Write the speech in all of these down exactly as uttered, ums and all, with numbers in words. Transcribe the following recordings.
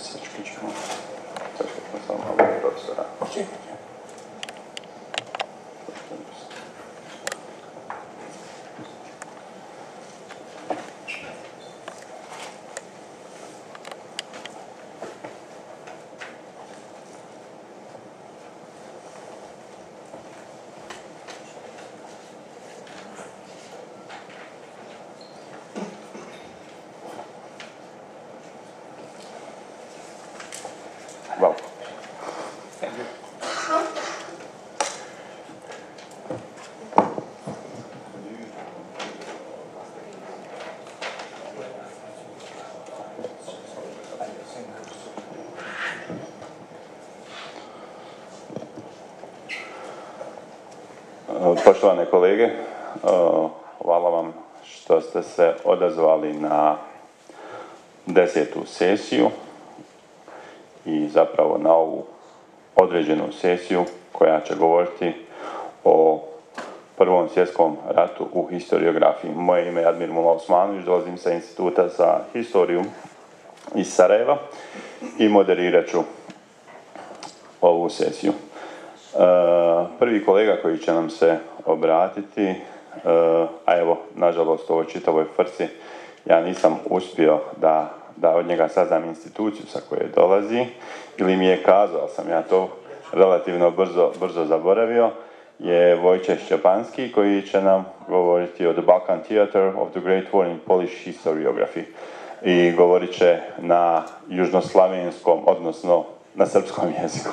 Poštovane kolege, hvala vam što ste se odazvali na desetu sesiju i zapravo na ovu određenu sesiju koja će govoriti o Prvom svjetskom ratu u historiografiji. Moje ime je Admir Mulaosmanović, dolazim sa Instituta za historiju iz Sarajeva i moderirat ću ovu sesiju. Prvi kolega koji će nam se obratiti, a evo, nažalost, u ovoj čitavoj frci ja nisam uspio da, da od njega saznam instituciju sa koje dolazi, ili mi je kazao, ali sam ja to relativno brzo, brzo zaboravio, je Wojciech Szczepański, koji će nam govoriti o The Balkan Theater of the Great War in Polish Historiography. I govorit će na južnoslavenskom, odnosno na srpskom jeziku.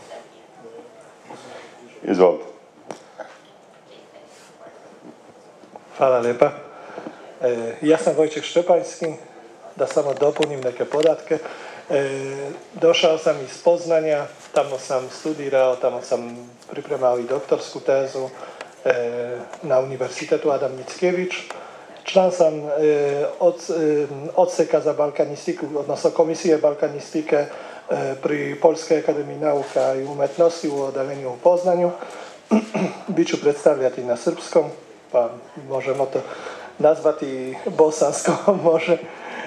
Izvolite. Hvala lijepa. E, ja sam Wojciech Szczepański, da samo dopunim neke podatke. E, došao sam iz Poznanja, tamo sam studirao, tamo sam pripremao i doktorsku tezu e, na Univerzitetu Adam Mickiewicz. Član sam e, od, e, odseka za balkanistiku, odnosno Komisije balkanistike e, pri Polskoj akademiji nauka i umetnosti u odeljenju u Poznaniu. Biću predstavljati na srpskom, pa možemo to nazvati bosanskom, može.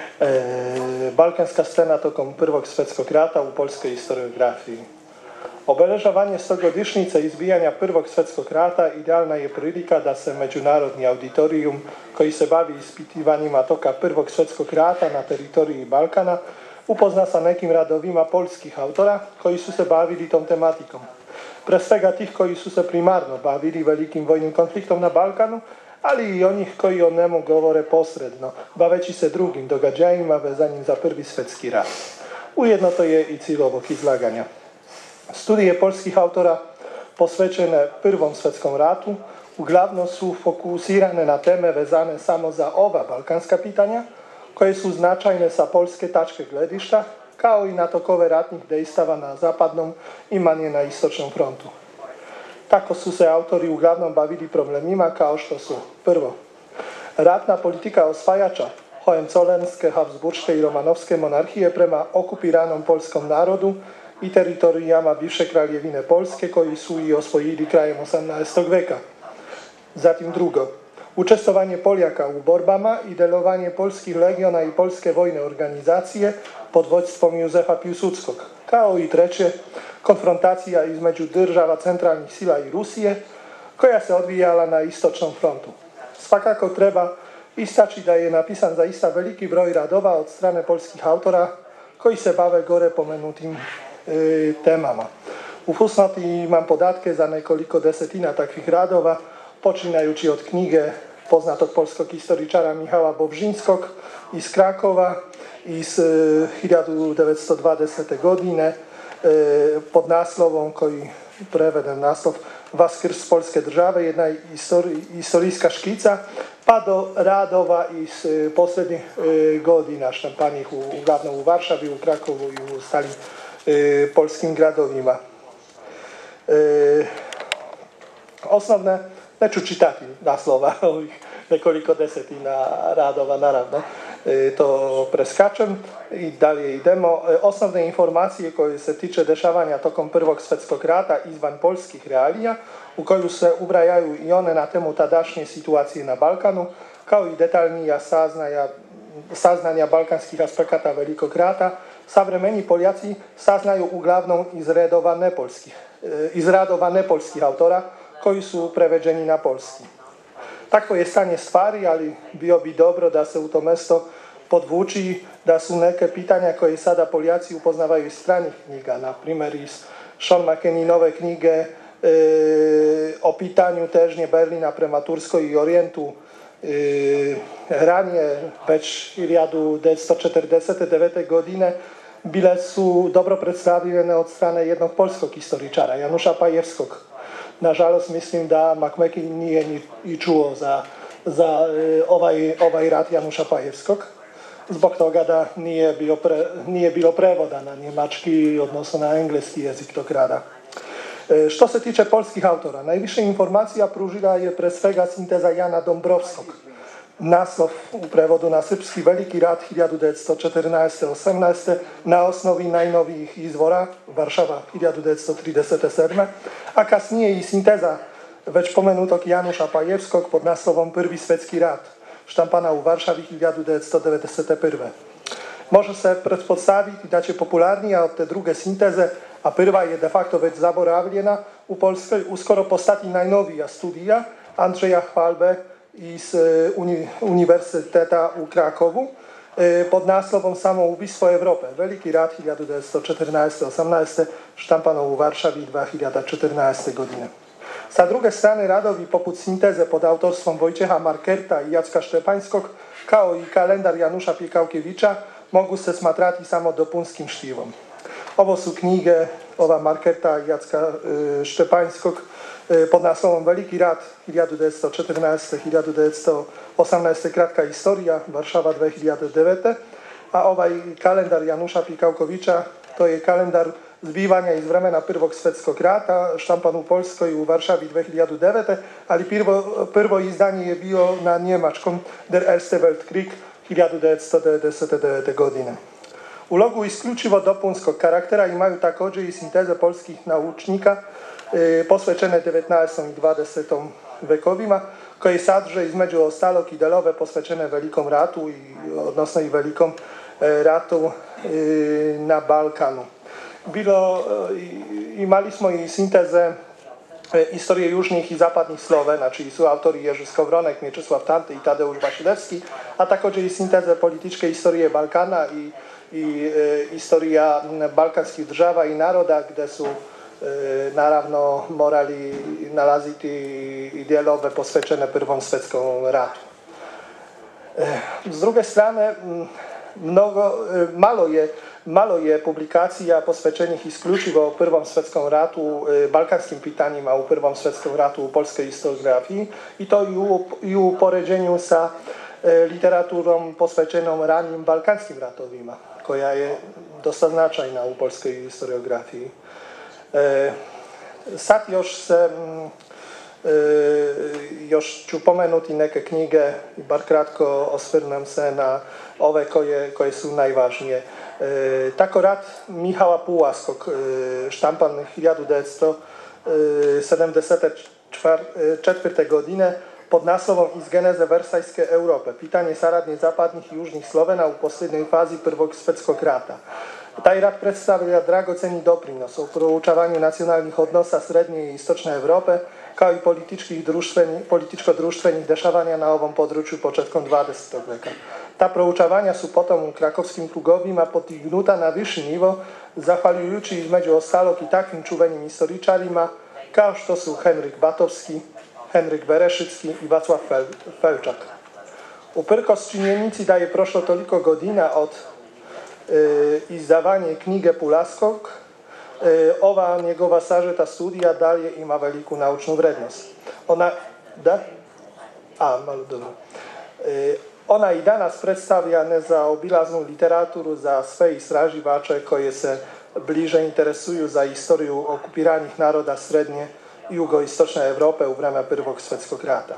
E, balkanska scena tokom Prvog svjetskog rata u poljskoj historiografiji. Obeležavanje stogodišnjice izbijanja Prvog svjetskog rata idealna je prilika da se međunarodni auditorijum koji se bavi ispitivanjima toka Prvog svjetskog rata na teritoriji Balkana upozna sa nekim radovima poljskih autora koji su se bavili tom tematikom. Pre svega tih koji su se primarno bavili velikim vojnim konfliktom na Balkanu, ali i onih koji o njemu govore posredno, baveći se drugim događajima vezanim za Prvi svjetski rat. Ujedno to je i cilj ovog izlaganja. Studije poljskih autora posvećene Prvom svjetskom ratu uglavnom su fokusirane na teme vezane samo za ova balkanska pitanja, koje su značajne sa poljske tačke gledišta, kao i na tokove ratnih dejstava na zapadnom i manje na istočnom frontu. Tako su se autori uglavnom bavili problemima kao što su prvo, ratna politika osvajača Hohenzollernske, Habsburške i Romanovske monarhije prema okupiranom poljskom narodu i teritorijama bivše kraljevine Poljske koji su i osvojili krajem osamnaestog veka. Zatim drugo, učestvovanje Poljaka u borbama i delovanje poljskih legiona i poljske vojne organizacije pod vodstvom Józefa Piłsudskog. Kao i treće, konfrontacija između država centralnih sila i Rusije, koja se odvijala na istočnom frontu. Svakako treba istaći da je napisan zaista veliki broj radova od strane poljskih autora koji se bave gore pomenutim e, temama. U fusnoti imam podatke za nekoliko desetina takvih radova, počinajući od knjige poznatog poljskog historičara Michała Bobžinskog iz Krakova iz e, hiljadu devetsto dvadesete. godine e, pod naslovom koji preveden naslov Vaskrs Poljske države, jedna histori, historijska škica, pa do radova iz e, posljednjih e, godina štampanih u, uglavnom u Varšavi, u Krakovu i u ostalim e, poljskim gradovima. E, osnovne, neću čitati naslova ovih nekoliko desetina radova, naravno, e, to preskačem i dalje idemo. E, osnovne informacije koje se tiče dešavanja tokom Prvog svjetskog rata izvan poljskih realija, u koju se ubrajaju i one na temu tadašnje situacije na Balkanu, kao i detaljnija saznanja, saznanja balkanskih aspekata Velikog rata, Savremeni Poliaci saznaju uglavnom iz redova nepolskih, iz radova nepolskih autora koji su preveđeni na polski. Takvo je stanje stvari, ali bio bi dobro da se u to mesto podvuči da su neke pitanja koje sada Poliaci upoznavaju iz stranih knjiga, na primjer iz Šonmakeninove knjige e, o pitanju težnje Berlina prema Turskoj i Orijentu. E, ranije, već hiljadu devetsto četrdeset devete. godine, bile su dobro predstavljene od strane jednog polskog historičara, Janusza Pajewskog. Nažalost, mislim da Makmekin nije ni i čuo za, za e, ovaj, ovaj rat Janusza Pajewskog, zbog toga da nije, bio pre, nije bilo prevoda na njemački, odnosno na engleski jezik tog rada. E, što se tiče polskih autora, najviše informacija pružila je pre svega sinteza Jana Dąbrowskog. Naslov u prevodu na srpski Veliki rat hiljadu devetsto četrnaeste do osemnaeste. na osnovi najnovijih izvora, Warszawa hiljadu devetsto trideset sedam. a kasnije i sinteza već pomenutog Janusza Pajewskog pod naslovom Prvi svetski rat, štampana u Warszawi hiljadu devetsto devedeset prve. Može se pretpostaviti da će popularnija od te druge sinteze, a prva je de facto već zaboravljena u Polskoj, uskoro postati najnovija studija Andrzeja Chwalbe iz uni, Uniwersiteta u Krakowu pod naslovom Samoubistvo Evrope, Veliki rat hiljadu devetsto četrnaeste do osemnaeste. štampano u Warszawi dwa tysiące czternaeste. godine. Sa druge strane, radovi poput sinteze pod autorstvom Wojciecha Markerta i Jacka Szczepańskog, kao i kalendar Janusza Piekałkiewicza, mogu se smatrati samo dopunskim štivom. Ovo su knjige ova Markerta i Jacka y, Szczepańskog y, pod naslovom Veliki rat hiljadu devetsto četrnaeste do hiljadu devetsto osemnaeste. kratka historija, Warszawa dwa tysiące devete. a ovaj kalendar Janusza Piekałkiewicza to je kalendar zbivanja iz vremena Prvog svetskog rata, štampan u Poljskoj u Warszawi dwa tysiące devete. ali prvo, prvo izdanje je bio na njemačkom Der Erste Weltkrieg hiljadu devetsto devedeset devete. godine. Ulogu isključivo dopunskog karaktera imaju također i sinteze polskih naučnika e, posvećene devetnaestom i dvadesetom vekovima, koje sadrže između ostalog i delove posvećene Velikom ratu, i, odnosno i Velikom e, ratu e, na Balkanu. Bilo, e, imali smo i sinteze e, historije južnih i zapadnih Slovena, čiji su autori Jerzy Skowronek, Mieczysław Tanty i Tadeusz Wasilewski, a također i sinteze političke historije Balkana i i e, historija balkanskih država i naroda, gde su e, naravno morali nalaziti i dijelove posvećene Prvom svetskom ratu. E, s druge strane, mnogo, e, malo, je, malo je publikacija posvećenih isključivo Prvom svetskom ratu, e, balkanskim pitanjima u Prvom svetskom ratu u polskoj historiografiji, i to i u, i u poređenju sa e, literaturom posvećenom ranijim balkanskim ratovima, koja je dosta značajna u polskoj historiografiji. E, sad još se, e, još ću pomenuti neke knjige i bar kratko osvrnem se na ove koje, koje su najvažnije. E, tako rat Michała Pułaskog, e, štampan hiljadu devetsto sedamdeset četvrte. godine, pod naslovom Iz geneze Versajske Europe, pitanje saradnje zapadnih i južnih Slovena u posljednjoj fazi Prvog svetskog rata. Taj rat predstavlja dragoceni doprinos u proučavanju nacionalnih odnosa Srednje i Istočne Europe, kao i političko-društvenih dešavanja na ovom području početkom dvadesetog veka. Ta proučavanja su potom u krakowskim krugovima podignuta na viši nivo, zahvaljujući između ostalog i takvim čuvenim historičarima kao što su Henryk Batowski, Henryk Bereszycki i Wacław Felczak. Uprkos činjenici da je prošlo toliko godina od e, izdavanja knjige Pułaskog, e, ova njegova sažeta studija dalje ima veliku naučnu vrednost. Ona, da? A, malo dobro. E, ona i danas predstavlja nezaobilaznu literaturu za sve istraživače koje se bliže interesuju za historiju okupiranih naroda Srednje jugoistočne Europe u vreme Prvog svetskog rata.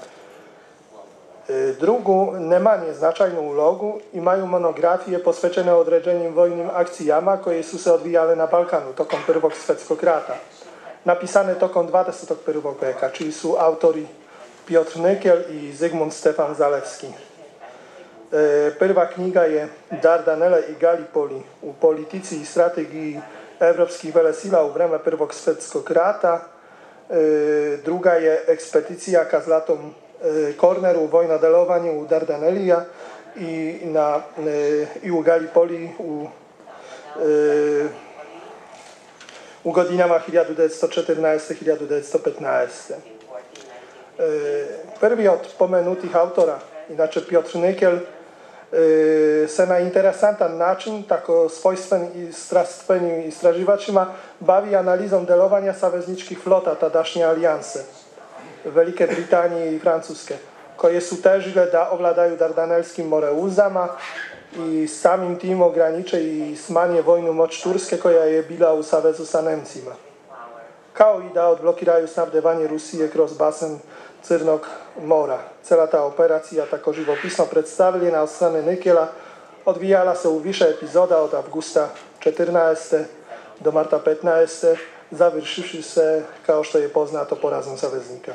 Drugu, ne manje značajnu ulogu imaju monografije posvećene određenim vojnim akcijama koje su se odvijale na Balkanu tokom Prvog svetskog rata, napisane tokom dvadesetog prvog veka, čiji su autori Piotr Nykiel i Zygmunt Stefan Zalewski. Prva knjiga je Dardanele i Gallipoli u politici i strategiji evropskih velesila u vreme Prvog svjetskog rata. Druga je Ekspedicija ka Zlatom Korneru, vojno delovanje u Dardanelija i, na, i u Gallipoli u, u godinama hiljadu devetsto četrnaeste do hiljadu devetsto petnaeste. Prvi od pomenutih autora, inače Piotr Nykiel, se na interesantan način, tako svojstven i strastvenim istraživačima, bavi analizom delovanja savezničkih flota tadašnje alijanse Velike Britanije i Francuske, koje su težile da ovladaju Dardanelskim moreuzama i samim tim ograniče i smanje vojnu moć Turske, koja je bila u savezu sa Nemcima, kao i da odblokiraju snabdevanje Rusije kroz basen Crnog mora. Cela ta operacija, tako živopisno predstavljena od strane Nykiela, odvijala se u više epizoda od avgusta četrnaeste do marta petnaeste, završivši se, kao što je poznato, porazom saveznika.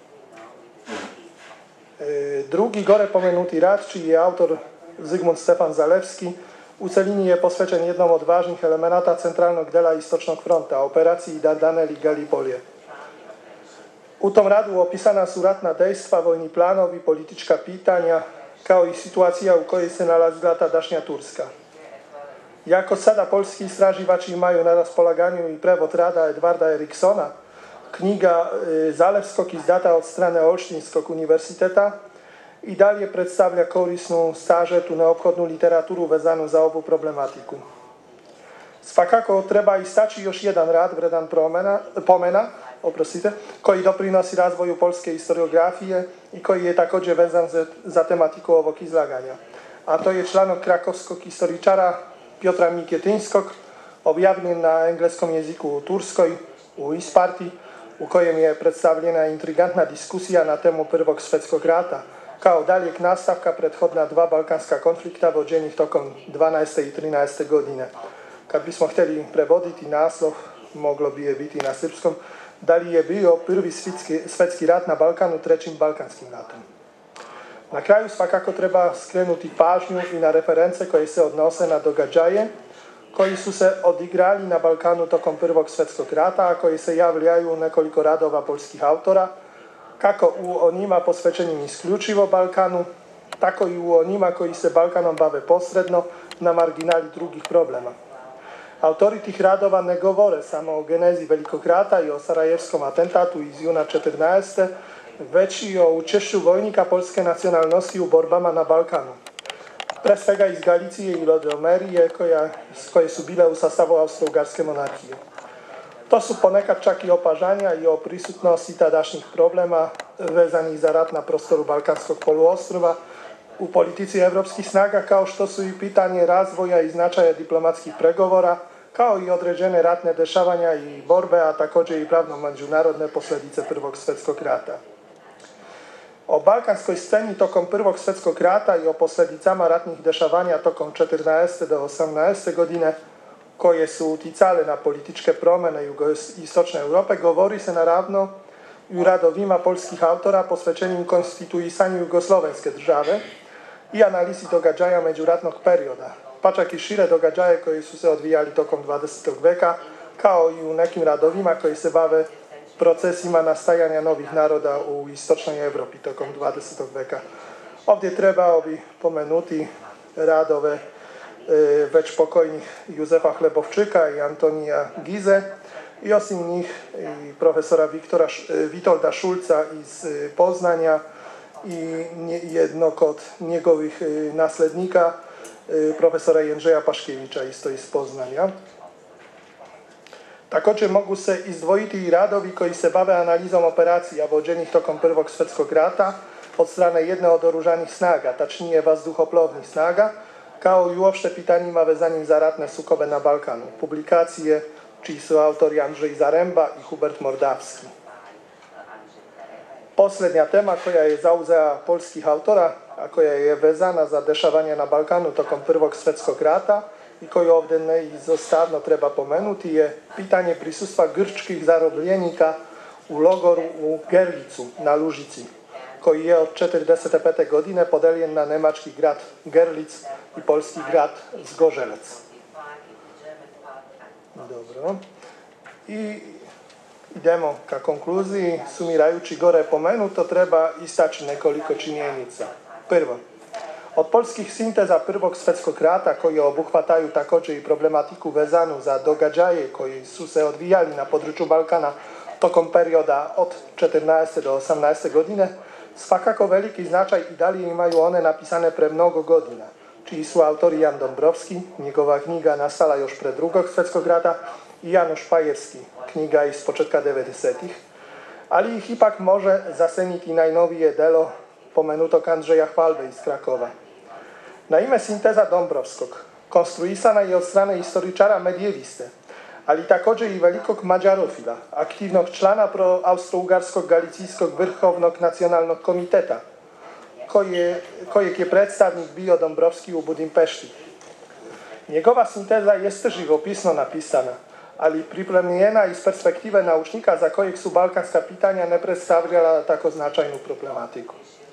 Drugi gore pomenuti rad, čiji je autor Zygmunt Stefan Zalewski, u celini je posvećen jednom od važnih elemenata centralnog dela Istočnog fronta, operaciji Dardanel i Gallipolije. U tom radu opisana su ratna dejstva, vojni planovi, politička pitanja, kao i situacija u kojoj se nalazila tadašnja Turska. Jako sada polski istraživači imaju na raspolaganju i prevod rada Edvarda Eriksona, knjiga Zalewskog izdata od strane Olsztyńskog uniwersiteta i dalje predstavlja korisnu, sažetu, neophodnu literaturu vezanu za ovu problematiku. Svakako treba istaći još jedan rad vredan promena, pomena, oprostite, koji doprinosi razvoju polskiej historiografije i koji je također vezan za, za tematiku ovog izlaganja. A to je članak krakowskog historičara Piotra Mikietyńskog, objavljen na engleskom jeziku u Turskoj, u Isparti, u kojem je predstavljena intrigantna diskusija na temu Prvog svjetskog rata, kao daljeg nastavka prethodna dva balkanska konflikta vođenih tokom dvanaeste i trinaeste godine. Kad bismo htjeli prevoditi naslov, moglo bi je biti na srpskom, da li je bio prvi svjetski, svjetski rat na Balkanu trećim balkanskim ratom. Na kraju svakako treba skrenuti pažnju i na reference koje se odnose na događaje koji su se odigrali na Balkanu tokom Prvog svjetskog rata, a koji se javljaju u nekoliko radova polskih autora, kako u onima posvećenim isključivo Balkanu, tako i u onima koji se Balkanom bave posredno na marginali drugih problema. Autori tih radova ne govore samo o genezi Velikog rata i o sarajevskom atentatu iz juna četrnaeste, već i o učešću vojnika polske nacionalnosti u borbama na Balkanu. Pre svega iz Galicije i Lodomerije, koja, koje su bile u sastavu Austro-Ugarske monarhije. To su ponekad čak i opažanja i o prisutnosti tadašnjih problema vezanih za rat na prostoru Balkanskog poluostrva u politici evropskih snaga, kao što su i pitanje razvoja i značaja diplomatskih pregovora, kao i određene ratne dešavanja i borbe, a također i pravno-međunarodne posljedice Prvog svjetskog rata. O balkanskoj sceni tokom Prvog svjetskog rata i o posljedicama ratnih dešavanja tokom četrnaeste do osamnaeste godine, koje su uticale na političke promjene jugoistočne Europe, govori se naravno i u radovima polskih autora posvećenim konstituisanju jugoslovenske države i analizi događaja međuratnog perioda, pa čak i šire događaje koji su se odvijali tokom dvadesetog veka, kao i u nekim radovima koji se bave procesima nastajanja novih naroda u istočnoj Evropi tokom dvadesetog veka. Ovdje trebao bi pomenuti radove e, već pokojnih Józefa Chlebowczyka i Antonija Gize i osim njih i profesora Wiktora, Witolda Schulza iz Poznania i jednog od njegovih naslednika, profesora Jędrzeja Paszkiewicza, isto iz Poznania. Također mogu se izdvojiti i radovi koji se bave analizom operacija vođenih tokom Prvog svjetskog rata od strane jedne od oružanih snaga, tačnije vazduhoplovnih snaga, kao i uopšte pitanjima vezanim za ratne sukobe na Balkanu. Publikacije čiji su autori Andrzej Zaremba i Hubert Mordawski. Posljednja tema koja je zauzela polskih autora, a koja je vezana za dešavanje na Balkanu tokom Prvog svjetskog rata i koju ovdje neizostavno treba pomenuti, je pitanje prisustva grčkih zarobljenika u logoru u Gerlicu na Lužici, koji je od četrdeset pete godine podeljen na nemački grad Gerlitz i polski grad Zgorzelec. Dobro. I idemo ka konkluziji. Sumirajući gore pomenuto, treba istaći nekoliko činjenica. Prvo, od polskih sinteza Prvog svjetskog rata, koji obuhvataju također i problematiku vezanu za događaje koji su se odvijali na području Balkana tokom perioda od četrnaeste do osamnaeste godine, svakako veliki značaj i dalje imaju one napisane pre mnogo godina, čiji su autori Jan Dombrovski, njegova knjiga nastala još pre Drugog svjetskog rata, i Janoš Pajerski, knjiga iz početka devedesetih, ali ih ipak može zaseniti najnovije delo pomenutog Andrzeja Hvalbe iz Krakova. Naime, sinteza Dombrovskog konstruisana je od strane historičara medijeviste, ali također i velikog mađarofila, aktivnog člana pro-austro-ugarskog galicijskog vrhovnog nacionalnog komiteta, koje, kojeg je predstavnik bio Dombrovski u Budimpešti. Njegova sinteza jeste živopisno napisana, ali pripremljena iz perspektive naučnika za kojeg su balkanska pitanja ne predstavljala tako značajnu problematiku.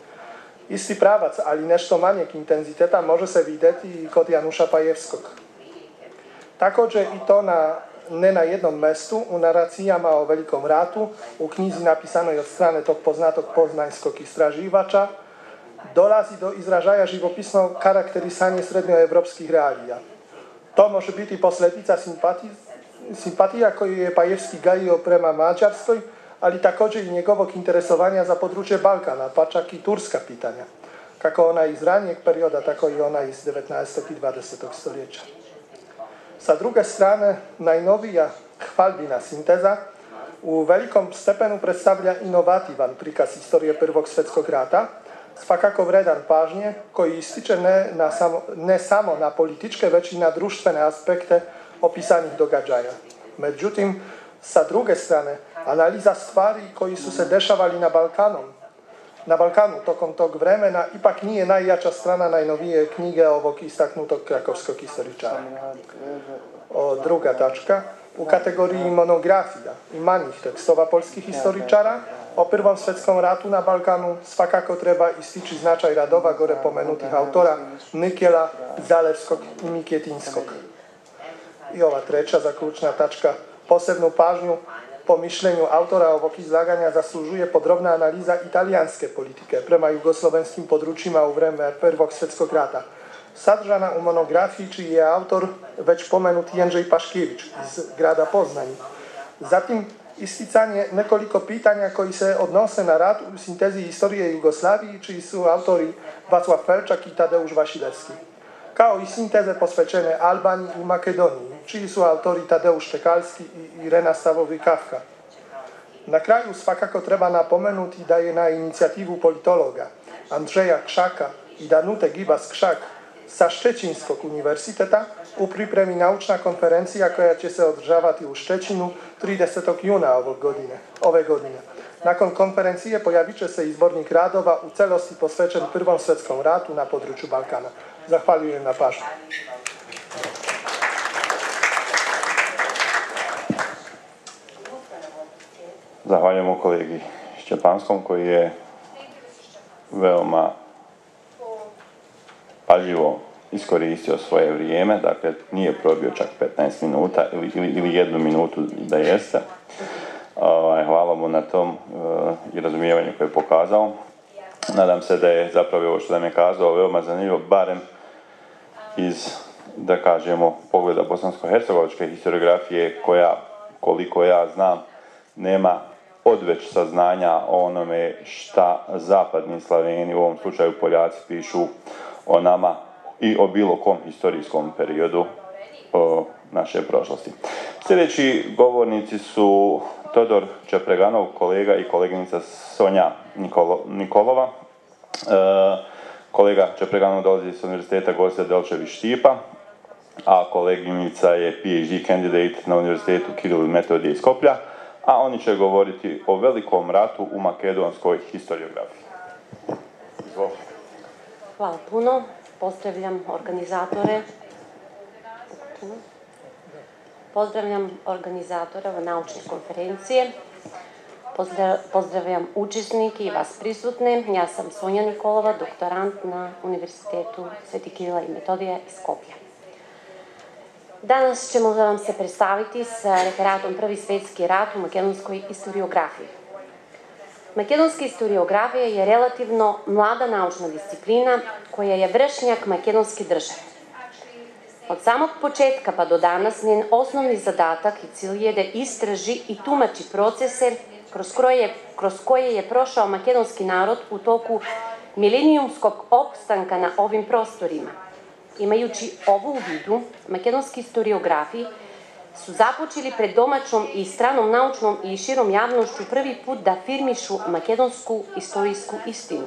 Isti pravac, ali nešto manjeg intenziteta može se vidjeti i kod Januša Pajevskog. Također i to na, ne na jednom mestu, u naracijama o Velikom ratu, u knjizi napisanoj od strane tog poznatog poznanjskog istraživača, dolazi do izražaja živopisno karakterisanje srednjoevropskih realija. To može biti posljedica simpatija, simpatija koju je Pajevski gajio prema Mađarskoj, ali također i njegovog interesovanja za područje Balkana, pa čak i turska pitanja, kako ona iz ranijeg perioda, tako i ona iz devetnaestog i dvadesetog stoljeća. Sa druge strane, najnovija Hvalbina sinteza u velikom stepenu predstavlja inovativan prikaz istorije Prvog svjetskog rata, svakako vredan pažnje, koji ističe ne, na samo, ne samo na političke, već i na društvene aspekte opisanih događaja. Međutim, sa druge strane, analiza stvari koji su se dešavali na Balkanu, na Balkanu tokom tog vremena ipak nije najjača strana najnovije knjige ovog istaknutog krakovskog historičara. O, druga tačka, u kategoriji monografija i manjih tekstova polskih historičara o Prvom svjetskom ratu na Balkanu svakako treba istići značaj radova gore pomenutih autora Nikela, Zalewskog i Mikietinskog. I ova treća zaključna tačka, posebnu pažnju po mišljenju autora ovog izlaganja zaslužuje podrobna analiza italijanske politike prema jugoslovenskim područjima u vreme Prvog svjetskog rata, sadržana u monografiji čiji je autor već pomenuti Jędrzej Paszkiewicz iz grada Poznani. Zatim isticanje nekoliko pitanja koji se odnose na rad u sintezi historije Jugoslaviji, čiji su autori Wacław Felczak i Tadeusz Wasilewski, kao i sinteze posvećene Albaniji i Makedoniji, čiji su autori Tadeusz Czekalski i Irena Stavovi-Kafka. Na kraju svakako treba napomenuti da je na inicijativu politologa Andrzeja Krzaka i Danute Gibas-Krzak sa Szczecinskog univerziteta u pripremi naučna konferencija koja će se održavati u Szczecinu tridesetog juna ovog godine, ove godine. Nakon konferencije pojavit će se izbornik radova u celosti posvećen Prvom svjetskom ratu na području Balkana. Zahvaljujem na pažnju. Zahvaljujemo kolegi Szczepańskom koji je veoma pažljivo iskoristio svoje vrijeme, dakle nije probio čak petnaest minuta ili, ili, ili jednu minutu da jeste. Hvala mu na tom uh, i razumijevanju koje je pokazao. Nadam se da je zapravo ovo što nam je kazao veoma zanimljivo, barem iz, da kažemo, pogleda bosansko-hercegovačke historiografije koja, koliko ja znam, nema odveć saznanja o onome šta zapadni Slaveni, u ovom slučaju Poljaci, pišu o nama i o bilo kom historijskom periodu o naše prošlosti. Sljedeći govornici su Todor, Čepreganov, kolega i koleginica Sonja Nikolo, Nikolova. E, kolega Čepreganov dolazi iz Univerziteta Gospe Delčević Štipa, a koleginica je PhD candidate na Univerzitetu Kiril i Metodije iz Skoplja, a oni će govoriti o velikom ratu u makedonskoj historiografiji. Izvolite. Hvala puno. Pozdravljam organizatore. Pozdravljam organizatora ove naučne konferencije. Pozdravljam učesnike i vas prisutne. Ja sam Sonja Nikolova, doktorant na Univerzitetu Sveti Kirila i Metodija iz Skoplja. Danas ćemo vam se predstaviti sa referatom Prvi svetski rat u makedonskoj historiografiji. Makedonska historiografija je relativno mlada naučna disciplina koja je vršnjak makedonske države. Od samog početka pa do danas njen osnovni zadatak i cilj je da istraži i tumači procese kroz koje, kroz koje je prošao makedonski narod u toku milenijumskog opstanka na ovim prostorima. Imajući ovo u vidu, makedonski historiografi su započeli pred domaćom i stranom naučnom i širom javnošću prvi put da afirmišu makedonsku istorijsku istinu.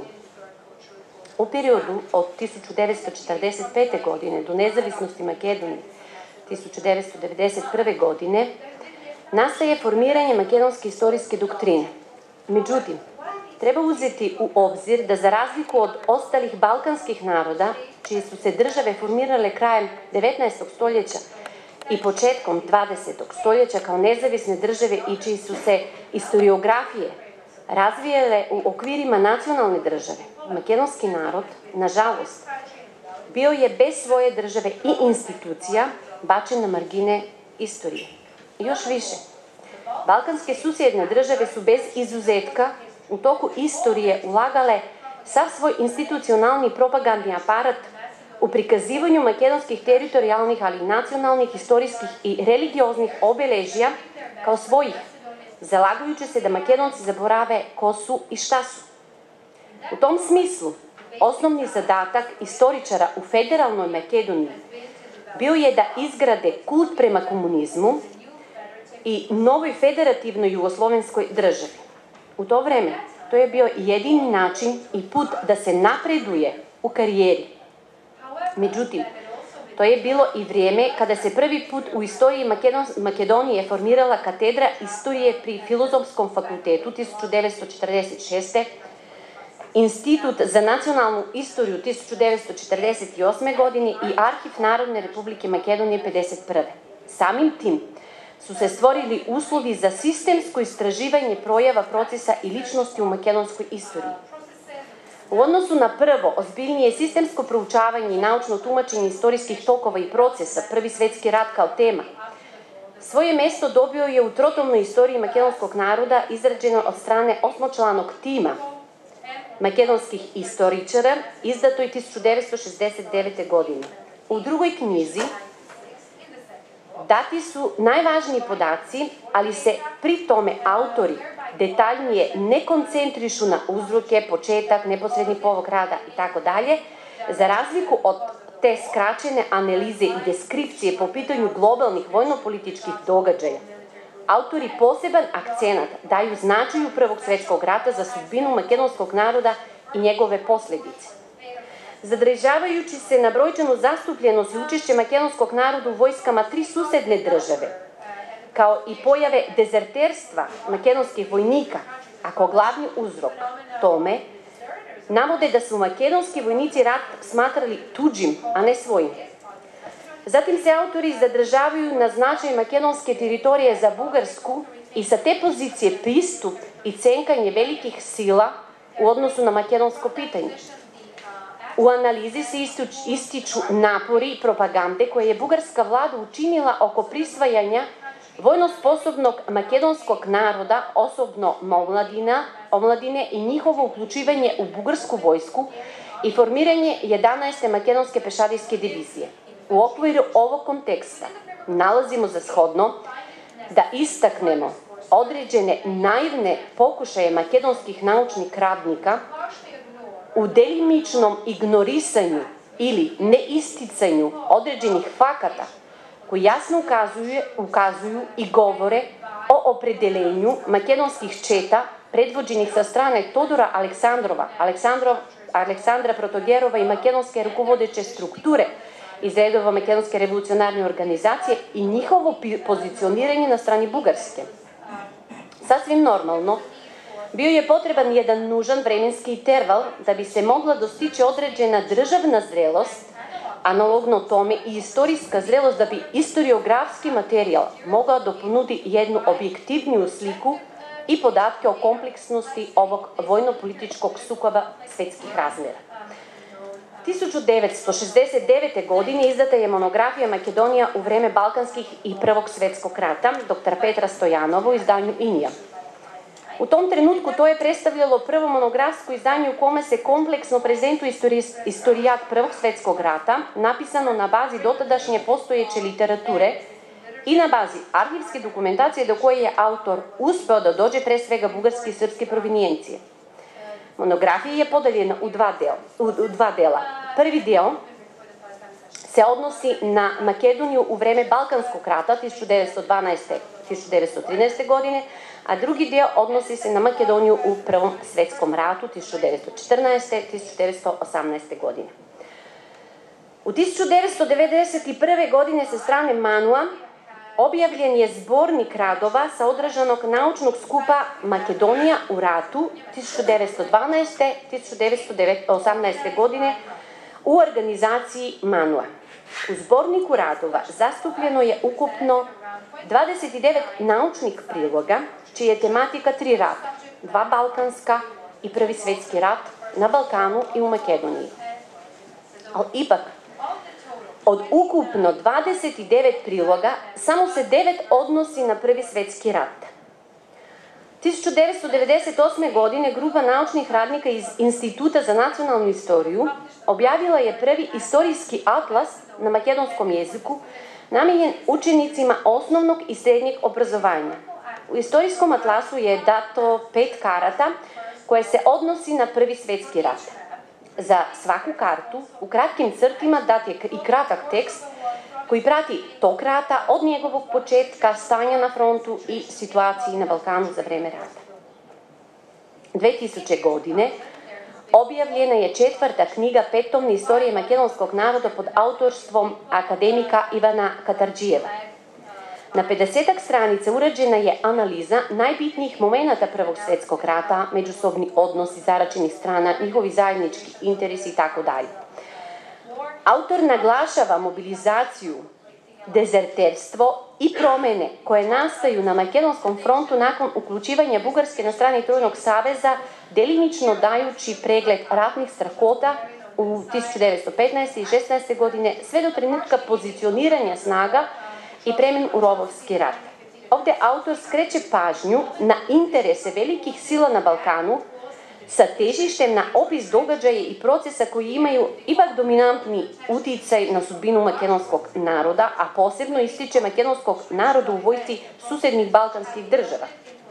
U periodu od tisuću devetsto četrdeset pete. godine do nezavisnosti Makedonije tisuću devetsto devedeset prve. godine nastaje formiranje makedonske istorijske doktrine. Međutim, treba uzeti u obzir da za razliku od ostalih balkanskih naroda, čije su se države formirale krajem devetnaestog stoljeća i početkom dvadesetog stoljeća kao nezavisne države i čiji su se historiografije razvijele u okvirima nacionalne države, makedonski narod, nažalost, bio je bez svoje države i institucija bačen na margine istorije. I još više, balkanske susjedne države su bez izuzetka u toku istorije ulagale sav svoj institucionalni propagandni aparat u prikazivanju makedonskih teritorijalnih, ali i nacionalnih, istorijskih i religioznih obeležja kao svojih, zalagajući se da Makedonci zaborave ko su i šta su. U tom smislu, osnovni zadatak istoričara u federalnoj Makedoniji bio je da izgrade kult prema komunizmu i novoj federativnoj jugoslovenskoj državi. U to vreme to je bio jedini način i put da se napreduje u karijeri. Međutim, to je bilo i vrijeme kada se prvi put u istoriji Makedonije formirala katedra istorije pri Filozofskom fakultetu tisuću devetsto četrdeset šeste. Institut za nacionalnu istoriju tisuću devetsto četrdeset osme. godine i Arhiv Narodne Republike Makedonije pedeset prve. Samim tim su se stvorili uslovi za sistemsko istraživanje projava, procesa i ličnosti u makedonskoj istoriji. U odnosu na prvo, ozbiljnije sistemsko proučavanje i naučno tumačenje istorijskih tokova i procesa, Prvi svetski rat kao tema, svoje mesto dobio je u trotomnoj istoriji makedonskog naroda izrađeno od strane osmočlanog tima makedonskih istoričara, izdato je tisuću devetsto šezdeset devete. godine. U drugoj knjizi dati su najvažniji podaci, ali se pri tome autori detaljnije ne koncentrišu na uzroke, početak, neposredni povod rada i tako dalje, za razliku od te skraćene analize i deskripcije po pitanju globalnih vojno-političkih događaja. Autori poseban akcenat daju značaju Prvog svetskog rata za sudbinu makedonskog naroda i njegove posljedice. Zadržavajući se na brojčanu zastupljenost i učešće makedonskog naroda u vojskama tri susedne države, kao i pojave dezerterstva makedonskih vojnika, ako glavni uzrok tome, navode da su makedonski vojnici rat smatrali tuđim, a ne svojim. Zatim se autori zadržavaju na značaj makedonske teritorije za Bugarsku i sa te pozicije pristup i cenkanje velikih sila u odnosu na makedonsko pitanje. U analizi se ističu napori i propagande koje je bugarska vlada učinila oko prisvajanja vojno sposobnog makedonskog naroda, osobno omladine i njihovo uključivanje u bugarsku vojsku i formiranje jedanaeste makedonske pešadijske divizije. U okviru ovog konteksta nalazimo za shodno da istaknemo određene naivne pokušaje makedonskih naučnih radnika u delimičnom ignorisanju ili neisticanju određenih fakata koji jasno ukazuju, ukazuju i govore o opredeljenju makedonskih četa predvođenih sa strane Todora Aleksandrova, Aleksandrov, Aleksandra Protogerova i makedonske rukovodeće strukture iz redova makedonske revolucionarne organizacije i njihovo pozicioniranje na strani Bugarske. Sasvim normalno, bio je potreban jedan nužan vremenski interval da bi se mogla dostići određena državna zrelost, analogno tome i istorijska zrelost da bi historiografski materijal mogao da ponudi jednu objektivniju sliku i podatke o kompleksnosti ovog vojno-političkog sukoba svetskih razmjera. hiljadu devetsto šezdeset devete. godine izdata je monografija Makedonija u vreme Balkanskih i Prvog svjetskog rata doktora Petra Stojanova u izdanju Inija. U tom trenutku to je predstavljalo prvo monografsko izdanje u kome se kompleksno prezentuje istorijat Prvog svjetskog rata, napisano na bazi dotadašnje postojeće literature i na bazi arhivske dokumentacije do koje je autor uspeo da dođe pre svega bugarske i srpske provinijencije. Monografija je podeljena u dva, del, u, u dva dela. Prvi deo se odnosi na Makedoniju u vreme Balkanskog rata hiljadu devetsto dvanaeste do hiljadu devetsto trinaeste. godine, a drugi deo odnosi se na Makedoniju u Prvom svjetskom ratu hiljadu devetsto četrnaeste. do hiljadu devetsto osamnaeste. godine. U hiljadu devetsto devedeset prve. godine sa strane Manua objavljen je zbornik radova sa održanog naučnog skupa Makedonija u ratu hiljadu devetsto dvanaeste. do hiljadu devetsto osamnaeste. godine u organizaciji Manua. U zborniku radova zastupljeno je ukupno dvadeset devet naučnih priloga, čija je tematika tri rata, dva balkanska i Prvi svjetski rat na Balkanu i u Makedoniji. Ali ipak, od ukupno dvadeset devet priloga, samo se devet odnosi na Prvi svjetski rat. hiljadu devetsto devedeset osme. godine grupa naučnih radnika iz Instituta za nacionalnu istoriju objavila je prvi istorijski atlas na makedonskom jeziku namijenjen učenicima osnovnog i srednjeg obrazovanja. U istorijskom atlasu je dato pet karata koje se odnosi na Prvi svjetski rat. Za svaku kartu u kratkim crtima dat je i kratak tekst koji prati tog rata od njegovog početka, stanja na frontu i situaciji na Balkanu za vreme rata. dve tisuće. godine objavljena je četvrta knjiga petomne istorije makedonskog naroda pod autorstvom akademika Ivana Katarđijeva. Na pedesetak stranica urađena je analiza najbitnijih momenata Prvog svjetskog rata, međusobni odnosi zaračenih strana, njihovi zajednički interesi i tako dalje. Autor naglašava mobilizaciju, dezerterstvo i promene koje nastaju na makedonskom frontu nakon uključivanja Bugarske na strani Trojnog saveza, delimično dajući pregled ratnih strahota u hiljadu devetsto petnaeste. i šesnaeste. godine sve do trenutka pozicioniranja snaga i premen u rovovski rat. Ovdje autor skreće pažnju na interese velikih sila na Balkanu sa težištem na opis događaja i procesa koji imaju ipak dominantni uticaj na sudbinu makedonskog naroda, a posebno ističe makedonskog naroda u vojsci susednih balkanskih država.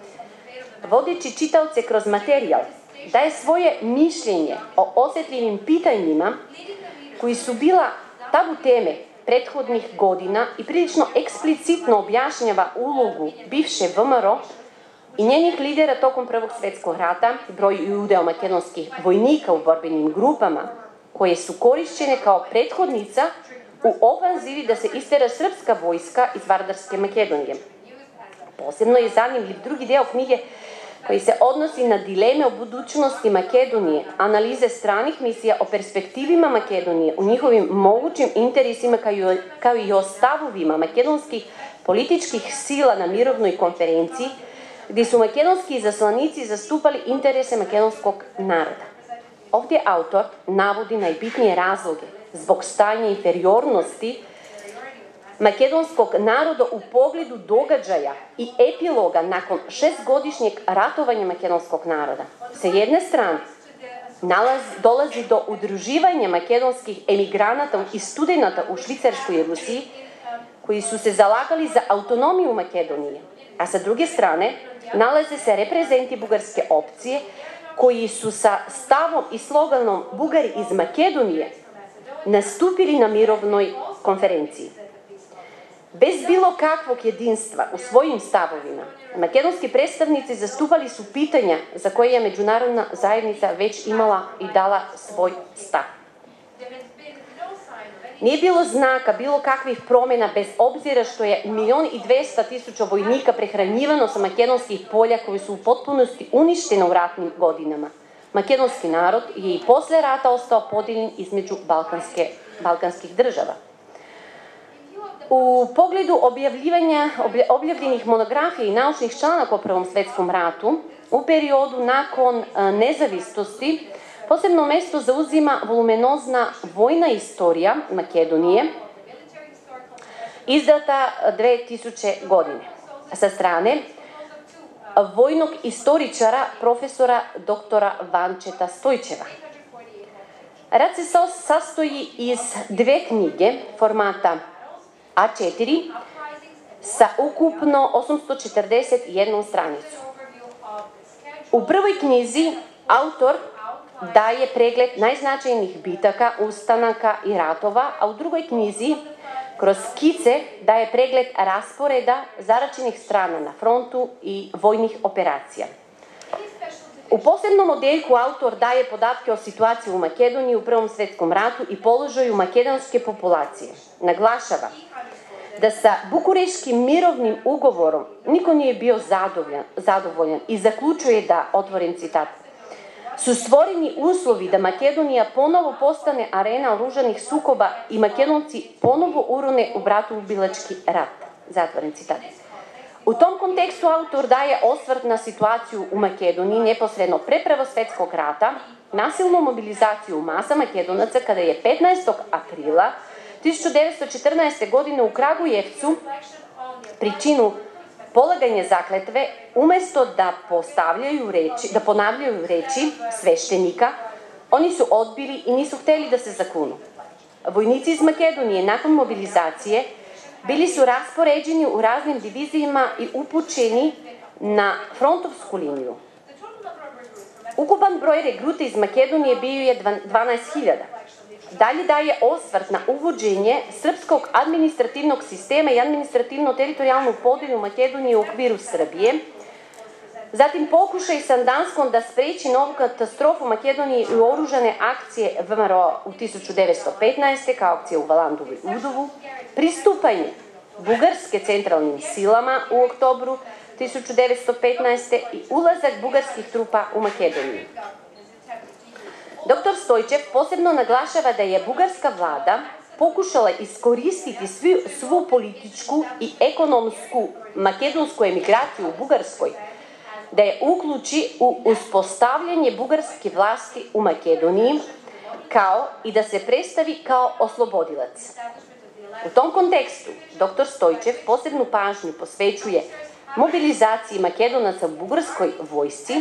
Vodeći čitaoce kroz materijal, daje svoje mišljenje o osjetljivim pitanjima koji su bila tabu teme prethodnih godina i prilično eksplicitno objašnjava ulogu bivše V M R O i njenih lidera tokom Prvog svjetskog rata, broj i udeo makedonskih vojnika u borbenim grupama, koje su korišćene kao prethodnica u ofanzivi da se istera srpska vojska iz Vardarske Makedonije. Posebno je zanimljiv drugi deo knjige koji se odnosi na dileme o budućnosti Makedonije, analize stranih misija o perspektivima Makedonije, u njihovim mogućim interesima kao i o stavovima makedonskih političkih sila na mirovnoj konferenciji, gdje su makedonski izaslanici zastupali interese makedonskog naroda. Ovdje autor navodi najbitnije razloge zbog stanja inferiornosti makedonskog naroda u pogledu događaja i epiloga nakon šestgodišnjeg ratovanja makedonskog naroda. Sa jedne strane, nalaz, dolazi do udruživanja makedonskih emigranata i studenata u Švicarskoj i Rusiji, koji su se zalagali za autonomiju Makedonije, a sa druge strane, nalaze se reprezenti bugarske opcije, koji su sa stavom i sloganom Bugari iz Makedonije nastupili na mirovnoj konferenciji. Bez bilo kakvog jedinstva u svojim stavovima, makedonski predstavnici zastupali su pitanja za koje je međunarodna zajednica već imala i dala svoj stav. Nije bilo znaka bilo kakvih promjena bez obzira što je milion i dvesta tisuća vojnika prehranjivano sa makedonskih polja koji su u potpunosti uništene u ratnim godinama. Makedonski narod je i posle rata ostao podijeljen između balkanske, balkanskih država. U pogledu objavljivanja, objavljenih monografija i naučnih članaka o Prvom svetskom ratu, u periodu nakon nezavisnosti, posebno mesto zauzima volumenozna vojna istorija Makedonije, izdata dve tisuće godine, sa strane vojnog istoričara profesora doktora Vančeta Stojčeva. Rad se sastoji iz dve knjige formata A četiri sa ukupno osamsto četrdeset jednom stranicu. U prvoj knjizi autor daje pregled najznačajnijih bitaka, ustanaka i ratova, a u drugoj knjizi kroz skice daje pregled rasporeda zaračenih strana na frontu i vojnih operacija. U posebnom odeljku autor daje podatke o situaciji u Makedoniji u Prvom svetskom ratu i položaju makedonske populacije. Naglašava da sa Bukureškim mirovnim ugovorom niko nije bio zadovoljan i zaključuje da, otvoren citat, su stvoreni uslovi da Makedonija ponovo postane arena oružanih sukoba i Makedonci ponovo urone u bratoubilački rat. Zatvoren citat. U tom kontekstu autor daje osvrt na situaciju u Makedoniji neposredno pre Prvog svetskog rata, nasilnu mobilizaciju masa Makedonaca kada je petnaestog aprila tisuću devetsto četrnaeste. godine u Kragujevcu pričinu polaganje zakletve, umesto da postavljaju reči, da ponavljaju reči sveštenika, oni su odbili i nisu hteli da se zakunu. Vojnici iz Makedonije nakon mobilizacije bili su raspoređeni u raznim divizijama i upućeni na frontovsku liniju. Ukupan broj regruta iz Makedonije bio je dvanaest hiljada. Dalje daje osvrt na uvođenje srpskog administrativnog sistema i administrativno-teritorijalnu podelu Makedonije u okviru Srbije, zatim pokušaj Sandanskom da spreči novu katastrofu Makedonije i oružane akcije V M R O u tisuću devetsto petnaeste. kao akcija u Valandovu i Udovu, pristupanje Bugarske centralnim silama u oktobru tisuću devetsto petnaeste. i ulazak bugarskih trupa u Makedoniju. Doktor Stojčev posebno naglašava da je bugarska vlada pokušala iskoristiti svu političku i ekonomsku makedonsku emigraciju u Bugarskoj, da je uključi u uspostavljanje bugarske vlasti u Makedoniji, kao i da se predstavi kao oslobodilac. U tom kontekstu, doktor Stojčev posebnu pažnju posvećuje mobilizaciji Makedonaca u bugarskoj vojsci,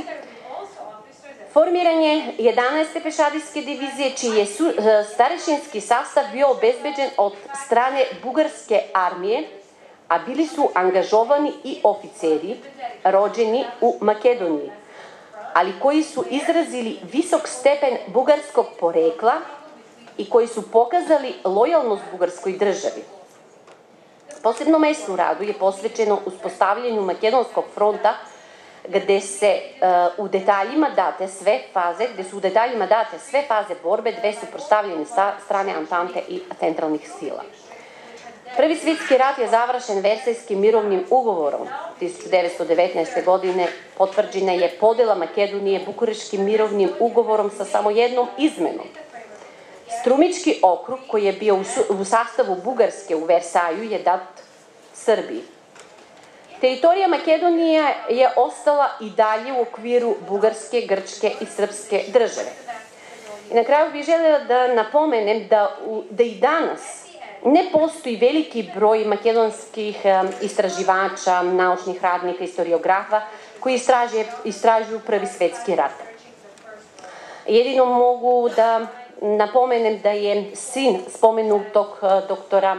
formiranje jedanaeste pešadijske divizije, čiji je starešinski sastav bio obezbeđen od strane bugarske armije, a bili su angažovani i oficeri rođeni u Makedoniji, ali koji su izrazili visok stepen bugarskog porekla i koji su pokazali lojalnost bugarskoj državi. Posebno mesto u radu je posvećeno uspostavljanju Makedonskog fronta, gde se u detaljima date sve faze, gde su u detaljima date sve faze borbe dve suprotstavljene strane Antante i centralnih sila. Prvi svjetski rat je završen Versajskim mirovnim ugovorom tisuću devetsto devetnaeste. godine, potvrđena je podela Makedonije Bukureškim mirovnim ugovorom sa samo jednom izmenom. Strumički okrug koji je bio u sastavu Bugarske u Versaju je dat Srbiji. Teritorija Makedonije je ostala i dalje u okviru Bugarske, Grčke i Srpske države. I na kraju bih željela da napomenem da i danas ne postoji veliki broj makedonskih istraživača, naučnih radnika, historiografa koji istražuju Prvi svjetski rat. Jedino mogu da napomenem da je sin spomenutog doktora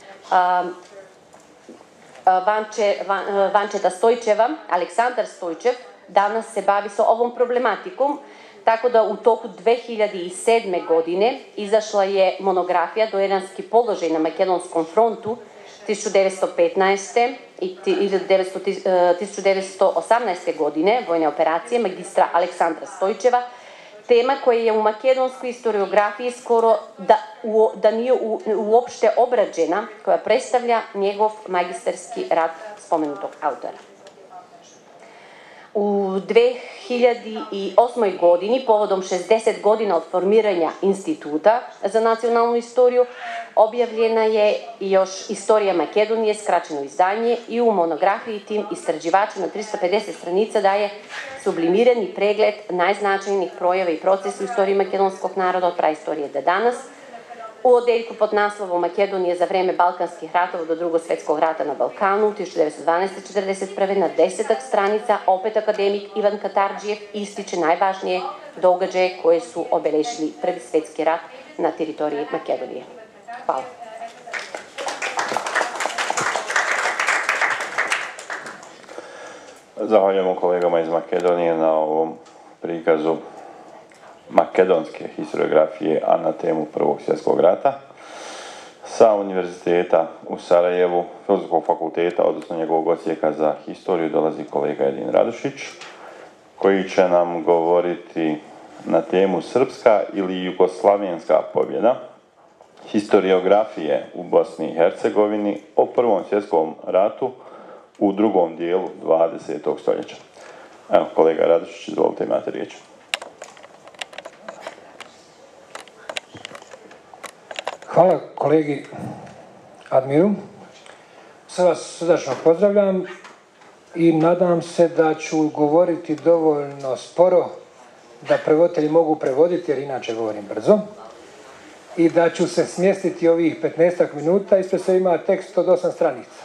Vančeta Stojčeva, Aleksandar Stojčev, danas se bavi sa ovom problematikom, tako da u toku dve hiljade sedme. godine izašla je monografija Dojeranski položaj na Makedonskom frontu tisuću devetsto petnaeste. i tisuću devetsto osamnaeste. godine, vojne operacije magistra Aleksandra Stojčeva, tema koja je u makedonskoj historiografiji skoro da nije uopšte obrađena, koja predstavlja njegov magistarski rad spomenutog autora. U dve hiljade osmoj godini, povodom šezdeset godina od formiranja Instituta za nacionalnu istoriju, objavljena je još Istorija Makedonije, skraćeno izdanje, i u monografiji tim istraživača na tristo pedeset stranica daje sublimirani pregled najznačajnijih projava i procesa u istoriji makedonskog naroda od praistorije do danas. U odeljku pod naslovom Makedonije za vreme Balkanskih ratova do drugog svjetskog rata na Balkanu hiljadu devetsto dvanaeste do četrdeset prve na desetak stranica opet akademik Ivan Katarđijev ističe najvažnije događaje koje su obeležili prvi svjetski rat na teritoriji Makedonije. Hvala. Zahvaljujemo kolegama iz Makedonije na ovom prikazu makedonske historiografije, a na temu Prvog svjetskog rata. Sa Univerziteta u Sarajevu, Filozofskog fakulteta, odnosno njegovog odsjeka za historiju, dolazi kolega Edin Radušić, koji će nam govoriti na temu Srpska ili Jugoslavenska pobjeda, historiografije u Bosni i Hercegovini o Prvom svjetskom ratu u drugom dijelu dvadesetog stoljeća. Evo, kolega Radušić, izvolite, imate riječ. Hvala kolegi Admiru. Sve vas srdačno pozdravljam i nadam se da ću govoriti dovoljno sporo da prevoditelji mogu prevoditi, jer inače govorim brzo. I da ću se smjestiti ovih petnaestak minuta, ispred se ima tekst od osam stranica.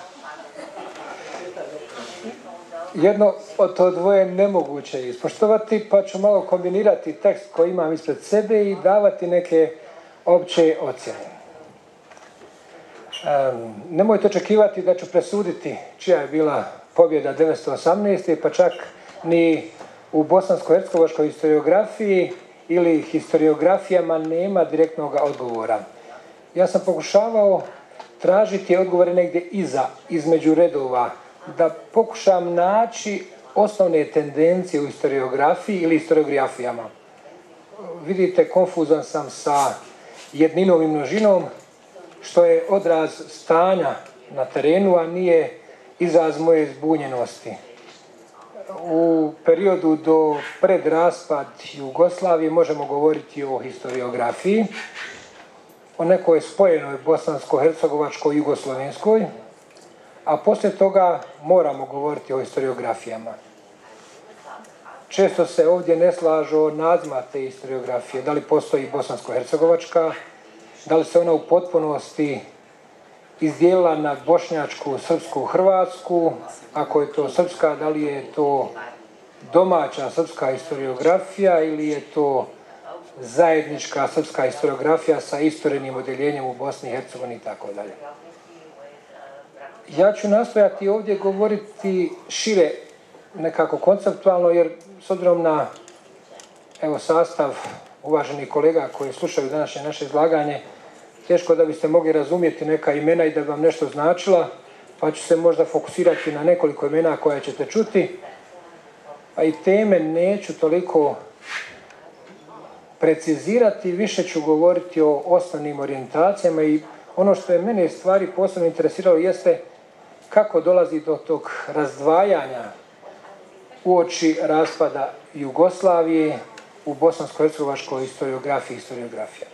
Jedno od to dvoje nemoguće je ispoštovati, pa ću malo kombinirati tekst koji imam ispred sebe i davati neke opće ocjene. Um, nemojte očekivati da ću presuditi čija je bila pobjeda devetsto osamnaeste. pa čak ni u bosansko-hercegovačkoj historiografiji ili historiografijama nema direktnog odgovora. Ja sam pokušavao tražiti odgovore negdje iza, između redova, da pokušam naći osnovne tendencije u historiografiji ili historiografijama. Vidite, konfuzan sam sa jedninom i množinom, što je odraz stanja na terenu, a nije izraz moje zbunjenosti. U periodu do pred raspad Jugoslavije možemo govoriti o historiografiji, o nekoj spojenoj bosansko-hercegovačkoj jugoslovenskoj, a poslije toga moramo govoriti o historiografijama. Često se ovdje ne slažu o nazivima te historiografije, da li postoji bosansko-hercegovačka, da li se ona u potpunosti izdijelila na bošnjačku, srpsku, hrvatsku, ako je to srpska, da li je to domaća srpska historiografija ili je to zajednička srpska historiografija sa istorijnim odjeljenjem u Bosni i Hercegovini i tako dalje. Ja ću nastojati ovdje govoriti šire, nekako konceptualno, jer s obzirom na evo, sastav uvaženih kolega koji slušaju današnje naše izlaganje, teško da biste mogli razumjeti neka imena i da bi vam nešto značila, pa ću se možda fokusirati na nekoliko imena koja ćete čuti, a i teme neću toliko precizirati, više ću govoriti o osnovnim orijentacijama i ono što je mene stvari posebno interesiralo jeste kako dolazi do tog razdvajanja uoči raspada Jugoslavije u bosansko-hercegovačkoj historiografiji i historiografija.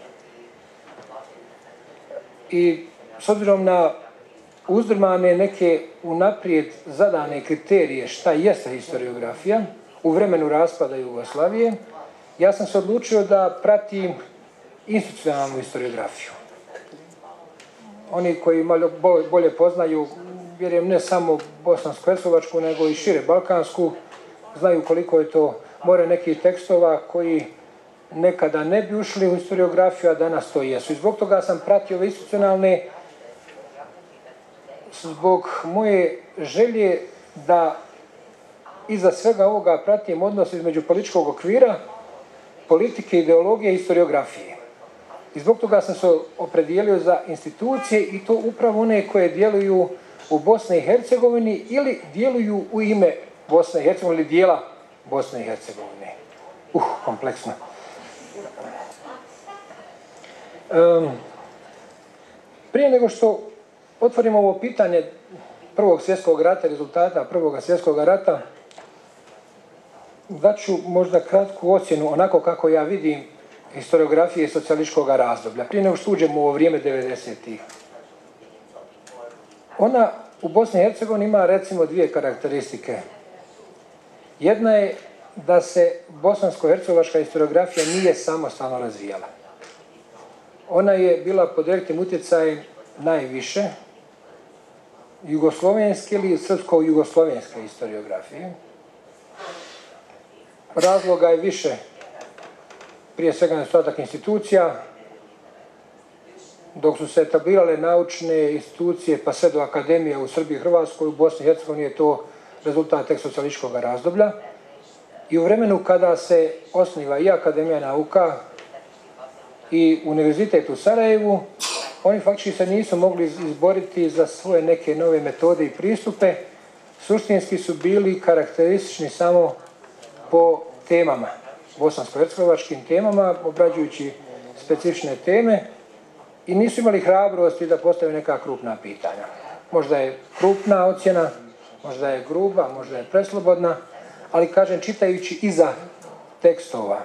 I s obzirom na uzdrmane neke unaprijed zadane kriterije šta jeste historiografija u vremenu raspada Jugoslavije, ja sam se odlučio da pratim institucionalnu historiografiju. Oni koji malo bolje poznaju, vjerujem ne samo bosansko-hercegovačku, nego i šire balkansku, znaju koliko je to more nekih tekstova koji nekada ne bi ušli u historiografiju, a danas to jesu. I zbog toga sam pratio ove institucionalne, zbog moje želje da iza svega ovoga pratim odnos između političkog okvira, politike, ideologije i historiografije. I zbog toga sam se opredijelio za institucije i to upravo one koje djeluju u Bosni i Hercegovini ili djeluju u ime Bosne i Hercegovine ili dijela Bosne i Hercegovine. Uh, kompleksno. Um, prije nego što otvorimo ovo pitanje Prvog svjetskog rata, rezultata Prvog svjetskog rata, daću možda kratku ocjenu onako kako ja vidim historiografije socijalističkog razdoblja, prije nego što uđemo u ovo vrijeme devedesetih. Ona u Bosni i Hercegovini ima recimo dvije karakteristike. Jedna je da se bosansko-hercegovačka historiografija nije samostalno razvijala. Ona je bila pod direktnim utjecajem najviše jugoslovenske ili srpsko-jugoslovenske historiografije. Razloga je više, prije svega nedostatak institucija, dok su se etablirale naučne institucije pa sve do akademije u Srbiji i Hrvatskoj, u Bosni i Hercegovini je to rezultat tek socijalističkog razdoblja. I u vremenu kada se osniva i Akademija nauka i Univerzitet u Sarajevu, oni faktički se nisu mogli izboriti za svoje neke nove metode i pristupe. Suštinski su bili karakteristični samo po temama, bosansko-hercegovačkim temama, obrađujući specifične teme i nisu imali hrabrosti da postave neka krupna pitanja. Možda je krupna ocjena, možda je gruba, možda je preslobodna, ali kažem, čitajući iza tekstova,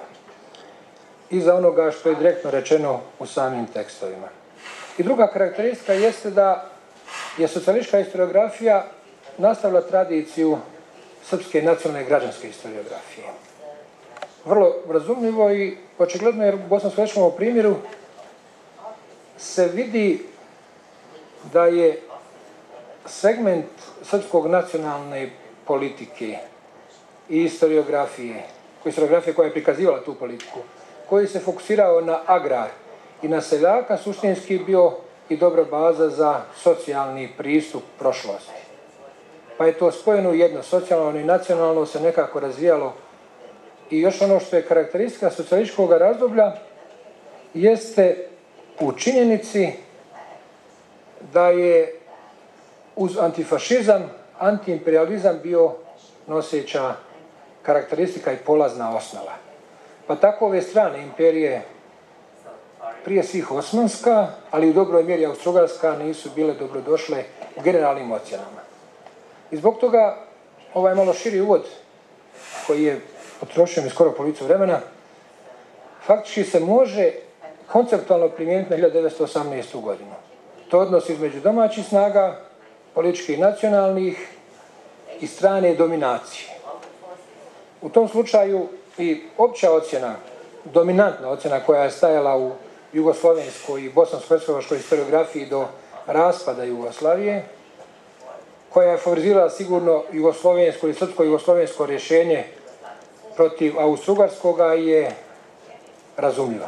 iza onoga što je direktno rečeno u samim tekstovima. I druga karakteristika jeste da je socijalistička historiografija nastavila tradiciju srpske nacionalne građanske historiografije. Vrlo razumljivo i očigledno, jer u bosansko-hercegovačkom primjeru se vidi da je segment srpskog nacionalne politike i historiografije, historiografije koja je prikazivala tu politiku, koji se fokusirao na agrar i na seljaka, suštinski bio i dobra baza za socijalni pristup prošlosti. Pa je to spojeno u jedno, socijalno i nacionalno se nekako razvijalo. I još ono što je karakteristika socijalističkog razdoblja jeste u činjenici da je uz antifašizam, antiimperializam bio noseća karakteristika i polazna osnova. Pa tako ove strane imperije, prije svih osmanska, ali u dobroj mjeri austrougarska, nisu bile dobrodošle u generalnim ocjenama. I zbog toga ovaj malo širi uvod, koji je potrošio mi skoro polovicu vremena, faktički se može konceptualno primijeniti na hiljadu devetsto osamnaestu. godinu. To odnos između domaćih snaga, političkih i nacionalnih i strane dominacije. U tom slučaju i opća ocjena, dominantna ocjena koja je stajala u jugoslovenskoj i bosansko-hercegovačkoj historiografiji do raspada Jugoslavije, koja je favorizirala sigurno jugoslovensko ili srpsko-jugoslovensko rješenje protiv austrougarskoga, je razumljiva.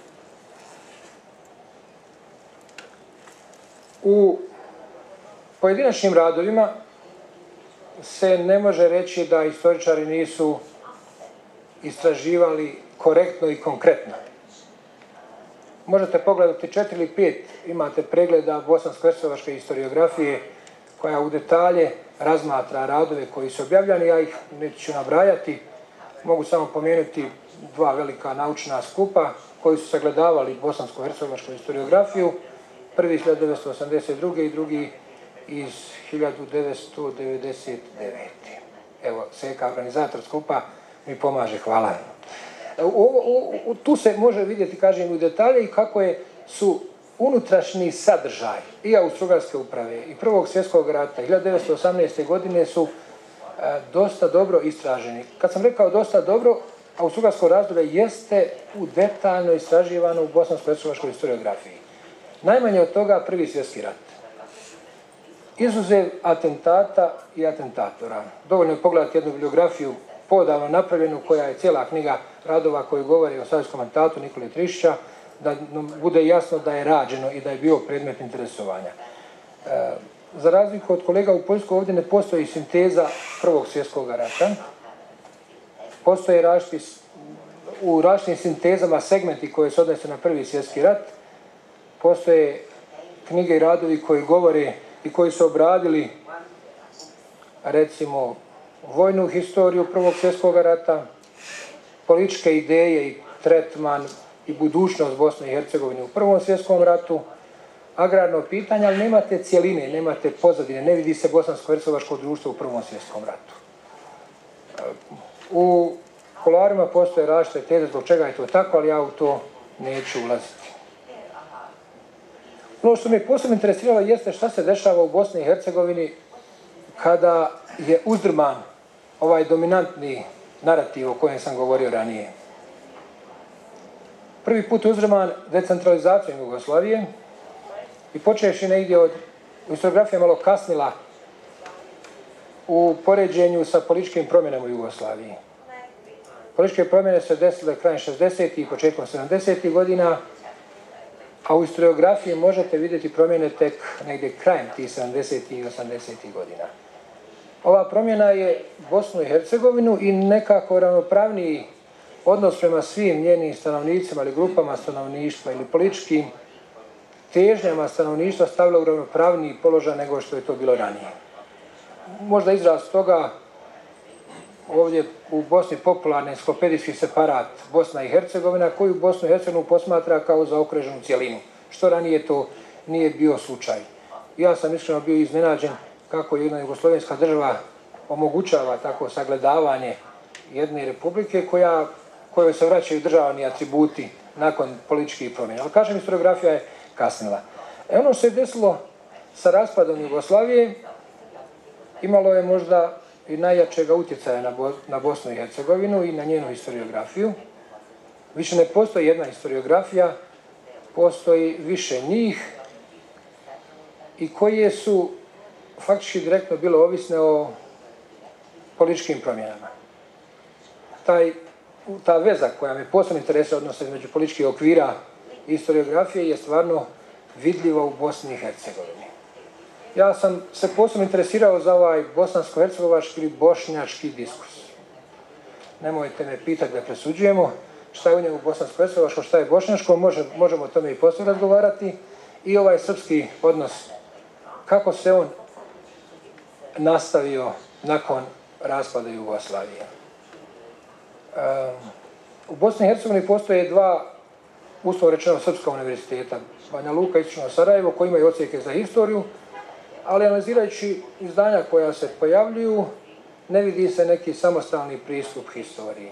U pojedinačnim radovima se ne može reći da historičari nisu istraživali korektno i konkretno. Možete pogledati četiri ili pet, imate pregleda bosansko-hercegovačke historiografije koja u detalje razmatra radove koji su objavljani, ja ih neću nabrajati, mogu samo pomenuti dva velika naučna skupa koji su sagledavali bosansko-hercegovačku historiografiju, prvi iz hiljadu devetsto osamdeset druge. i drugi iz hiljadu devetsto devedeset devete. Evo, Seka, organizator skupa, mi pomaže, hvala. U, u, u, tu se može vidjeti, kažem, u detalje i kako je, su unutrašnji sadržaj i austrougarske uprave i Prvog svjetskog rata hiljadu devetsto osamnaeste. godine su e, dosta dobro istraženi. Kad sam rekao dosta dobro, austrougarsko razdoblje jeste u detaljno istraživano u bosansko-hercegovačkoj historiografiji. Najmanje od toga Prvi svjetski rat. Izuzev atentata i atentatora. Dovoljno je pogledati jednu bibliografiju podavno napravljenu, koja je cijela knjiga radova koji govori o savjetskom atentatu Nikole Trišića, da bude jasno da je rađeno i da je bio predmet interesovanja. E, za razliku od kolega u Poljskoj, ovdje ne postoji sinteza Prvog svjetskog rata. Postoje različiti, u različitim sintezama segmenti koje se odnose na Prvi svjetski rat. Postoje knjige i radovi koji govore i koji su obradili, recimo, vojnu historiju Prvog svjetskog rata, političke ideje i tretman i budućnost Bosne i Hercegovine u Prvom svjetskom ratu, agrarno pitanje, ali nemate cijeline, nemate pozadine, ne vidi se bosansko-hercegovačko društvo u Prvom svjetskom ratu. U kuloarima postoje različite teze zbog čega je to tako, ali ja u to neću ulaziti. Ono što me posebno interesiralo jeste šta se dešava u Bosni i Hercegovini kada je uzdrman ovaj dominantni narativ o kojem sam govorio ranije. Prvi put uzdrman decentralizacijom Jugoslavije i počevši negdje od historiografija malo kasnila u poređenju sa političkim promjenama u Jugoslaviji. Političke promjene se desile krajem šezdesetih i početkom sedamdesetih godina, a u historiografiji možete vidjeti promjene tek negdje krajem tih sedamdesetih i osamdesetih godina. Ova promjena je Bosnu i Hercegovinu i nekako ravnopravniji odnos prema svim njenim stanovnicima ili grupama stanovništva ili političkim težnjama stanovništva stavila u ravnopravniji položaj nego što je to bilo ranije. Možda izraz toga ovdje u Bosni popularni enциklopedijski separat Bosna i Hercegovina, koju Bosnu i Hercegovinu posmatra kao zaokruženu cjelinu, što ranije to nije bio slučaj. Ja sam iskreno bio iznenađen kako jedna jugoslovenska država omogućava tako sagledavanje jedne republike koja, kojoj se vraćaju državni atributi nakon političkih promjena. Ali kažem, historiografija je kasnila. E ono što se desilo sa raspadom Jugoslavije imalo je možda i najjačega utjecaja na, Bo, na Bosnu i Hercegovinu i na njenu historiografiju. Više ne postoji jedna historiografija, postoji više njih i koje su faktički direktno bile ovisne o političkim promjenama. Taj, ta veza koja me posebno interesuje odnosno između političkih okvira i historiografije je stvarno vidljiva u Bosni i Hercegovini. Ja sam se posebno interesirao za ovaj bosansko-hercegovački ili bošnjački diskurs. Nemojte me pitati da presuđujemo šta je u njemu bosansko-hercegovačko, šta je bošnjačko, može, možemo o tome i poslije razgovarati. I ovaj srpski odnos, kako se on nastavio nakon raspada Jugoslavije. Um, u Bosni i Hercegovini postoje dva, uslovno rečeno, srpska univerziteta, Banja Luka i Istočno Sarajevo, koji imaju odsjeke za historiju, ali analizirajući izdanja koja se pojavljuju, ne vidi se neki samostalni pristup historiji.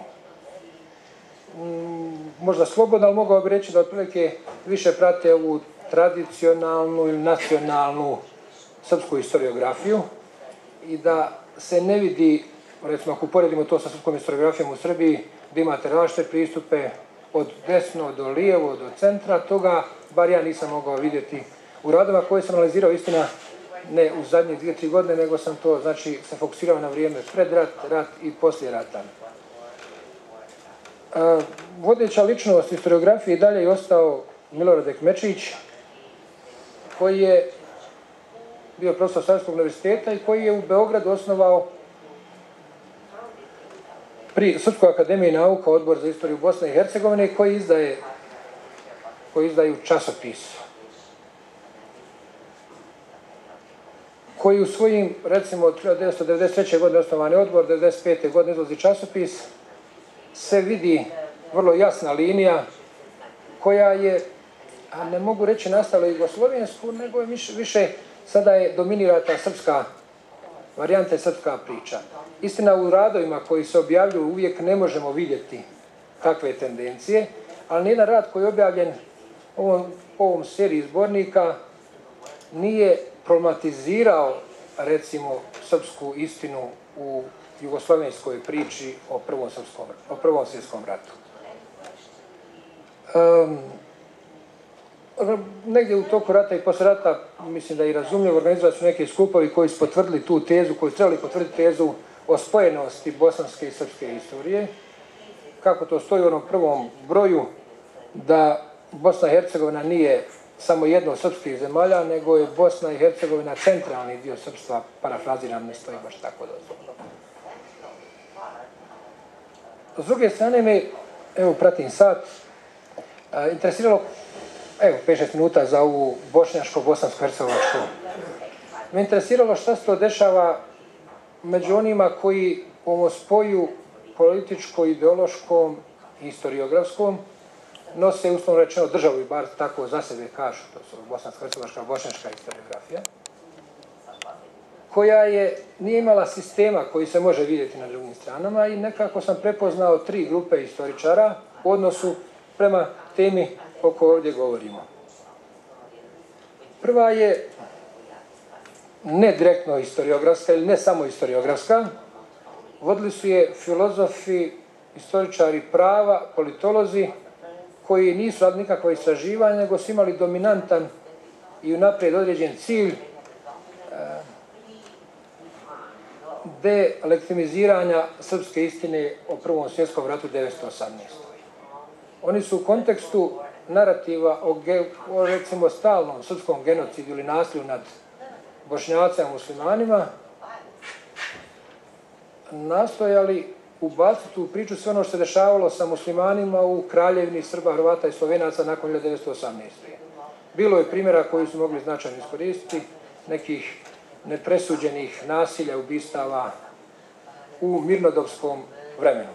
Možda slobodno, ali mogao bi reći da otprilike više prate ovu tradicionalnu ili nacionalnu srpsku historiografiju i da se ne vidi, recimo ako uporedimo to sa srpskom historiografijom u Srbiji, da imate različite pristupe od desno do lijevo do centra, toga bar ja nisam mogao vidjeti u radovima koje sam analizirao, istina, ne u zadnje dvije, tri godine, nego sam to, znači, se fokusirao na vrijeme pred rat, rat i poslije rata. E, vodeća ličnost historiografije i dalje je ostao Milorad Ekmečić, koji je bio profesor Savskog univerziteta i koji je u Beogradu osnovao pri Srpskoj akademiji nauka odbor za istoriju Bosne i Hercegovine koji izdaje, koji izdaju časopis. Koji u svojim, recimo, od hiljadu devetsto devedeset treće. godine osnovani odbor, devedeset pete. godine izlazi časopis, se vidi vrlo jasna linija koja je, a ne mogu reći nastala jugoslovensku, nego je više, više sada je dominira ta srpska varijanta i srpska priča. Istina, u radovima koji se objavljuju uvijek ne možemo vidjeti takve tendencije, ali nijedan rad koji je objavljen ovom, ovom seriji zbornika nije problematizirao, recimo, srpsku istinu u jugoslovenskoj priči o Prvom, srpskom, o Prvom svjetskom ratu. Um, negdje u toku rata i posle rata, mislim da i razumljivo, organizovali su neki skupovi koji su potvrdili tu tezu, koji su trebali potvrditi tezu o spojenosti bosanske i srpske istorije. Kako to stoji u onom prvom broju, da Bosna i Hercegovina nije samo jedno od srpskih zemalja, nego je Bosna i Hercegovina centralni dio srpstva, parafraziram, ne stoji baš tako dozvoljno. S druge strane me, evo pratim sad, interesiralo, evo pet šest minuta za ovu bošnjačko, bosansko-hercegovačku. Me interesiralo šta se to dešava među onima koji u ovom spoju političko-ideološkom i historiografskom nose, uslovno rečeno, državu i bar tako za sebe kažu, to su bosansko-hercegovačka, bošnjačka historiografija, koja je, nije imala sistema koji se može vidjeti na drugim stranama i nekako sam prepoznao tri grupe historičara u odnosu prema temi o kojoj ovdje govorimo. Prva je ne direktno historiografska ili ne samo historiografska. Vodili su je filozofi, historičari prava, politolozi, koji nisu radili nikakva istraživanja, nego su imali dominantan i unaprijed određen cilj delegitimiziranja srpske istine o Prvom svjetskom ratu devetsto osamnaeste. Oni su u kontekstu narativa o, o recimo stalnom srpskom genocidu ili nasilju nad Bošnjacima i muslimanima nastojali ubaciti u priču sve ono što se dešavalo sa muslimanima u kraljevini Srba, Hrvata i Slovenaca nakon hiljadu devetsto osamnaeste. Bilo je primjera koji su mogli značajno iskoristiti, nekih nepresuđenih nasilja, ubistava u mirnodopskom vremenu.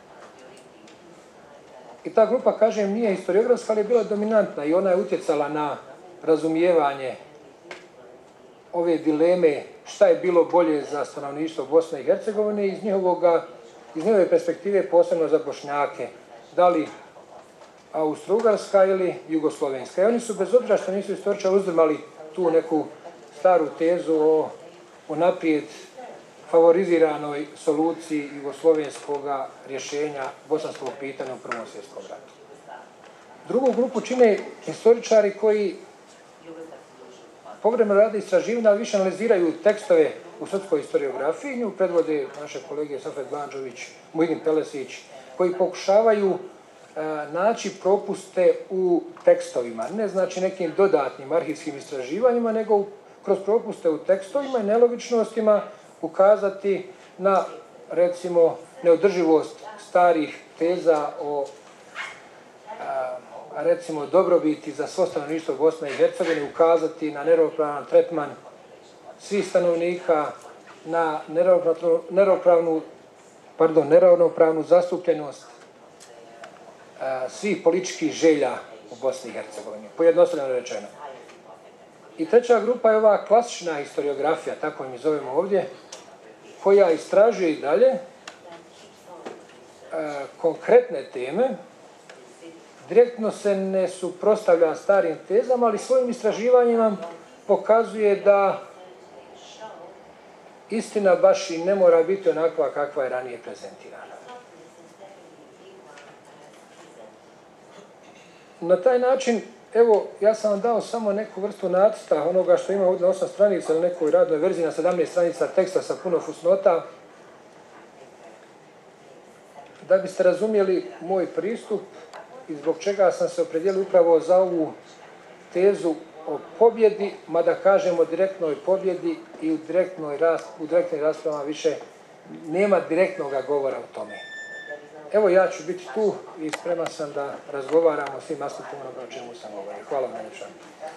I ta grupa, kažem, nije historiografska, ali je bila dominantna i ona je utjecala na razumijevanje ove dileme šta je bilo bolje za stanovništvo Bosne i Hercegovine iz njihovoga, iz njihove perspektive, posebno za Bošnjake, da li Austro-Ugarska ili Jugoslovenska. I oni su, bez obzira što nisu historičari, uzdrmali tu neku staru tezu o, o naprijed favoriziranoj soluciji jugoslovenskog rješenja bosanskog pitanja u Prvom svjetskom ratu. Drugu grupu čine historičari koji pogrebno rade istraživanja, ali više analiziraju tekstove u srpskoj historiografiji. Nju predvode naše kolege Safet Banđović, Muhidin Pelesić, koji pokušavaju e, naći propuste u tekstovima. Ne znači nekim dodatnim arhivskim istraživanjima, nego u, kroz propuste u tekstovima i nelogičnostima ukazati na, recimo, neodrživost starih teza o a, recimo dobrobiti za svo stanovništvo Bosne i Hercegovine, ukazati na neravnopravan tretman svih stanovnika, na neravnopravnu, pardon, neravnopravnu zastupljenost a, svih političkih želja u Bosni i Hercegovini, pojednostavljeno rečeno. I treća grupa je ova klasična historiografija, tako mi zovemo ovdje, koja istražuje i dalje a, konkretne teme, direktno se ne suprotstavlja starim tezama, ali svojim istraživanjima pokazuje da istina baš i ne mora biti onakva kakva je ranije prezentirana. Na taj način, evo, ja sam vam dao samo neku vrstu nacrta onoga što ima ovdje na osam stranica ili nekoj radnoj verziji na sedamnaest stranica teksta sa puno fusnota, da biste razumjeli moj pristup i zbog čega sam se opredijelio upravo za ovu tezu o pobjedi, mada kažemo direktnoj pobjedi i u direktnoj rast, u direktnim raspravama više nema direktnog govora o tome. Evo, ja ću biti tu i spreman sam da razgovaramo o svim aspektima onoga o čemu sam govorio. Hvala vam najljepša.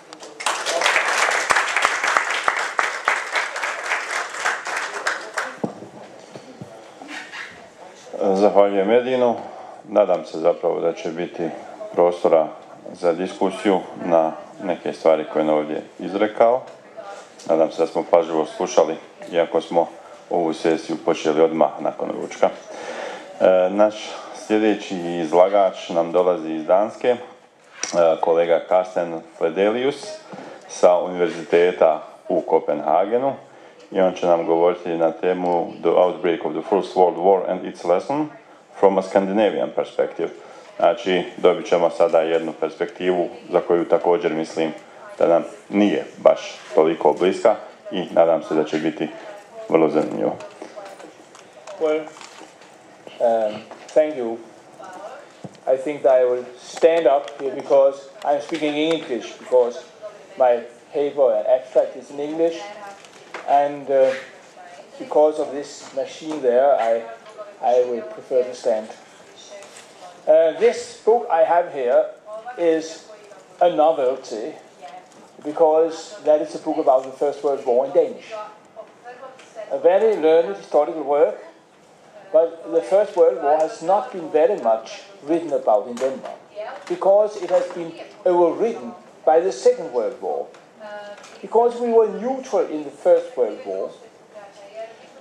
Zahvaljujem Edinu. Nadam se zapravo da će biti prostora za diskusiju na neke stvari koje je ovdje izrekao. Nadam se da smo pažljivo slušali, iako smo ovu sesiju počeli odmah nakon ručka. E, naš sljedeći izlagač nam dolazi iz Danske, e, kolega Karsten Fledelius sa Univerziteta u Kopenhagenu, i on će nam govoriti na temu The Outbreak of the First World War and its Lesson from a Scandinavian perspective. Znači, dobit ćemo sada jednu perspektivu za koju također mislim da nam nije baš toliko bliska i nadam se da će biti vrlo zanimljivo. Well, um, thank you. I think that I will stand up here because I'm speaking English, because my paper and abstract is in English, and uh, because of this machine there, I, I will prefer to stand. Uh, this book I have here is a novelty, because that is a book about the First World War in Danish. A very learned historical work, but the First World War has not been very much written about in Denmark, because it has been overwritten by the Second World War. Because we were neutral in the First World War,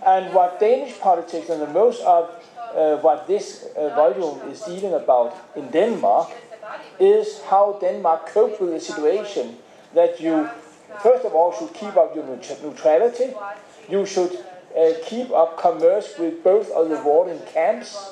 And what Danish politics and the most of uh, what this uh, volume is dealing about in Denmark is how Denmark coped with the situation that you, first of all, should keep up your neutrality. You should uh, keep up commerce with both of the warring camps.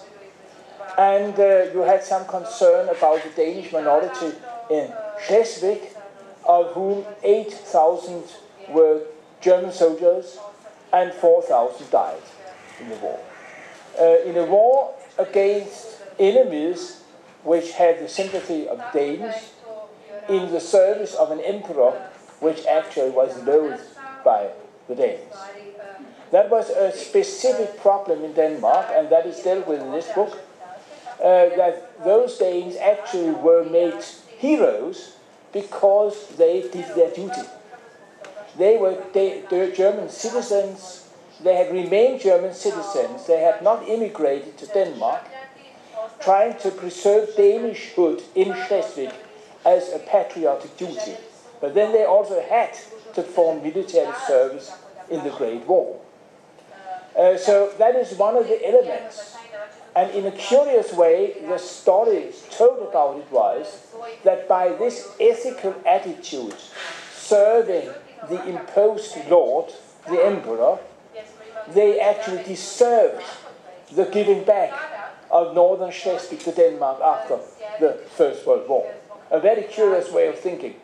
And uh, you had some concern about the Danish minority in Schleswig, of whom eight thousand were German soldiers and four thousand died in the war. Uh, in a war against enemies which had the sympathy of Danes, in the service of an emperor which actually was loathed by the Danes. That was a specific problem in Denmark, and that is dealt with in this book, uh, that those Danes actually were made heroes because they did their duty. They were they, they German citizens, they had remained German citizens, they had not immigrated to Denmark, trying to preserve Danishhood in Schleswig as a patriotic duty. But then they also had to perform military service in the Great War. Uh, so that is one of the elements. And in a curious way, the story told about it was that by this ethical attitude, serving the imposed lord, the emperor, they actually deserved the giving back of northern Schleswig to Denmark after the First World War. A very curious way of thinking.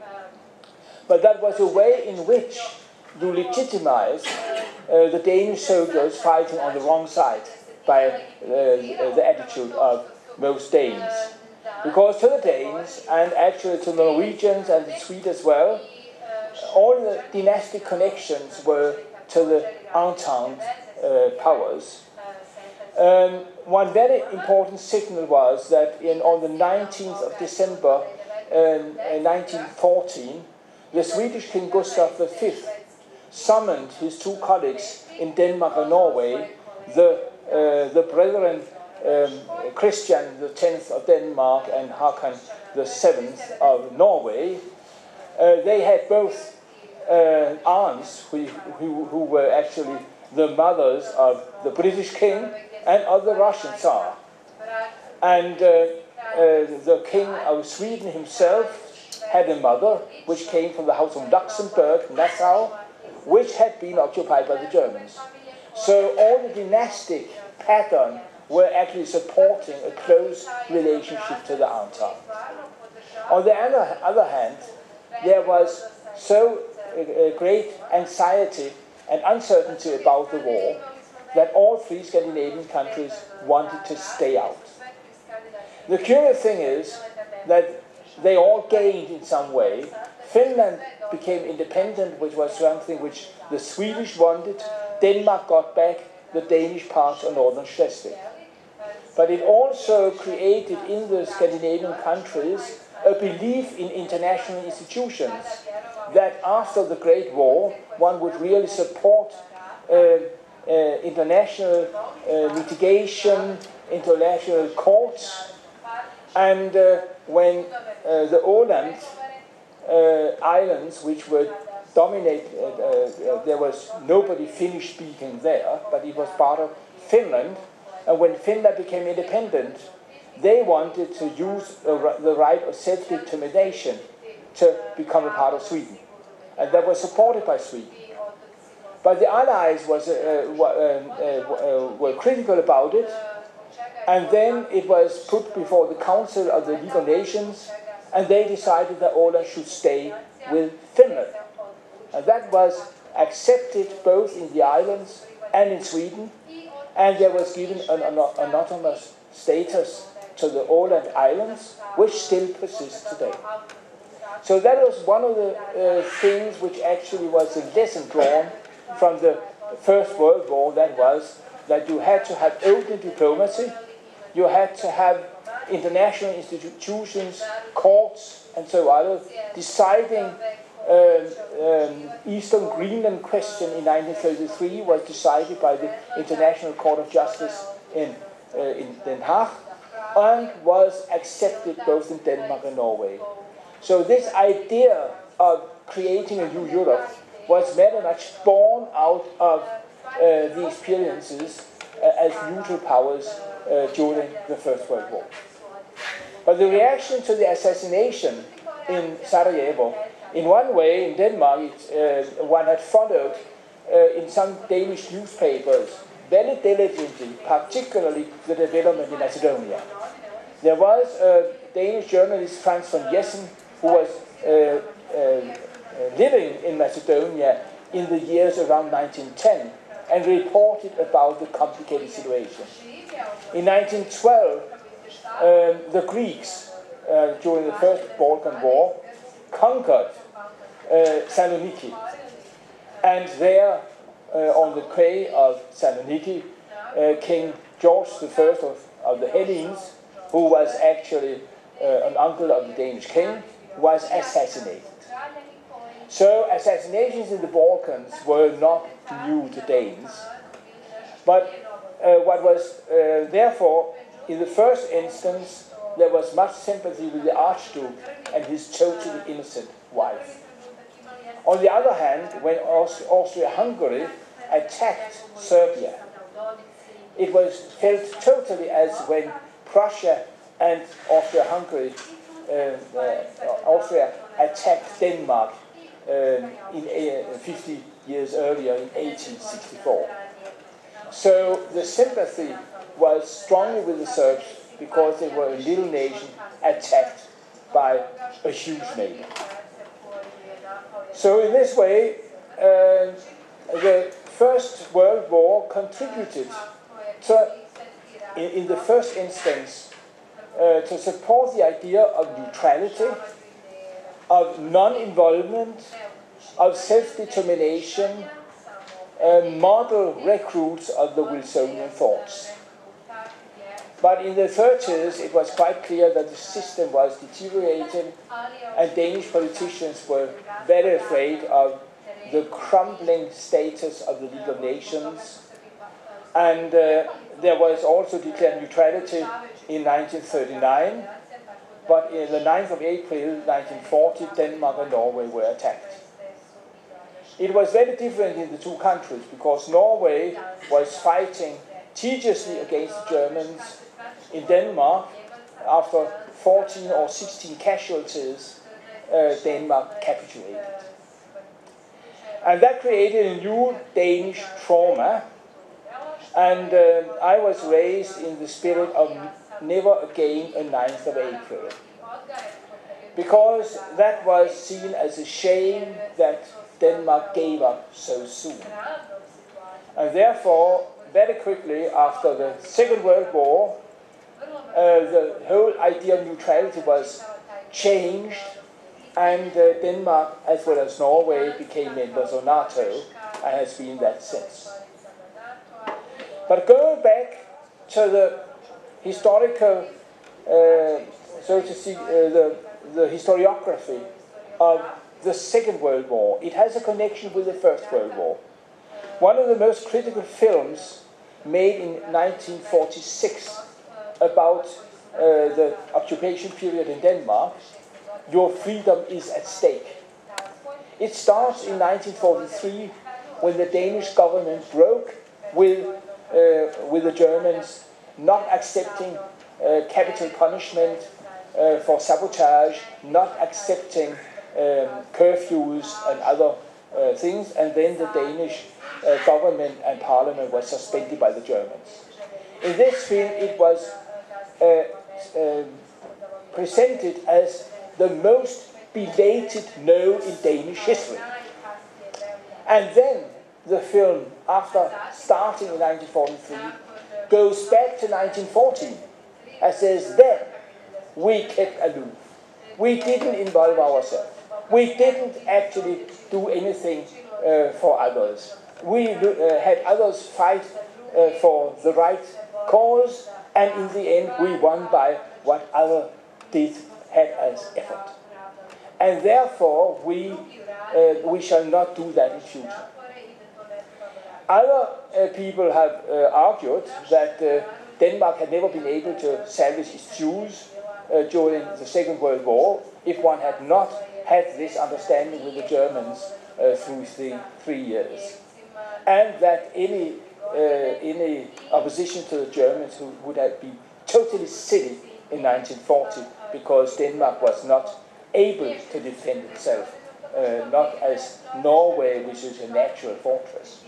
But that was a way in which you legitimized uh, the Danish soldiers fighting on the wrong side by uh, the attitude of most Danes. Because to the Danes, and actually to the Norwegians and the Swedes as well, all the dynastic connections were to the Entente uh, powers. Um, one very important signal was that in, on the nineteenth of December um, nineteen fourteen, the Swedish King Gustav the Fifth summoned his two colleagues in Denmark and Norway, the, uh, the brethren um, Christian the tenth of Denmark and Håkon the seventh of Norway. Uh, they had both uh, aunts who, who, who were actually the mothers of the British king and of the Russian Tsar. And uh, uh, the king of Sweden himself had a mother which came from the house of Luxembourg, Nassau, which had been occupied by the Germans. So all the dynastic pattern were actually supporting a close relationship to the Entente. On the other, other hand, there was so uh, great anxiety and uncertainty about the war that all three Scandinavian countries wanted to stay out. The curious thing is that they all gained in some way. Finland became independent, which was something which the Swedish wanted. Denmark got back the Danish parts of northern Schleswig. But it also created in the Scandinavian countries a belief in international institutions, that after the Great War, one would really support uh, uh, international uh, litigation, international courts. And uh, when uh, the Åland uh, Islands, which were dominated, uh, uh, there was nobody Finnish speaking there, but it was part of Finland. And when Finland became independent, they wanted to use the right of self-determination to become a part of Sweden. And that was supported by Sweden. But the Allies was, uh, uh, uh, uh, were critical about it, and then it was put before the Council of the League of Nations, and they decided that Åland should stay with Finland. And that was accepted both in the islands and in Sweden, and there was given an, an autonomous status to the Åland Islands, which still persists today. So that was one of the uh, things which actually was a lesson drawn from the First World War, that was that you had to have open diplomacy, you had to have international institutions, courts, and so on, deciding uh, um, Eastern Greenland question in nineteen thirty-three was decided by the International Court of Justice in, uh, in Den Haag, and was accepted both in Denmark and Norway. So this idea of creating a new Europe was very much born out of uh, the experiences uh, as neutral powers uh, during the First World War. But the reaction to the assassination in Sarajevo, in one way, in Denmark, it, uh, one had followed uh, in some Danish newspapers very diligently, particularly the development in Macedonia. There was a Danish journalist, Frans von Jessen, who was uh, uh, living in Macedonia in the years around nineteen ten and reported about the complicated situation. In nineteen twelve, um, the Greeks, uh, during the First Balkan War, conquered uh, Saloniki. And there, uh, on the quay of Saloniki, uh, King George the First of, of the Hellenes, who was actually uh, an uncle of the Danish king, was assassinated. So assassinations in the Balkans were not new to Danes. But uh, what was uh, therefore, in the first instance, there was much sympathy with the Archduke and his totally innocent wife. On the other hand, when Aust- Austria-Hungary attacked Serbia, it was felt totally as when Prussia and Austria-Hungary, uh, uh, Austria attacked Denmark uh, in uh, fifty years earlier in eighteen sixty-four. So the sympathy was strongly with the Serbs because they were a little nation attacked by a huge neighbor. So in this way, uh, the First World War contributed to, in, in the first instance, uh, to support the idea of neutrality, of non-involvement, of self-determination, uh, model recruits of the Wilsonian thoughts. But in the thirties, it was quite clear that the system was deteriorating, and Danish politicians were very afraid of the crumbling status of the League of Nations. And uh, there was also declared neutrality in nineteen thirty-nine, but in the ninth of April nineteen forty, Denmark and Norway were attacked. It was very different in the two countries, because Norway was fighting tediously against the Germans. In Denmark, after fourteen or sixteen casualties, uh, Denmark capitulated. And that created a new Danish trauma. And uh, I was raised in the spirit of never again a ninth of April. Because that was seen as a shame that Denmark gave up so soon. And therefore, very quickly after the Second World War, Uh, the whole idea of neutrality was changed, and uh, Denmark, as well as Norway, became members of NATO, and has been that since. But going back to the historical, uh, so to speak, uh, the, the historiography of the Second World War, it has a connection with the First World War. One of the most critical films made in nineteen forty-six about uh, the occupation period in Denmark, Your Freedom is at Stake. It starts in nineteen forty-three, when the Danish government broke with, uh, with the Germans not accepting uh, capital punishment uh, for sabotage, not accepting um, curfews and other uh, things, and then the Danish uh, government and parliament was suspended by the Germans. In this film, it was Uh, uh, presented as the most belated no in Danish history. And then the film, after starting in nineteen forty-three, goes back to nineteen fourteen and says, then we kept aloof. We didn't involve ourselves. We didn't actually do anything uh, for others. We uh, had others fight uh, for the right cause, and in the end we won by what others did had as effort. And therefore we, uh, we shall not do that in future. Other uh, people have uh, argued that uh, Denmark had never been able to salvage its Jews uh, during the Second World War if one had not had this understanding with the Germans uh, through the three years. and that any, uh, any opposition to the Germans who would have been totally silly in nineteen forty because Denmark was not able to defend itself, uh, not as Norway, which is a natural fortress.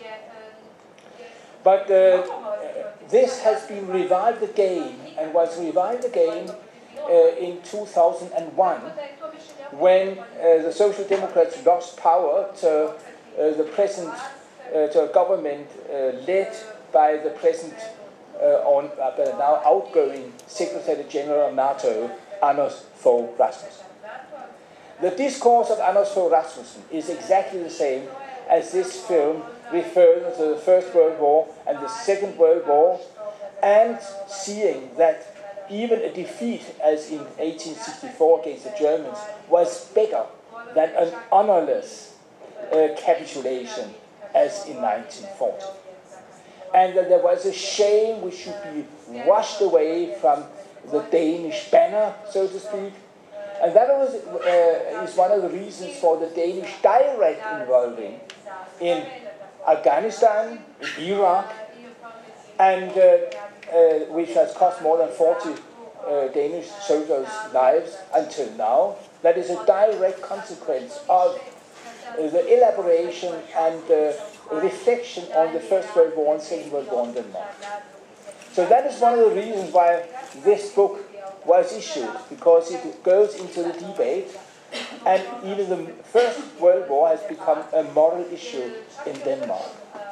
But uh, this has been revived again, and was revived again uh, in two thousand one, when uh, the Social Democrats lost power to uh, the present, uh, to a government uh, led by the present, uh, on, uh, now outgoing Secretary General of NATO, Anders Fogh Rasmussen. The discourse of Anders Fogh Rasmussen is exactly the same as this film, referring to the First World War and the Second World War, and seeing that even a defeat, as in eighteen sixty-four against the Germans, was better than an honorless uh, capitulation, as in nineteen forty. And that there was a shame which should be washed away from the Danish banner, so to speak. And that was, uh, is one of the reasons for the Danish direct involving in Afghanistan, in Iraq, and uh, uh, which has cost more than forty uh, Danish soldiers' lives until now. That is a direct consequence of uh, the elaboration and uh, reflection on the First World War and Second World War in Denmark. So that is one of the reasons why this book was issued, because it goes into the debate, and even the First World War has become a moral issue in Denmark.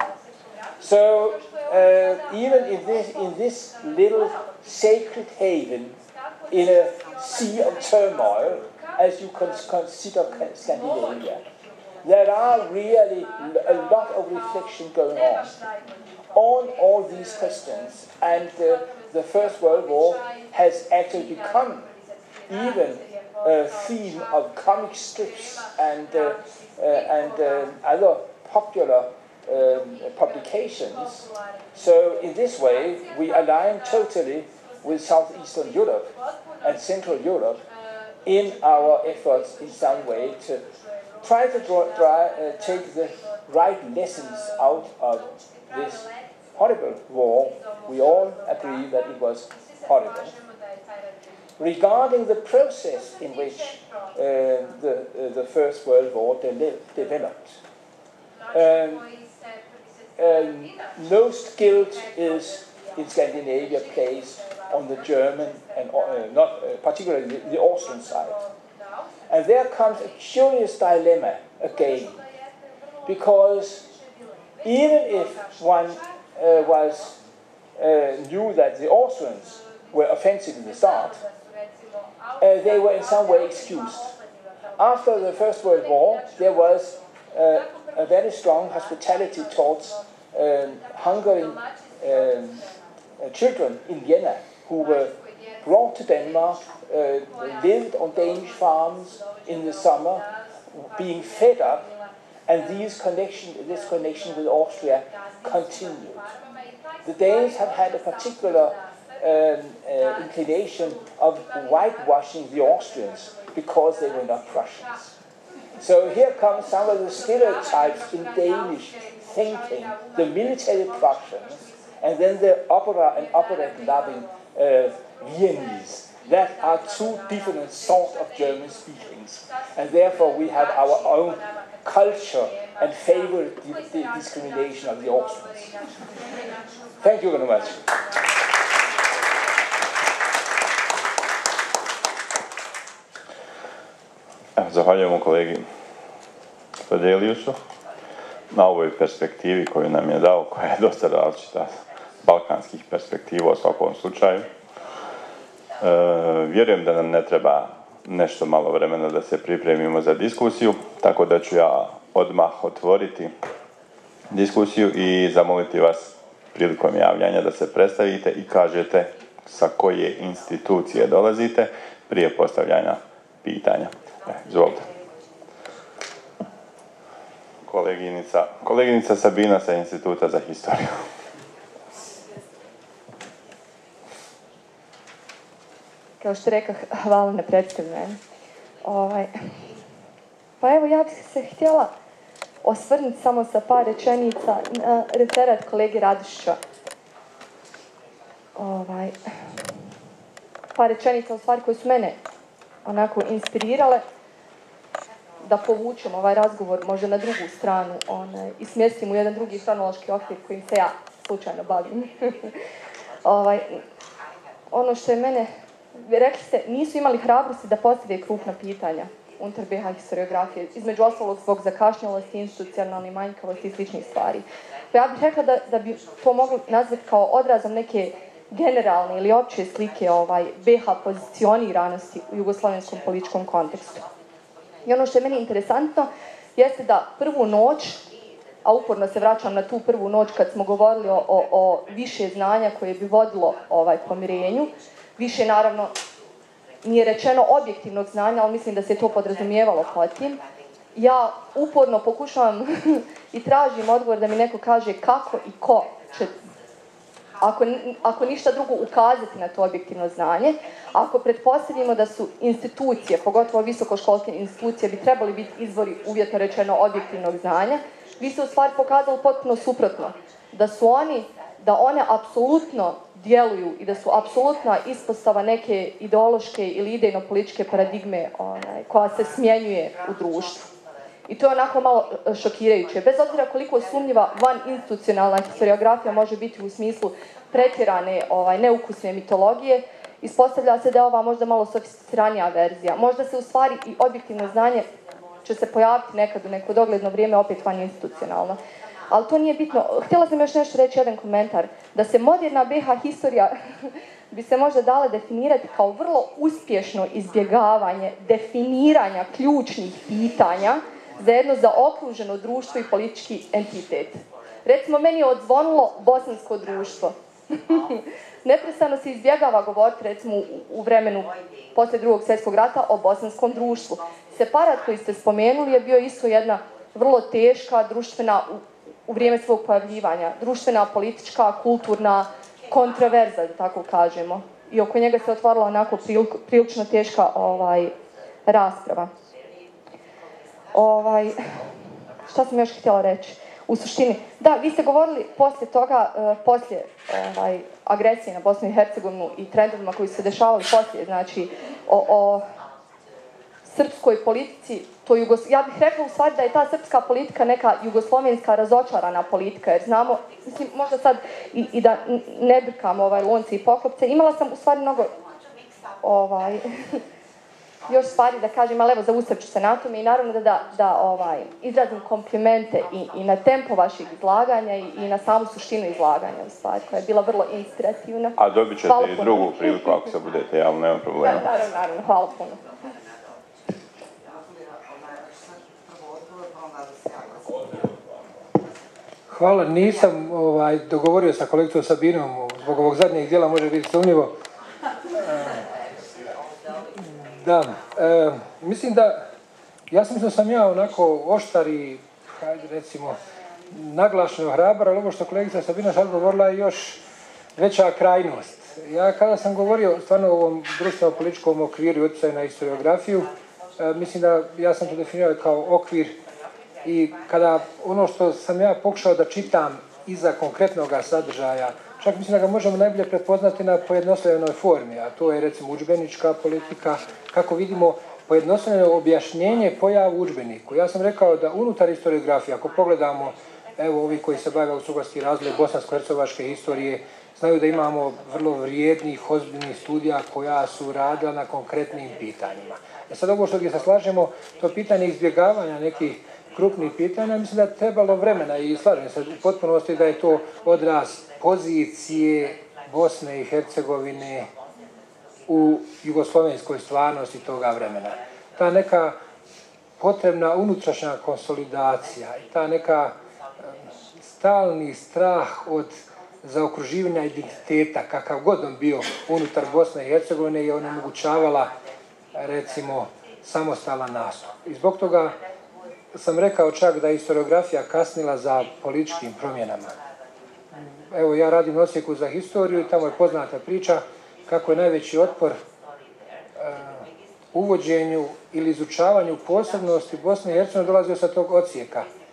So uh, even in this, in this little sacred haven, in a sea of turmoil, as you consider Scandinavia, there are really a lot of reflection going on on all these questions, and uh, the First World War has actually become even a theme of comic strips and, uh, uh, and uh, other popular um, publications. So in this way, we align totally with Southeastern Europe and Central Europe in our efforts in some way to try to draw, try, uh, take the right lessons out of this horrible war. We all agree that it was horrible. Regarding the process in which uh, the, uh, the First World War de developed, um, um, most guilt is in Scandinavia placed on the German and uh, not uh, particularly the, the Austrian side. And there comes a curious dilemma again, because even if one uh, was uh, knew that the Austrians were offensive in the start, uh, they were in some way excused. After the First World War, there was uh, a very strong hospitality towards um, Hungarian um, uh, children in Vienna who were brought to Denmark, uh, lived on Danish farms in the summer, being fed up, and these connection, this connection with Austria continued. The Danes have had a particular um, uh, inclination of whitewashing the Austrians because they were not Prussians. So here come some of the stereotypes in Danish thinking, the military Prussians, and then the opera and operette-loving uh, Viennese. That are two different sorts of German speakings, and therefore we have our own culture and favor the discrimination of the Austrians. Thank you very much. Zahvaljujemo kolegi Fledeliusu na ovoj perspektivi koju nam je dao, koja je dosta različita balkanskih perspektiva u svakom slučaju. E, vjerujem da nam ne treba nešto malo vremena da se pripremimo za diskusiju, tako da ću ja odmah otvoriti diskusiju i zamoliti vas prilikom javljanja da se predstavite i kažete sa koje institucije dolazite prije postavljanja pitanja. E, izvolite. Koleginica, koleginica Sabina sa Instituta za historiju. Kao što rekao, hvala na predstavljanju. Ovaj, pa evo, ja bih se htjela osvrnuti samo sa par rečenica na referat kolege Radušića. Ovaj, par rečenica u stvari koje su mene onako inspirirale da povučem ovaj razgovor možda na drugu stranu onaj, i smjestim u jedan drugi hronološki okvir kojim se ja slučajno bavim. ovaj, ono što je mene, rekli ste, nisu imali hrabrosti da postave krupna pitanja unutar be ha historiografije, između ostalog zbog zakašnjelosti, institucionalne manjkavosti i sličnih stvari. Pa ja bih rekla da, da bi to moglo nazvati kao odrazom neke generalne ili opće slike ovaj, be ha pozicioniranosti u jugoslavenskom političkom kontekstu. I ono što je meni interesantno jeste da prvu noć, a uporno se vraćam na tu prvu noć kad smo govorili o, o, o više znanja koje bi vodilo ovaj, pomirenju, više naravno nije rečeno objektivnog znanja, ali mislim da se to podrazumijevalo pod tim. Ja uporno pokušavam i tražim odgovor da mi neko kaže kako i ko će, ako, ako ništa drugo, ukazati na to objektivno znanje. Ako pretpostavimo da su institucije, pogotovo visokoškolske institucije, bi trebali biti izvori uvjetno rečeno objektivnog znanja, vi ste u stvari pokazali potpuno suprotno. Da su oni, da one apsolutno djeluju i da su apsolutna ispostava neke ideološke ili idejno-političke paradigme onaj, koja se smjenjuje u društvu. I to je onako malo šokirajuće. Bez obzira koliko sumnjiva van institucionalna historiografija može biti u smislu pretjerane ovaj, neukusne mitologije, ispostavlja se da je ova možda malo sofisticiranija verzija. Možda se u stvari i objektivno znanje će se pojaviti nekad u neko dogledno vrijeme opet van institucionalno. Ali to nije bitno. Htjela sam još nešto reći, jedan komentar. Da se moderna be ha historija bi se možda dala definirati kao vrlo uspješno izbjegavanje definiranja ključnih pitanja za jedno zaokruženo društvo i politički entitet. Recimo, meni je odzvonilo bosansko društvo. Neprestano se izbjegava govoriti, recimo, u vremenu poslije drugog svjetskog rata o bosanskom društvu. Separat koji ste spomenuli je bio isto jedna vrlo teška društvena, u, u vrijeme svog pojavljivanja, društvena, politička, kulturna kontraverza, da tako kažemo. I oko njega se otvorila onako prilično teška ovaj, rasprava. Ovaj, šta sam još htjela reći? U suštini, da, vi ste govorili poslije toga, uh, poslije ovaj, agresije na Bosnu i Hercegovinu i trendovima koji su se dešavali poslije, znači o, o srpskoj politici, to Jugos... ja bih rekla u stvari da je ta srpska politika neka jugoslovenska razočarana politika, jer znamo, mislim, možda sad i, i da ne brkam ovaj, lonce i poklopce, imala sam u stvari mnogo ovaj, još stvari da kažem, ali evo zaustavit ću se na tome i naravno da, da, da ovaj, izrazim komplimente i, i na tempo vašeg izlaganja i, i na samu suštinu izlaganja u stvari, koja je bila vrlo inspirativna. A dobit ćete i drugu priliku ako se budete javno, nema problema. Da, naravno, naravno, hvala puno. Hvala, nisam ovaj, dogovorio sa kolegicom Sabinom, zbog ovog zadnjeg dijela može biti sumnjivo. Da, e, mislim da, ja sam mislim da sam ja onako oštar i, hajde recimo, naglašeno hrabar, ali ovo što kolegica Sabina sad govorila je još veća krajnost. Ja kada sam govorio stvarno o ovom društveno-političkom okviru i utjecaju na historiografiju, e, mislim da ja sam to definirao kao okvir i kada ono što sam ja pokušao da čitam iza konkretnog sadržaja, čak mislim da ga možemo najbolje prepoznati na pojednostavljenoj formi, a to je recimo udžbenička politika, kako vidimo pojednostavljeno objašnjenje pojavu u udžbeniku. Ja sam rekao da unutar historiografije, ako pogledamo, evo ovi koji se bave austrougarski razvoj bosansko-hercegovačke historije, znaju da imamo vrlo vrijednih, ozbiljnih studija koja su radila na konkretnim pitanjima. E sad ovo što gdje se slažemo, to pitanje izbjegavanja nekih krupnih pitanja, mislim da je trebalo vremena i slažem se u potpunosti da je to odraz pozicije Bosne i Hercegovine u jugoslovenskoj stvarnosti toga vremena. Ta neka potrebna unutrašnja konsolidacija i ta neka stalni strah od zaokruživanja identiteta, kakav god on bio unutar Bosne i Hercegovine, je onemogućavala, recimo, samostalan nastup. I zbog toga sam rekao čak da je historiografija kasnila za političkim promjenama. Evo, ja radim u Osijeku za historiju i tamo je poznata priča kako je najveći otpor uh, uvođenju ili izučavanju posebnosti Bosne i Hercegovine dolazio sa tog Osijeka.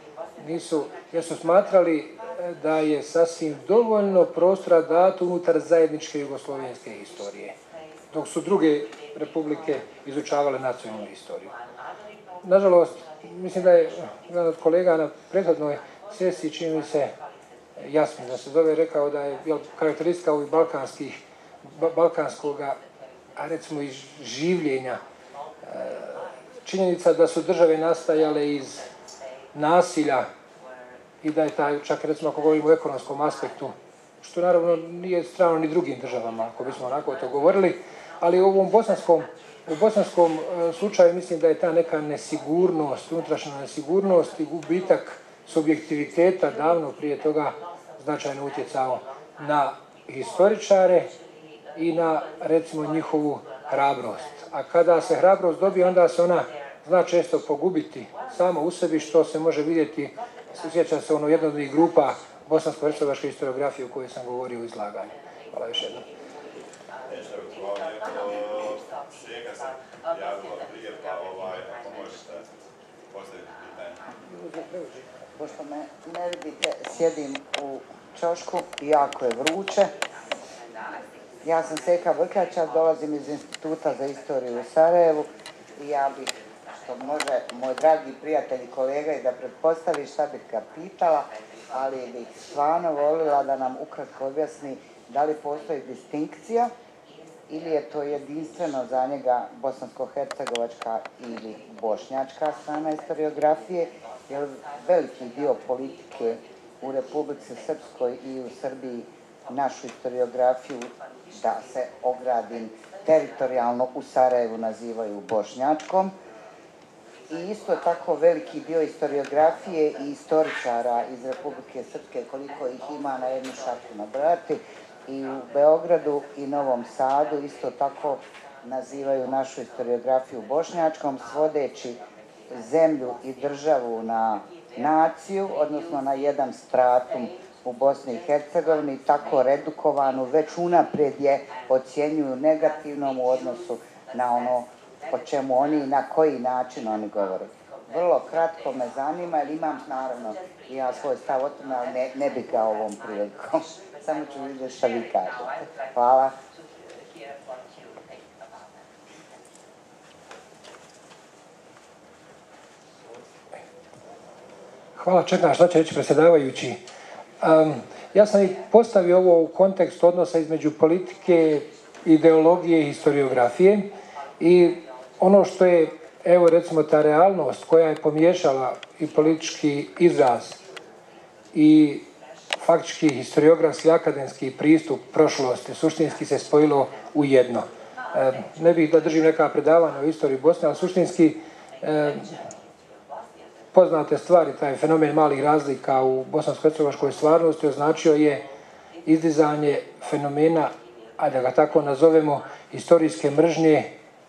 nisu, jer su smatrali da je sasvim dovoljno prostora dato unutar zajedničke jugoslovenske historije, dok su druge republike izučavale nacionalnu historiju. Nažalost, mislim da je jedan od kolega na prethodnoj sesiji, čini mi se Jasmin, da se zove, rekao da je bila karakteristika ovih balkanskih, balkanskoga, a recimo iz življenja, činjenica da su države nastajale iz nasilja i da je taj, čak recimo ako govorimo o ekonomskom aspektu, što naravno nije strano ni drugim državama, ako bismo onako to govorili, ali u ovom bosanskom, u bosanskom slučaju mislim da je ta neka nesigurnost, unutrašnja nesigurnost i gubitak subjektiviteta davno prije toga značajno utjecao na historičare i na recimo njihovu hrabrost. A kada se hrabrost dobije, onda se ona zna često pogubiti samo u sebi, što se može vidjeti, sjeća se ono jedno od njih grupa bosansko-hercegovačke historiografije o kojoj sam govorio u izlaganju. Hvala još jednom. Pošto me ne vidite, sjedim u ćošku i jako je vruće. Ja sam Seka Vrkača, dolazim iz Instituta za historiju u Sarajevu i ja bih, što može moj dragi prijatelj i kolega i da pretpostavi šta bih ga pitala, ali bih stvarno volila da nam ukratko objasni da li postoji distinkcija ili je to jedinstveno za njega bosansko-hercegovačka ili bošnjačka strana historiografije, jer veliki dio politike u Republici Srpskoj i u Srbiji našu historiografiju, da se ogradim, teritorijalno u Sarajevu nazivaju bošnjačkom. I isto tako veliki dio historiografije i istoričara iz Republike Srpske, koliko ih ima na jednu šaku nabrati, i u Beogradu i Novom Sadu isto tako nazivaju našu historiografiju bošnjačkom, svodeći zemlju i državu na naciju, odnosno na jedan stratum u Bosni i Hercegovini, tako redukovanu, već unaprijed je ocjenjuju negativnom u odnosu na ono o čemu oni i na koji način oni govore. Vrlo kratko me zanima, jer imam naravno i ja svoj stav o tome, ali ne, ne bih ga ovom prilikom. Samo ću vidjeti što vi kažete. Hvala. Hvala, čekam šta će reći predsjedavajući. Um, ja sam i postavio ovo u kontekst odnosa između politike, ideologije i historiografije i ono što je, evo recimo ta realnost koja je pomiješala i politički izraz i faktički historiografski akademski pristup prošlosti suštinski se spojilo u jedno. E, ne bih da držim neka predavanja o istoriji Bosne, ali suštinski e, poznate stvari, taj fenomen malih razlika u bosansko-hercegovačkoj stvarnosti označio je izdizanje fenomena, a da ga tako nazovemo, historijske mržnje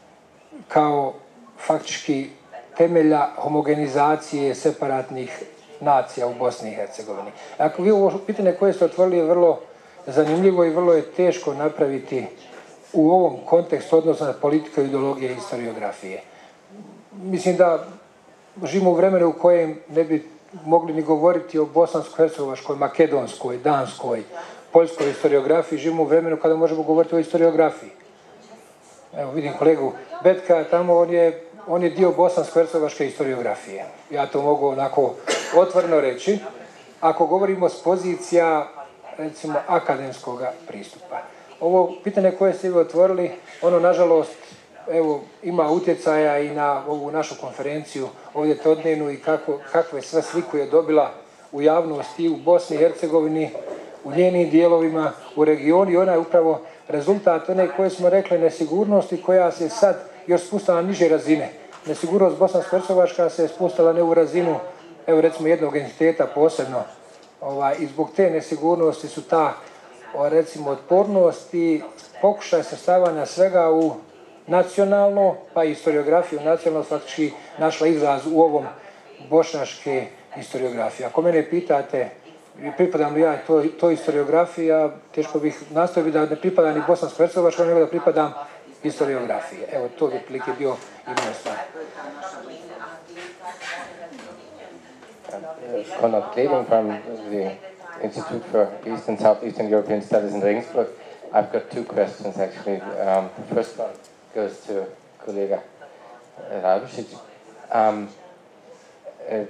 kao faktički temelja homogenizacije separatnih nacija u Bosni i Hercegovini. Ako vi ovo pitanje koje ste otvorili je vrlo zanimljivo i vrlo je teško napraviti u ovom kontekstu odnosa na politiku, ideologije i historiografije. Mislim da živimo u vremenu u kojem ne bi mogli ni govoriti o bosansko-hercegovačkoj, makedonskoj, danskoj, poljskoj historiografiji, živimo u vremenu kada možemo govoriti o historiografiji. Evo vidim kolegu Betka, tamo on je, on je dio bosansko-hercegovačke historiografije. Ja to mogu onako otvoreno reći, ako govorimo s pozicija, recimo, akademskog pristupa. Ovo pitanje koje ste vi otvorili, ono, nažalost, evo, ima utjecaja i na ovu našu konferenciju ovdje todnevnu i kako, kakve sve sliku je dobila u javnosti i u Bosni i Hercegovini, u njenim dijelovima, u regionu, i ona je upravo rezultat one koje smo rekli nesigurnosti koja se sad još spustala na niže razine. Nesigurnost bosansko-hercegovačka se je spustala ne u razinu, evo recimo jednog entiteta posebno, ovaj, i zbog te nesigurnosti su ta, o, recimo, otpornost i pokušaj sastavljanja svega u nacionalno, pa i historiografiju nacionalno faktički našla izraz u ovom bošnjačke historiografije. Ako mene pitate, pripadam li ja toj, toj historiografiji, ja teško bih nastavio da ne pripadam ni bosansko-hercegovačkoj, nego da pripadam historiografije. Evo, to bi prilike bio i moj stvar. Konrad Kleving from the Institute for East and Southeastern European Studies in Regensburg. I've got two questions actually. Um, the first one goes to colleague Radušić. Um, uh,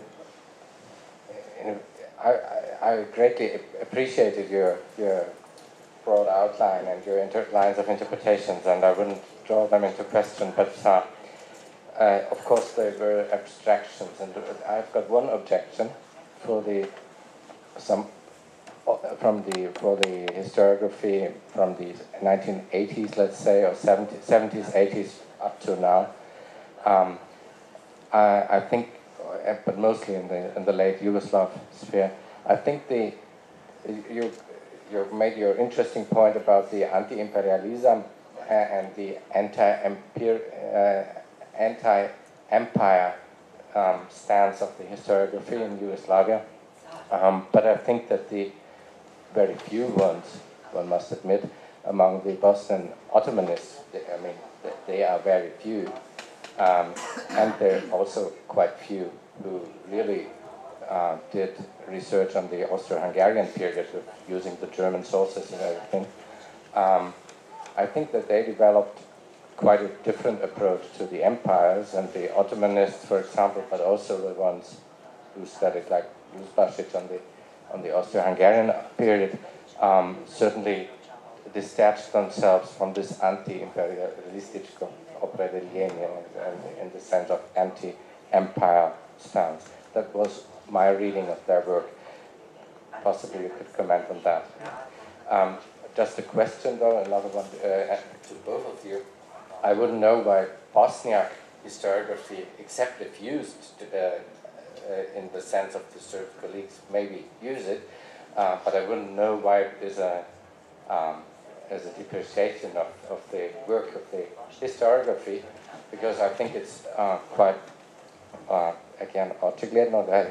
I, I, I greatly appreciated your, your broad outline and your inter lines of interpretations, and I wouldn't draw them into question, but uh, uh, of course they were abstractions, and I've got one objection for the some from the for the historiography from the nineteen eighties, let's say, or seventies, eighties up to now. Um, I, I think, but mostly in the in the late Yugoslav sphere, I think the you you made your interesting point about the anti-imperialism and the anti-empire uh, anti-empire um, stance of the historiography in Yugoslavia. Um, but I think that the very few ones, one must admit, among the Bosnian Ottomanists, I mean, they are very few, um, and there are also quite few who really uh, did research on the Austro-Hungarian period using the German sources and everything. Um, I think that they developed quite a different approach to the empires, and the Ottomanists, for example, but also the ones who studied, like Yugoslav on the on the Austro-Hungarian period, um, certainly detached themselves from this anti-imperialistico opredelienie in the sense of anti-empire stance. That was my reading of their work. Possibly you could comment on that. Um, just a question, though, another one uh, to both of you. I wouldn't know why Bosniak historiography, except if used to, uh, Uh, in the sense of the Serb colleagues maybe use it, uh, but I wouldn't know why it is a, um, as a depreciation of, of the work of the historiography, because I think it's uh, quite, uh, again, očigledno da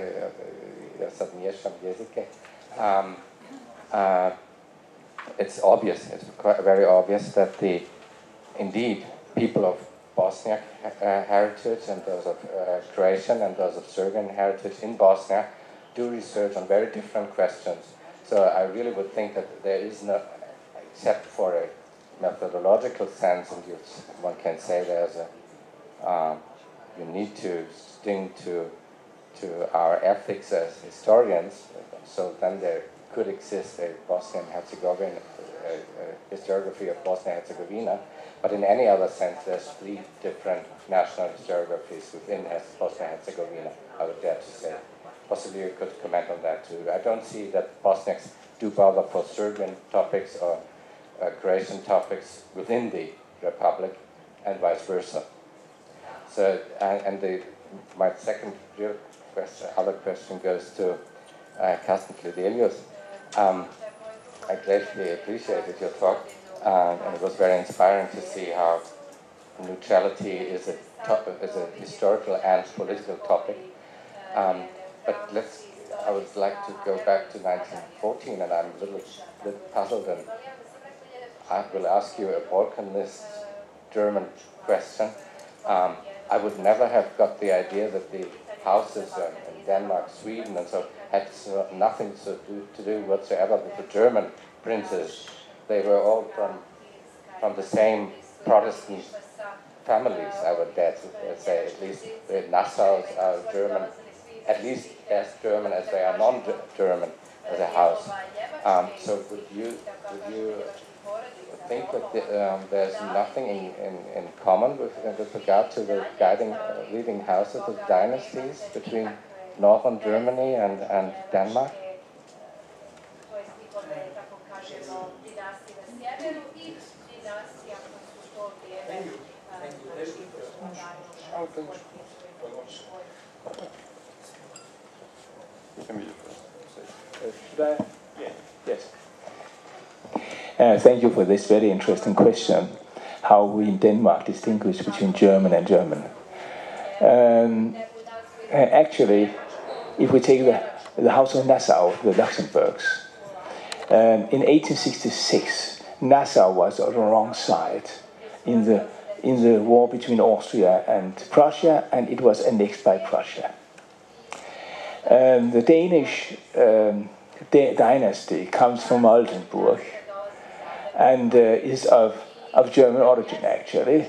ja sad miješam jezike. Um, uh, it's obvious, it's quite very obvious that the, indeed, people of Bosniak uh, heritage and those of uh, Croatian and those of Serbian heritage in Bosnia do research on very different questions. So I really would think that there is no, except for a methodological sense, and you, one can say there's a, um, you need to sting to, to our ethics as historians, so then there could exist a Bosnian Herzegovina, a, a historiography of Bosnia and Herzegovina. But in any other sense, there's three different national historiographies within Bosnia and Herzegovina, I would dare to say. Possibly you could comment on that too. I don't see that Bosniaks do bother for Serbian topics or uh, Croatian topics within the Republic, and vice versa. So, and, and the, my second real question, other question goes to uh, Karsten Fledelius. Um, I greatly appreciated your talk. Um, and it was very inspiring to see how neutrality is a, is a historical and political topic. Um, but let's, I would like to go back to nineteen fourteen, and I'm a little, little puzzled, and I will ask you a Balkanist German question. Um, I would never have got the idea that the houses uh, in Denmark, Sweden, and so had so nothing to do, to do whatsoever with the German princes. They were all from from the same Protestant families, I would dare to say. At least the Nassaus are German, at least as German as they are non-German as a house. Um, so would you would you think that the, um, there's nothing in, in, in common with, with regard to the guiding uh, leading houses of dynasties between northern Germany and, and Denmark? Should I? Yeah. Yes. Uh, thank you for this very interesting question. How we in Denmark distinguish between German and German. Um, actually, if we take the, the House of Nassau, the Luxembourgs, um, in eighteen sixty-six, Nassau was on the wrong side in the in the war between Austria and Prussia, and it was annexed by Prussia. Um, the Danish um, d- dynasty comes from Oldenburg and uh, is of, of German origin, actually.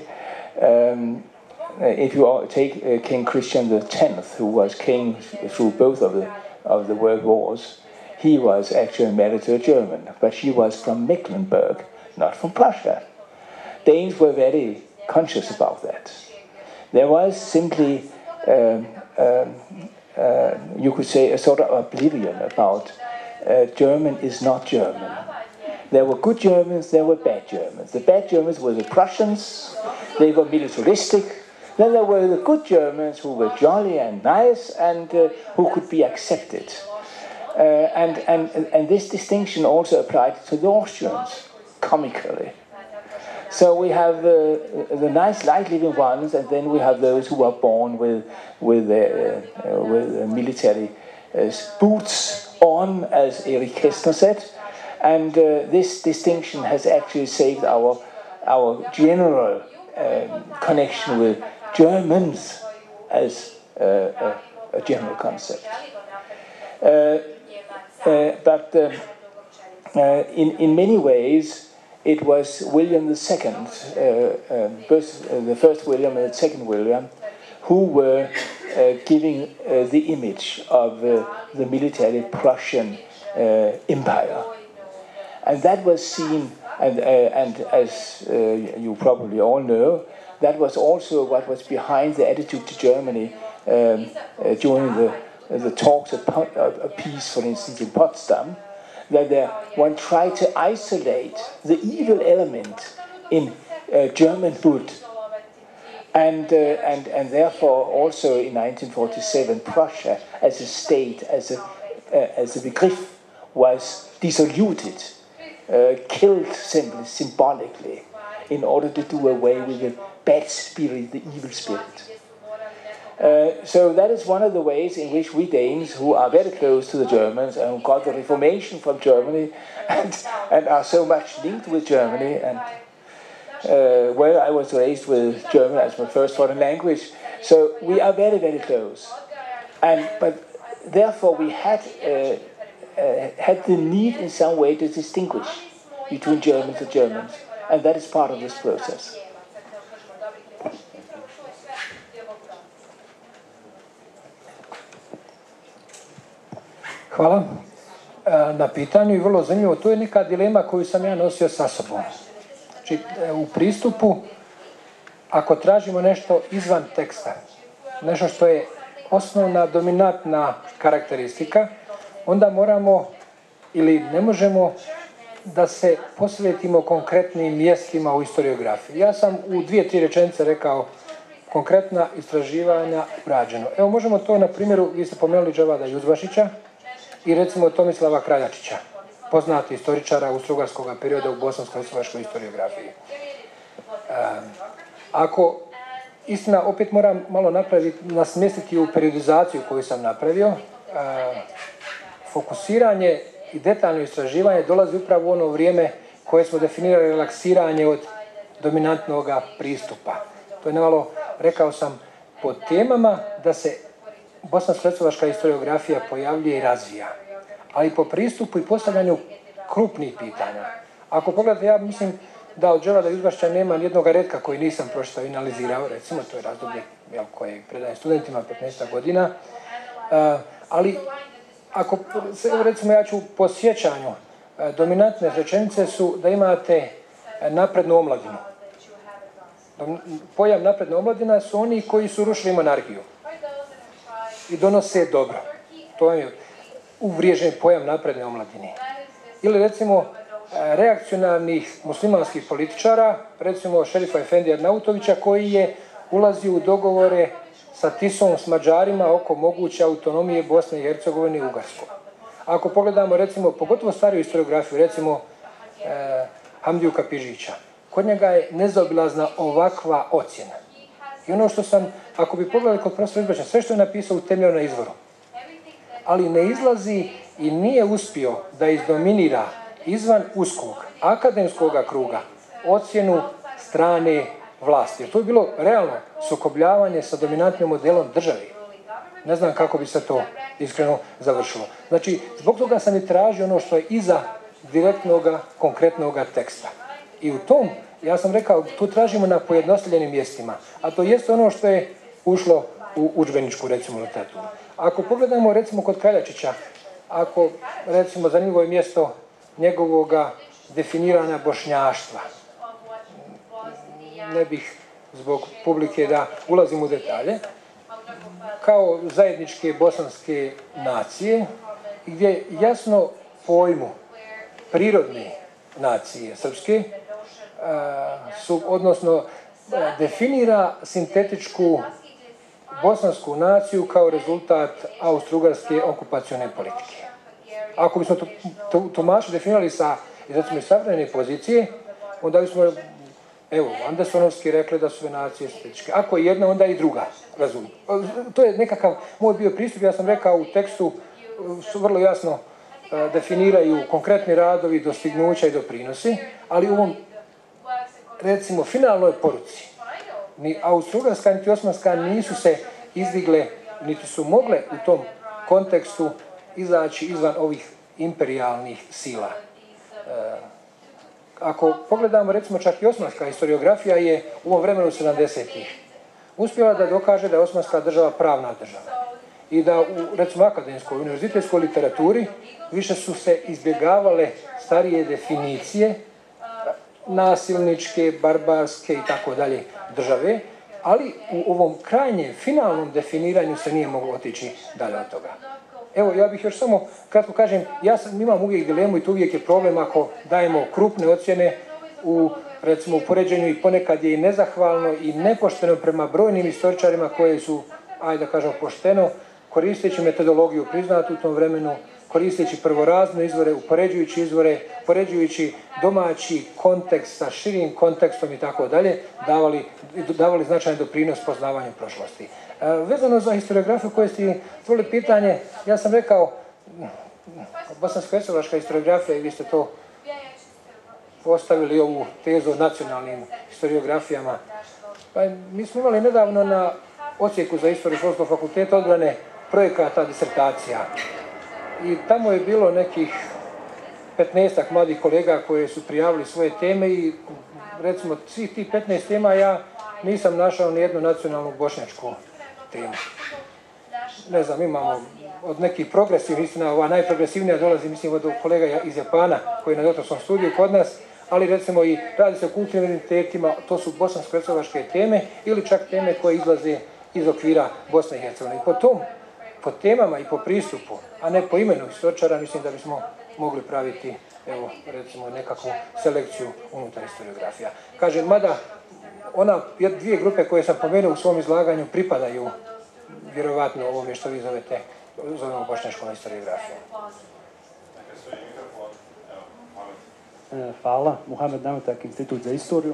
Um, if you take uh, King Christian the Tenth, who was king through both of the, of the world wars, he was actually married to a German, but she was from Mecklenburg, not from Prussia. Danes were very conscious about that. There was simply, um, um, uh, you could say, a sort of oblivion about uh, German is not German. There were good Germans, there were bad Germans. The bad Germans were the Prussians, they were militaristic. Then there were the good Germans who were jolly and nice and uh, who could be accepted. Uh, and, and, and this distinction also applied to the Austrians, comically. So we have uh, the nice, light-living ones, and then we have those who are born with, with, uh, uh, with uh, military uh, boots on, as Erich Kästner said. And uh, this distinction has actually saved our, our general um, connection with Germans as uh, a, a general concept. Uh, uh, but uh, uh, in, in many ways, it was William the Second, uh, uh, both uh, the first William and the second William, who were uh, giving uh, the image of uh, the military Prussian uh, empire. And that was seen, and, uh, and as uh, you probably all know, that was also what was behind the attitude to Germany um, uh, during the, uh, the talks of, of peace, for instance, in Potsdam, that there, one tried to isolate the evil element in uh, Germanhood. And, uh, and, and therefore also in nineteen forty-seven, Prussia as a state, as a, uh, as a begriff, was dissoluted. Uh, killed simply, symbolically, in order to do away with the bad spirit, the evil spirit. Uh, so that is one of the ways in which we Danes, who are very close to the Germans and who got the Reformation from Germany and, and are so much linked with Germany, and uh, where I was raised with German as my first foreign language, so we are very, very close. And, but therefore we had uh, Uh, had the need in some way to distinguish between Germans and Germans, and that is part of this process. Hvala na pitanju i vrlo zanimljivo. To je neka dilema koju sam ja nosio sa sobom. Znači, u pristupu, ako tražimo nešto izvan teksta, nešto što je osnovna, dominantna karakteristika, onda moramo ili ne možemo da se posvetimo konkretnim mjestima u historiografiji. Ja sam u dvije, tri rečenice rekao konkretna istraživanja urađeno. Evo možemo to na primjeru, vi ste pomenuli Đavada Juzbašića i recimo Tomislava Kraljačića, poznati historičara austrougarskog perioda u bosansko-hercegovačkoj historiografiji. Um, ako, istina, opet moram malo napraviti, nasmjestiti u periodizaciju koju sam napravio, um, fokusiranje i detaljno istraživanje dolazi upravo u ono vrijeme koje smo definirali relaksiranje od dominantnog pristupa. To je malo, rekao sam, po temama da se bosansko-hercegovačka historiografija pojavljuje i razvija, ali po pristupu i postavljanju krupnih pitanja. Ako pogledate, ja mislim da od Đavada Juzbašića nema nijednog redka koji nisam pročitao i analizirao, recimo to je razdoblje koje predajem studentima petnaest godina, uh, ali ako, recimo ja ću po sjećanju, dominantne rečenice su da imate naprednu omladinu. Pojam napredna omladina su oni koji su rušili monarhiju i donose dobro. To je uvriježen pojam napredne omladine. Ili recimo reakcionarnih muslimanskih političara, recimo šerifa Efendija Arnautovića, koji je ulazio u dogovore sa Tisom, s Mađarima oko moguće autonomije Bosne i Hercegovine i Ugarsko. Ako pogledamo, recimo, pogotovo stariju historiografiju, recimo eh, Hamdiju Kapižića, kod njega je nezaobilazna ovakva ocjena. I ono što sam, ako bi pogledali kod profesora Juzbašića, sve što je napisao utemeljeno na izvoru, ali ne izlazi i nije uspio da izdominira izvan uskog akademskog kruga ocjenu strane vlasti. Jer to je bilo realno sukobljavanje sa dominantnim modelom države. Ne znam kako bi se to iskreno završilo. Znači, zbog toga sam i tražio ono što je iza direktnog, konkretnog teksta. I u tom, ja sam rekao, tu tražimo na pojednostavljenim mjestima, a to jest ono što je ušlo u udžbeničku, recimo, literaturu. Ako pogledamo, recimo, kod Kraljačića, ako, recimo, zanimljivo je mjesto njegovoga definiranja bošnjaštva. Ne bih zbog publike da ulazim u detalje, kao zajedničke bosanske nacije, gdje jasno pojmu prirodne nacije srpske, su, odnosno definira sintetičku bosansku naciju kao rezultat austro-ugarske okupacione politike. Ako bismo tumačili definirali sa, recimo, iz savremene pozicije, onda bismo, evo, Andersonovski rekli da su sve nacije sintetičke. Ako je jedna, onda i druga, razumijem. To je nekakav moj bio pristup, ja sam rekao u tekstu, su vrlo jasno definiraju konkretni radovi, dostignuća i doprinosi, ali u ovom, recimo, finalnoj poruci ni Austro-Ugarska, niti Osmanska nisu se izdigle, niti su mogle u tom kontekstu izaći izvan ovih imperijalnih sila. E, ako pogledamo, recimo, čak i osmanska historiografija je u ovom vremenu sedamdesetih uspjela da dokaže da je osmanska država pravna država. I da u, recimo, akademskoj, univerzitetskoj literaturi više su se izbjegavale starije definicije nasilničke, barbarske i tako dalje države, ali u ovom krajnjem, finalnom definiranju se nije moglo otići dalje od toga. Evo, ja bih još samo kratko kažem, ja sam, imam uvijek dilemu i to uvijek je problem ako dajemo krupne ocjene u, recimo, u poređenju i ponekad je i nezahvalno i nepošteno prema brojnim istoričarima koji su, ajde da kažemo, pošteno, koristeći metodologiju priznatu u tom vremenu, koristeći prvorazne izvore, upoređujući izvore, upoređujući domaći kontekst sa širim kontekstom i tako dalje, davali, davali značajan doprinos poznavanju prošlosti. E, vezano za historiografiju koje ste stvorili pitanje, ja sam rekao, bosansko-hercegovačka historiografija, i vi ste to postavili ovu tezu o nacionalnim historiografijama. Pa, mi smo imali nedavno na odsjeku za istoriju Školskog fakulteta odbrane projekata disertacija. I tamo je bilo nekih petnaestak mladih kolega koji su prijavili svoje teme i, recimo, svih tih petnaest tema ja nisam našao ni jednu nacionalnu bošnjačku temu. Ne znam, imamo od nekih progresivnih, istina, ova najprogresivnija dolazi, mislim, od kolega iz Japana koji je na doktorskom studiju kod nas, ali recimo i radi se o kulturnim identitetima, to su bosansko-hercegovačke teme ili čak teme koje izlaze iz okvira Bosne i Hercegovine. I po tom, po temama i po pristupu, a ne po imenu historičara, mislim da bismo mogli praviti, evo, recimo, nekakvu selekciju unutar historiografija. Kažem, mada ona dvije grupe koje sam pomenuo u svom izlaganju pripadaju vjerovatno ovome što vi zovete, zovemo bošnjačkom historiografijom. Hvala. Muhamed Nametak, Institut za historiju.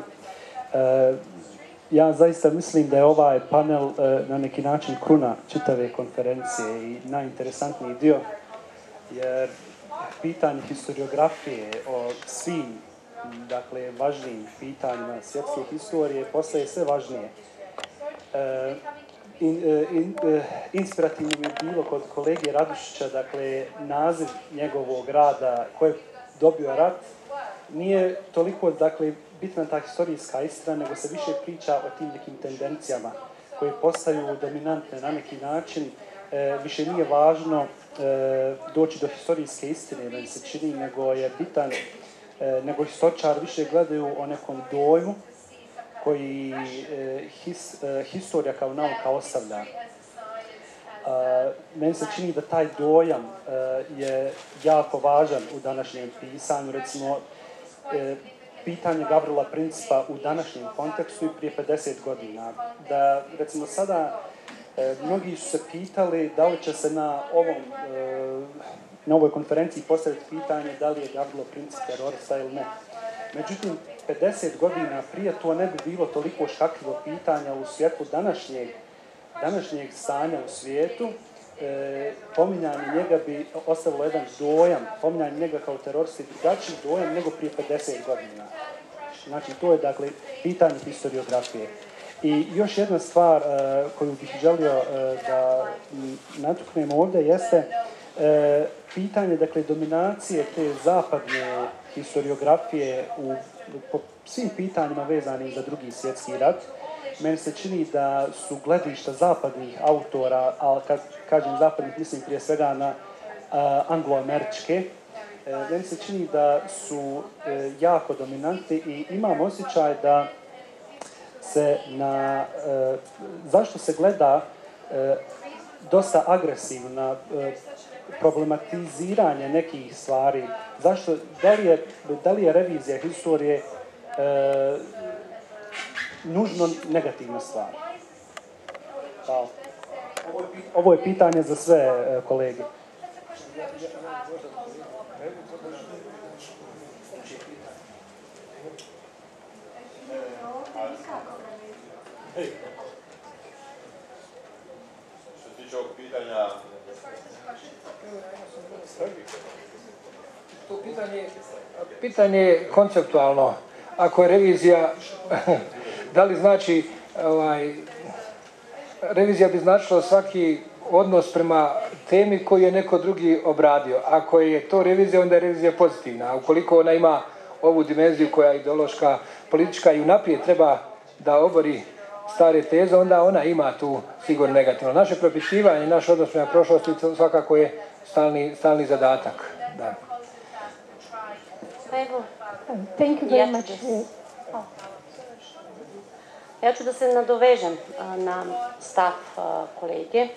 Ja zaista mislim da je ovaj panel na neki način kruna čitave konferencije i najinteresantniji dio, jer pitanje historiografije o svim, dakle, važnijim pitanjima svjetske historije postaje sve važnije. In, in, inspirativno mi je bilo kod kolege Radušića, dakle, naziv njegovog rada koji je dobio rat, nije toliko, dakle, bitna ta historijska istina, nego se više priča o tim nekim tendencijama koje postaju dominantne na neki način. E, više nije važno e, doći do historijske istine, meni se čini, nego je bitan, e, nego historičar više gledaju o nekom dojmu koji e, his, e, historija kao nauka ostavlja. E, meni se čini da taj dojam e, je jako važan u današnjem pisanju, recimo, e, pitanje Gavrila Principa u današnjem kontekstu i prije pedeset godina. Da, recimo, sada e, mnogi su se pitali da li će se na ovom, e, na ovoj konferenciji postaviti pitanje da li je Gavrilo Princip terorista ili ne. Međutim, pedeset godina prije to ne bi bilo toliko škakljivo pitanja u svijetu današnjeg, današnjeg stanja u svijetu. E, pominjanje njega bi ostavilo jedan dojam, pominjanje njega kao terorista je drugačiji dojam nego prije pedeset godina. Znači, to je, dakle, pitanje historiografije. I još jedna stvar koju bih želio da natuknemo ovdje jeste pitanje, dakle, dominacije te zapadne historiografije u, po svim pitanjima vezanim za drugi svjetski rat. Meni se čini da su gledišta zapadnih autora, ali kad kažem zapadnih, mislim prije svega na angloameričke, meni se čini da su jako dominantni i imam osjećaj da se na, zašto se gleda dosta agresivna problematiziranje nekih stvari, zašto, da li je, da li je revizija historije e, nužno negativna stvar? Hvala. Ovo je pitanje za sve e, kolege. Što se tiče ovog pitanja, to pitanje, pitanje je konceptualno. Ako je revizija, da li znači, ovaj, revizija bi značila svaki odnos prema temi koju je neko drugi obradio. Ako je to revizija, onda je revizija pozitivna. A ukoliko ona ima ovu dimenziju koja je ideološka, politička i unaprijed treba da obori stare teze, onda ona ima tu sigurno negativno. Naše propitivanje, naš odnos prema prošlosti svakako je stalni, stalni zadatak. Da. Thank you very much. Ja ću da se nadovežem na stav kolege.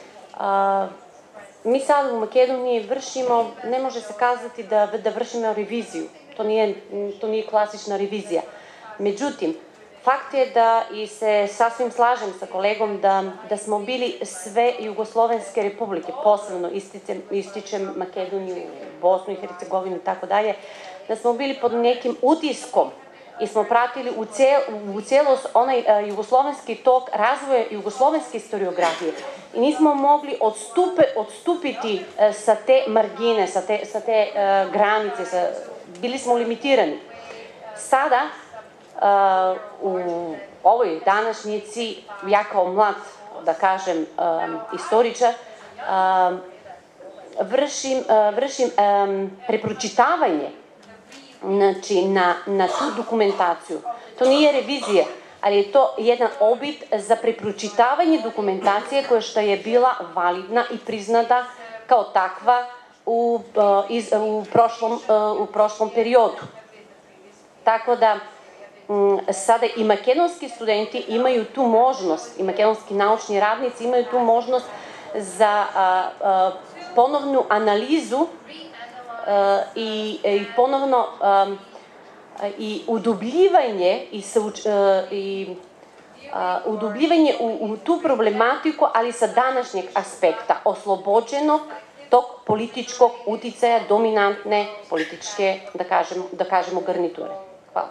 Mi sad u Makedoniji vršimo, ne može se kazati da, da vršimo reviziju. To nije, to nije klasična revizija. Međutim, fakt je da, i se sasvim slažem sa kolegom, da, da smo bili sve jugoslovenske republike, posebno ističem, ističem Makedoniju, Bosnu i Hercegovinu i tako dalje, da smo bili pod nekim utiskom i smo pratili u, cel, u cijelost onaj uh, jugoslovenski tok razvoja jugoslovenske historiografije i nismo mogli odstupe, odstupiti uh, sa te margine, sa te, sa te uh, granice, sa, bili smo limitirani. Sada, uh, u ovoj današnjici, ja kao mlad, da kažem, um, istoričar, um, vršim, uh, vršim um, prepročitavanje znači, na, na tu dokumentaciju. To nije revizija, ali je to jedan obit za prepročitavanje dokumentacije koja što je bila validna i priznata kao takva u, uh, iz, u, prošlom, uh, u prošlom periodu. Tako da um, sada i makedonski studenti imaju tu možnost, i makedonski naučni radnici imaju tu možnost za uh, uh, ponovnu analizu Uh, i, i ponovno um, i udubljivanje i, sauč, uh, i uh, udubljivanje u, u tu problematiku, ali sa današnjeg aspekta, oslobođenog tog političkog uticaja dominantne političke, da kažemo, da kažemo garniture. Hvala.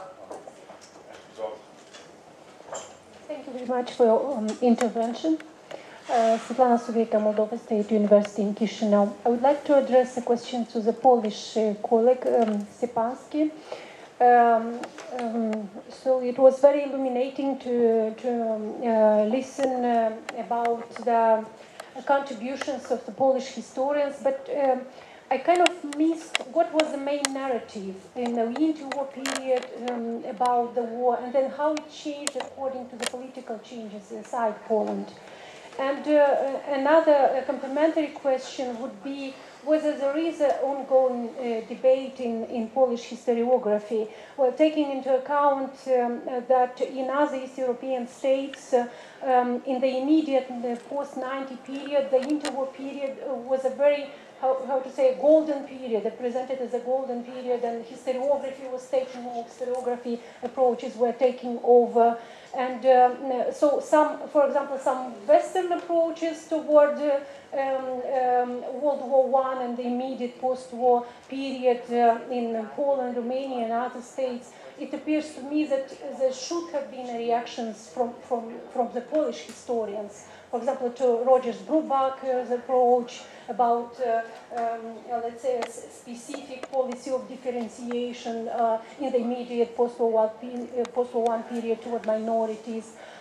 Thank you very much for your um, intervention. Uh, Svetlana Suveta, Moldova State University in Chisinau. I would like to address a question to the Polish uh, colleague, um, Szczepański. Um, um, so it was very illuminating to, to um, uh, listen uh, about the contributions of the Polish historians, but um, I kind of missed what was the main narrative in the interwar period um, about the war, and then how it changed according to the political changes inside Poland. And uh, another uh, complementary question would be whether there is an ongoing uh, debate in, in Polish historiography, well, taking into account um, uh, that in other East European states, uh, um, in the immediate post ninety period, the interwar period uh, was a very, how, how to say, a golden period, presented as a golden period, and historiography was taking over, historiography approaches were taking over. And um, so some, for example, some Western approaches toward uh, um, um, World War One and the immediate post-war period uh, in Poland, Romania and other states, it appears to me that there should have been reactions from, from, from the Polish historians. For example, to Rogers Brubaker's approach about, uh, um, uh, let's say, a specific policy of differentiation uh, in the immediate post-war one, uh, post-war one period toward minorities.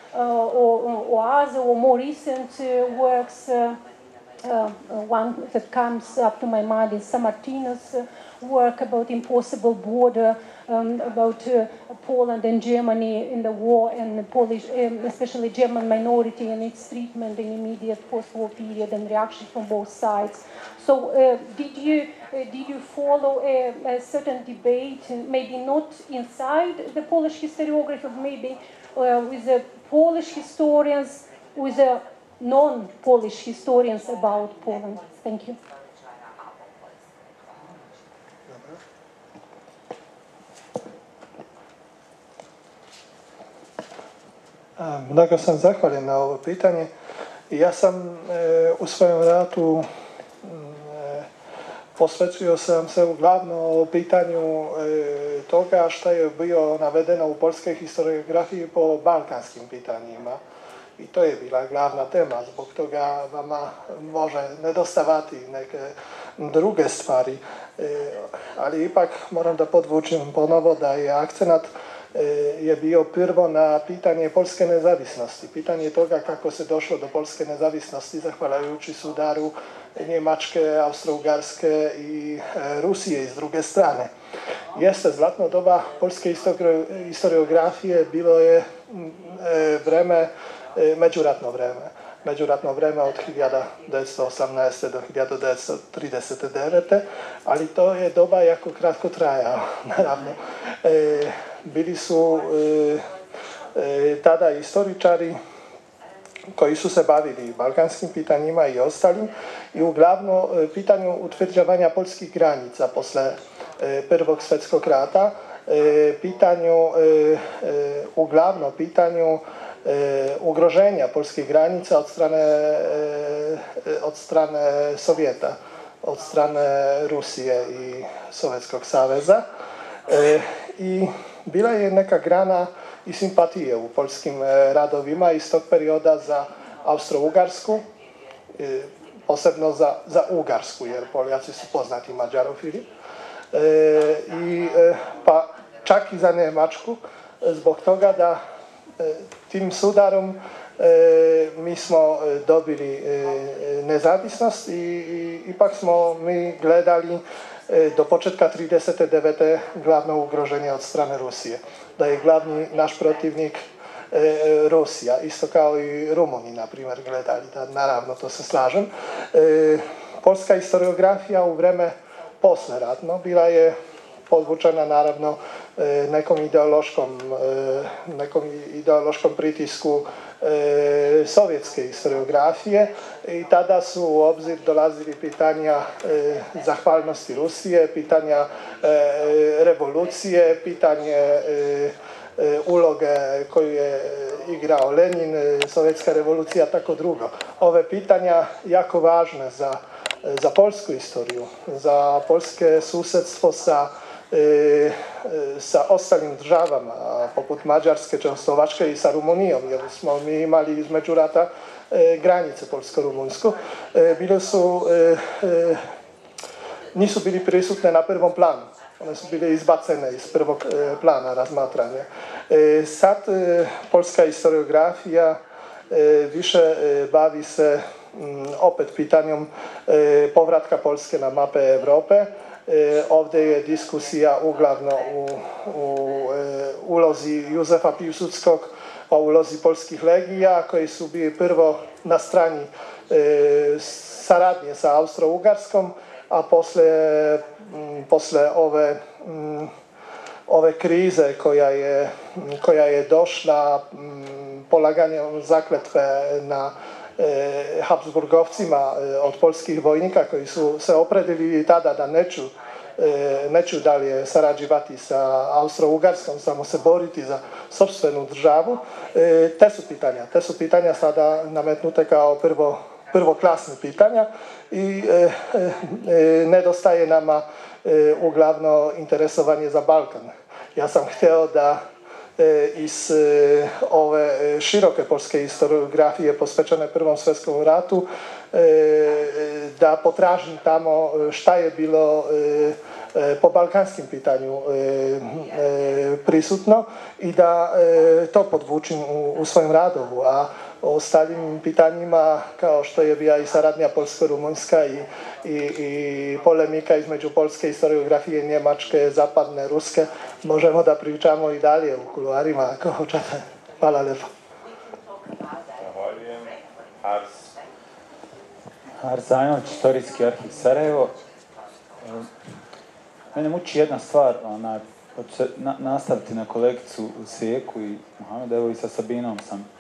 or, or other or more recent works. Uh, uh, one that comes up to my mind is Sammartino's uh, work about impossible border, um, about uh, Poland and Germany in the war, and the Polish, um, especially German minority and its treatment in immediate post-war period and reactions from both sides. So, uh, did you uh, did you follow a, a certain debate, maybe not inside the Polish historiography, but maybe uh, with the Polish historians, with the non-Polish historians about Poland? Thank you. Mnogo sam zahvaljen na ovo pitanje. Ja sam e, u svojem ratu e, posvećio sam se uglavnom o pitanju e, toga što je bilo navedeno u poljskoj historiografiji po balkanskim pitanjima. I to je bila glavna tema, zbog toga vama može nedostavati neke druge stvari. E, ali ipak moram da podvučem ponovo da je akcenat je bio prvo na pitanje poljske nezavisnosti. Pitanje toga kako se došlo do poljske nezavisnosti zahvaljujući sudaru Njemačke, Austro-Ugarske i Rusije iz druge strane. Jeste zlatno doba poljske historiografije, bilo je vreme, međuratno vreme. Međuratno vreme od hiljadu devetsto osamnaeste. do hiljadu devetsto trideset devete. ali to je doba jako kratko trajao, naravno. E, bili su e, e, tada istoričari koji su se bavili balkanskim pitanjima i ostalim i uglavnom e, pitanju utvrđivanja poljskih granica posle e, Prvog svjetskog rata, e, pitanju, e, e, uglavnom pitanju E, ugroženja poljskih granica od strane, e, od strane Sovjeta, od strane Rusije i Sovjetskog saveza. E, I bila je neka grana i simpatije u poljskim radovima iz tog perioda za Austro-Ugarsku, e, posebno za, za Ugarsku, jer Poljaci su poznati mađarofili. E, i, e, pa čak i za Njemačku, zbog toga da tim sudarom e, mi smo dobili e, nezavisnost i, i ipak smo mi gledali e, do početka trideset devete glavno ugroženje od strane Rusije. Da je glavni naš protivnik e, Rusija, isto kao i Rumuni, na primjer, gledali. Da, naravno, to se slažem. E, Poljska historiografija u vreme posleratno bila je podvučena naravno nekom ideološkom, nekom ideološkom pritisku sovjetske historiografije i tada su u obzir dolazili pitanja zahvalnosti Rusije, pitanja revolucije, pitanje uloge koju je igrao Lenin, sovjetska revolucija, tako drugo. Ove pitanja jako važne za, za poljsku istoriju, za poljske susjedstvo sa E, sa ostalim državama, poput Mađarske, Čehoslovačke i sa Rumunijom, jer smo mi imali između rata e, granice poljsko-rumunjsku, e, bile su, e, e, nisu bili prisutne na prvom planu. One su bile izbacene iz prvog e, plana razmatranja. E, sad e, poljska historiografija e, više e, bavi se m, opet pitanjem e, povratka Poljske na mape Evrope. E, ovdje je diskusija uglavno u, u e, ulozi Józefa Piłsudskog, o ulozi poljskih legija koji su bili prvo na strani e, saradnje sa Austro-Ugarskom, a posle, m, posle ove, m, ove krize koja je, koja je došla m, polaganjem zakletve na Habsburgovcima od poljskih vojnika koji su se opredjelili tada da neću, neću dalje sarađivati sa Austro-Ugarskom, samo se boriti za sopstvenu državu. Te su pitanja, te su pitanja sada nametnute kao prvo, prvoklasne pitanja i e, e, nedostaje nama e, uglavno interesovanje za Balkan. Ja sam htio da iz ove široke poljske historiografije posvećene Prvom svjetskom ratu da potražim tamo šta je bilo po balkanskim pitanju prisutno i da e, to podvučim u, u svojem radovu, a o ostalim pitanjima kao što je bila i saradnja polsko-rumunjska i, i, i polemika između polske historiografije, njemačke, zapadne, ruske, možemo da pričamo i dalje u kuluarima ako hoćete. Hvala lijepo. Zahvaljujem. Ars. Ars Zajnović, Historijski arhiv Sarajevo. Mene muči jedna stvar, ona, na, nastaviti na kolegicu u Sijeku i Mohamed, evo i sa Sabinom sam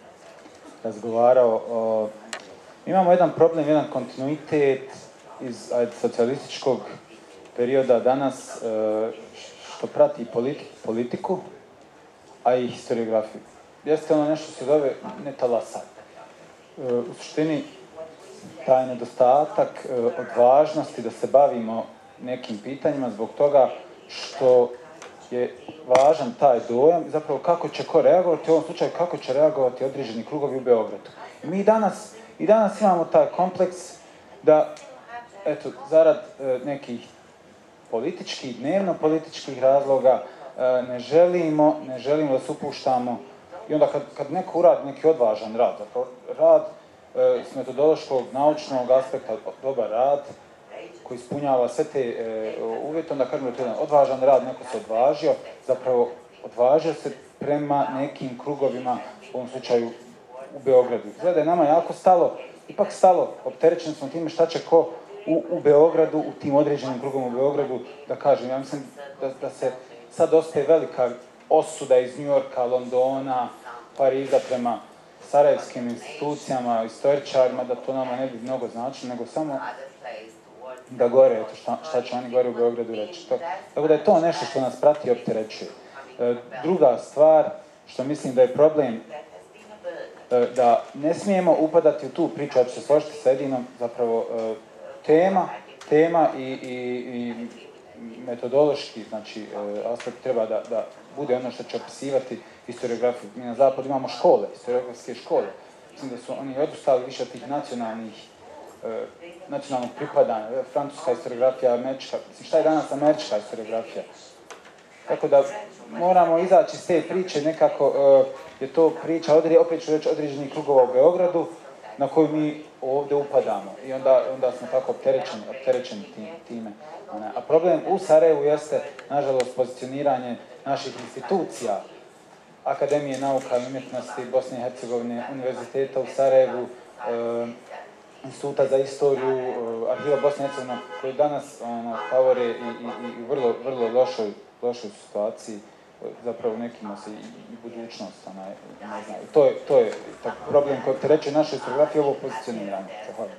razgovarao. O, imamo jedan problem, jedan kontinuitet iz ajde, socijalističkog perioda danas, e, što prati politi, politiku, a i historiografiju. Jeste ono nešto se zove netalasat. E, u suštini, taj nedostatak e, odvažnosti da se bavimo nekim pitanjima zbog toga što je važan taj dojam, zapravo kako će ko reagovati, u ovom slučaju kako će reagovati određeni krugovi u Beogradu. I mi danas, i danas imamo taj kompleks da, eto, zarad e, nekih političkih, dnevno političkih razloga e, ne želimo, ne želimo da se upuštamo. I onda kad, kad neko uradi neki odvažan rad, zapravo rad e, s metodološkog, naučnog aspekta, dobar rad, koji ispunjava sve te e, uvjete, onda kažemo da to je jedan odvažan rad, neko se odvažio, zapravo odvažio se prema nekim krugovima, u ovom slučaju u Beogradu. Gleda je nama jako stalo, ipak stalo, opterećeni smo time šta će ko u, u Beogradu, u tim određenim krugom u Beogradu, da kažem. Ja mislim da, da se sad ostaje velika osuda iz New Yorka, Londona, Pariza prema sarajevskim institucijama, istoričarima, da to nama ne bi mnogo značilo, nego samo da gore, eto šta, šta će oni gore u Beogradu reći. To, tako da je to nešto što nas prati i opterećuje. E, druga stvar, što mislim da je problem, e, da ne smijemo upadati u tu priču, ja ću se složiti sa Edinom, zapravo e, tema, tema i, i, i metodološki, znači e, aspekt treba da, da bude ono što će opisivati historiografiju. Mi na zapadu imamo škole, historiografske škole. Mislim da su oni odustali više od tih nacionalnih e, nacionalnog pripadanja, francuska historiografija, američka, mislim šta je danas američka historiografija. Tako da moramo izaći iz te priče, nekako uh, je to priča, odre, opet ću reći, određenih krugova u Beogradu, na koju mi ovdje upadamo. I onda, onda smo tako opterećeni, opterećeni time. A problem u Sarajevu jeste, nažalost, pozicioniranje naših institucija, Akademije nauka i umjetnosti Bosne i Hercegovine, Univerziteta u Sarajevu, uh, Instituta za istoriju, arhiva Bosne i Hercegovine, koji danas ono, favore i, i, i vrlo, vrlo lošoj, lošoj situaciji, zapravo nekima se i, i budućnost, ona, ne znam. To je, to je tak, problem koji te reče naše historiografije, ovo pozicioniranje. Zahvaljujem.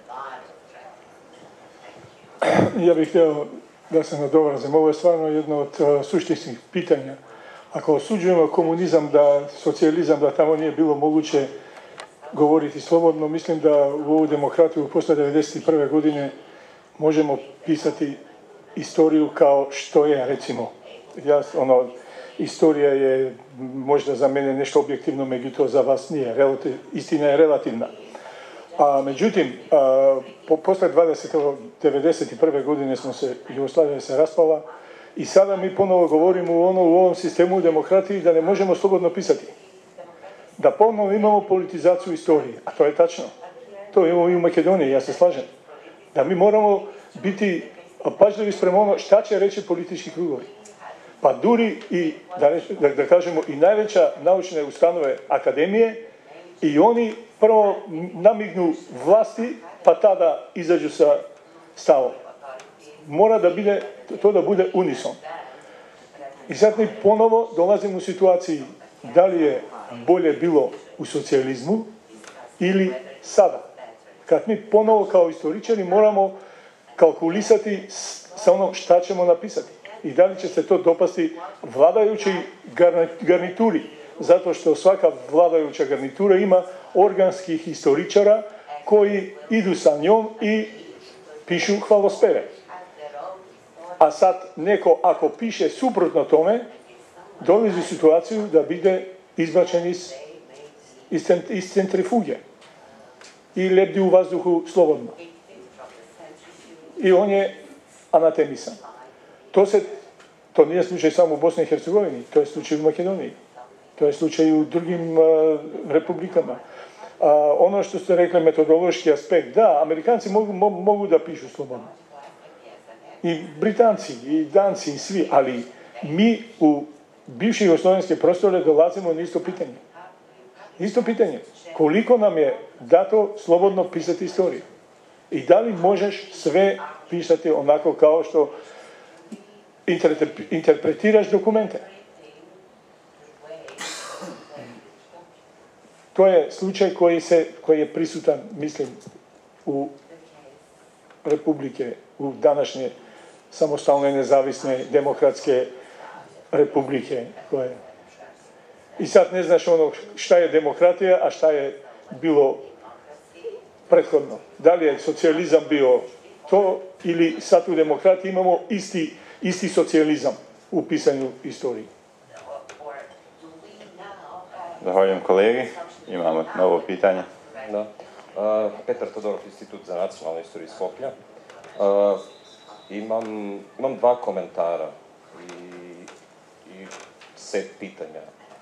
Ja bih htio da se nadorazim. Ovo je stvarno jedno od uh, suštinskih pitanja. Ako osuđujemo komunizam, da socijalizam, da tamo nije bilo moguće govoriti slobodno, mislim da u ovu demokratiju posle devedeset prve godine možemo pisati istoriju kao što je, recimo. Ja, ono, istorija je možda za mene nešto objektivno, međutim za vas nije. Relativ, istina je relativna. A međutim, a, po, posle devedeset prve godine smo se, Jugoslavija se raspala i sada mi ponovo govorimo u, ono, u ovom sistemu demokratiji da ne možemo slobodno pisati. Da ponovno imamo politizaciju istorije, a to je tačno. To imamo i u Makedoniji, ja se slažem. Da mi moramo biti pažljivi sprem ono šta će reći politički krugovi. Pa duri i, da, da, da kažemo, i najveća naučne ustanove akademije i oni prvo namignu vlasti, pa tada izađu sa stavom. Mora da bude, to da bude unison. I sad mi ponovo dolazimo u situaciji da li je bolje bilo u socijalizmu ili sada. Kad mi ponovo kao istoričari moramo kalkulisati sa ono šta ćemo napisati. I da li će se to dopasti vladajućoj garnituri. Zato što svaka vladajuća garnitura ima organskih historičara koji idu sa njom i pišu hvalospeve. A sad neko ako piše suprotno tome, dolazi u situaciju da bude izbačen iz, iz, iz centrifuge i lebdi u vazduhu slobodno. I on je anatemisan. To se To nije slučaj samo u Bosni i Hercegovini, to je slučaj u Makedoniji. To je slučaj u drugim uh, republikama. Uh, ono što ste rekli, metodološki aspekt, da, Amerikanci mogu, mo, mogu da pišu slobodno. I Britanci, i Danci, i svi, ali mi u bivše jugoslovenske prostore dolazimo na isto pitanje. Isto pitanje. Koliko nam je dato slobodno pisati istoriju? I da li možeš sve pisati onako kao što interpretiraš dokumente? To je slučaj koji, se, koji je prisutan, mislim, u republike, u današnje samostalne, nezavisne, demokratske republike. Koje... I sad ne znaš ono šta je demokratija, a šta je bilo prethodno. Da li je socijalizam bio to ili sad u demokratiji imamo isti, isti socijalizam u pisanju istoriji. Zahvaljujem kolegi. Imamo novo pitanje. Da. Uh, Petar Todor, Institut za nacionalnu istoriju iz Skoplja. Uh, imam, imam dva komentara i, i set pitanja,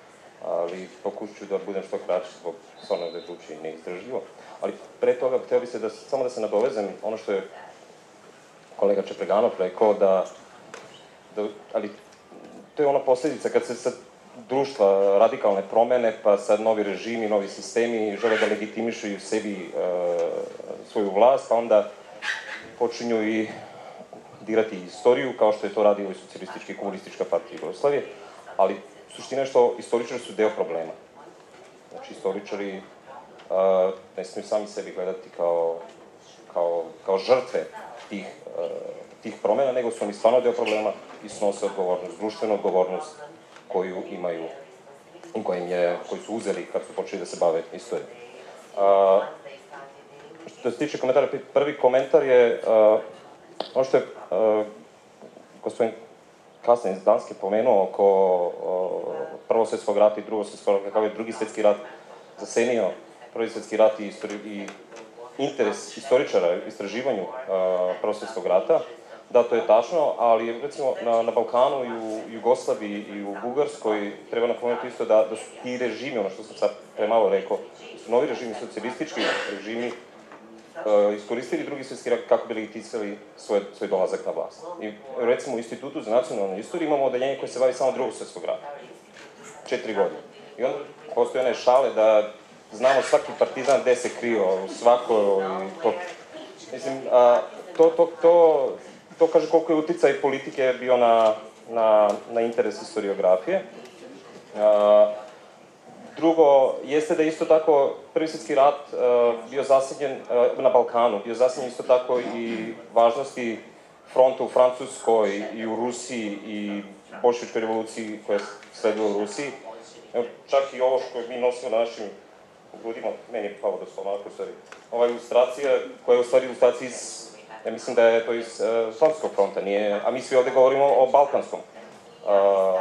ali pokušat ću da budem što kraći zbog stvarno da je zvuči neizdržljivo. Ali pre toga htio bi se da, samo da se nadovezem ono što je kolega Čepreganov rekao, da, da, ali to je ona posljedica kad se sad društva radikalne promene, pa sad novi režimi, novi sistemi žele da legitimišu i u sebi e, svoju vlast, pa onda počinju i dirati istoriju, kao što je to radio i socijalistička i komunistička partija Jugoslavije, ali suština je što istoričari su deo problema. Znači, istoričari e, ne smiju sami sebi gledati kao, kao, kao žrtve tih, e, tih promena, nego su oni stvarno deo problema i snose odgovornost, društvenu odgovornost koju imaju i kojim je, koji su uzeli kad su počeli da se bave istorijom. Uh, što se tiče komentara, prvi komentar je uh, ono što je uh, gospodin Karsten iz Danske pomenuo oko uh, Prvog svjetskog rata i Drugog svjetskog rata, kako je Drugi svjetski rat zasenio Prvi svjetski rat i, istori, i interes istoričara u istraživanju uh, Prvog svjetskog rata. Da, to je tačno, ali recimo na, na Balkanu i u Jugoslaviji i u Bugarskoj treba napomenuti isto da, da su ti režimi, ono što sam sad premalo rekao, su novi režimi, socijalistički režimi, uh, iskoristili Drugi svjetski rat kako bi legitimisali svoj, svoj dolazak na vlast. I recimo u Institutu za nacionalnu istoriju imamo odeljenje koje se bavi samo Drugog svjetskog rata. Četiri godine. I onda postoje one šale da znamo svaki partizan gde se krio, svako i to. Mislim, uh, to, to, to To kaže koliko je uticaj politike bio na, na, na interes historiografije. Uh, drugo, jeste da isto tako Prvi svjetski rat uh, bio zasenjen uh, na Balkanu, bio zasenjen isto tako i važnosti fronta u Francuskoj i u Rusiji i bolševičkoj revoluciji koja je sledila u Rusiji. Evo, čak i ovo što mi nosimo na našim grudima, meni je palo doslovno, onako stvari. Ova ilustracija koja je u stvari ilustracija iz ja mislim da je to iz uh, Slavskog fronta, nije, a mi svi ovde govorimo o balkanskom uh,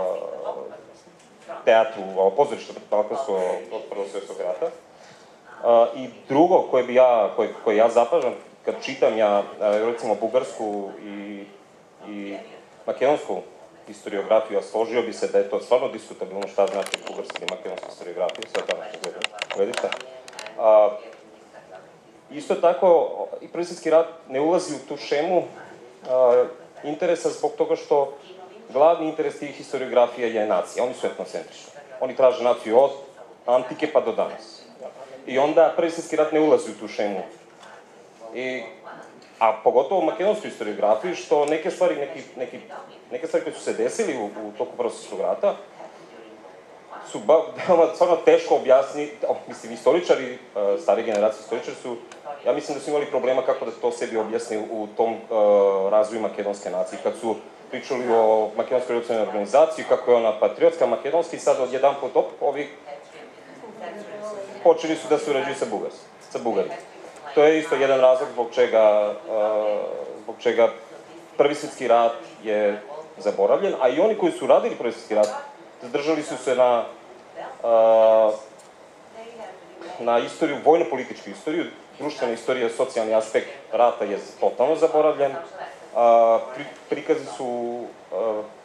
teatru, o pozorištu balkanskog od Prvog svjetskog rata. Uh, I drugo koje bi ja, koje, koje ja zapažam kad čitam ja, uh, recimo, bugarsku i, i makedonsku historiografiju, a složio bi se da je to stvarno diskutabilno šta znači bugarska i makedonska historiografija, sve tamo što gledišta. Uh, Isto tako, i Prvi svjetski rat ne ulazi u tu šemu uh, interesa zbog toga što glavni interes tih historiografija je nacija. Oni su etnocentrični. Oni traže naciju od antike pa do danas. I onda Prvi svjetski rat ne ulazi u tu šemu. I, a pogotovo u makedonskoj historiografiji, što neke stvari, neki, neki, neke stvari koje su se desili u, u toku Prvog svjetskog rata, su veoma stvarno teško objasniti, oh, mislim, istoričari, uh, stare generacije istoričari su, ja mislim da su imali problema kako da to sebi objasni u tom uh, razvoju makedonske nacije, kad su pričali o makedonskoj revolucionarnoj organizaciji, kako je ona patriotska, makedonska i sad odjedan po top, ovi počeli su da se urađuju sa, Bugars, sa Bugarima. To je isto jedan razlog zbog čega, uh, zbog čega Prvi svjetski rat je zaboravljen, a i oni koji su radili Prvi svjetski rat zadržali su se na, uh, na istoriju, vojno-političku istoriju, društvena istorija, socijalni aspekt rata je totalno zaboravljen. Uh, pri, prikazi su uh,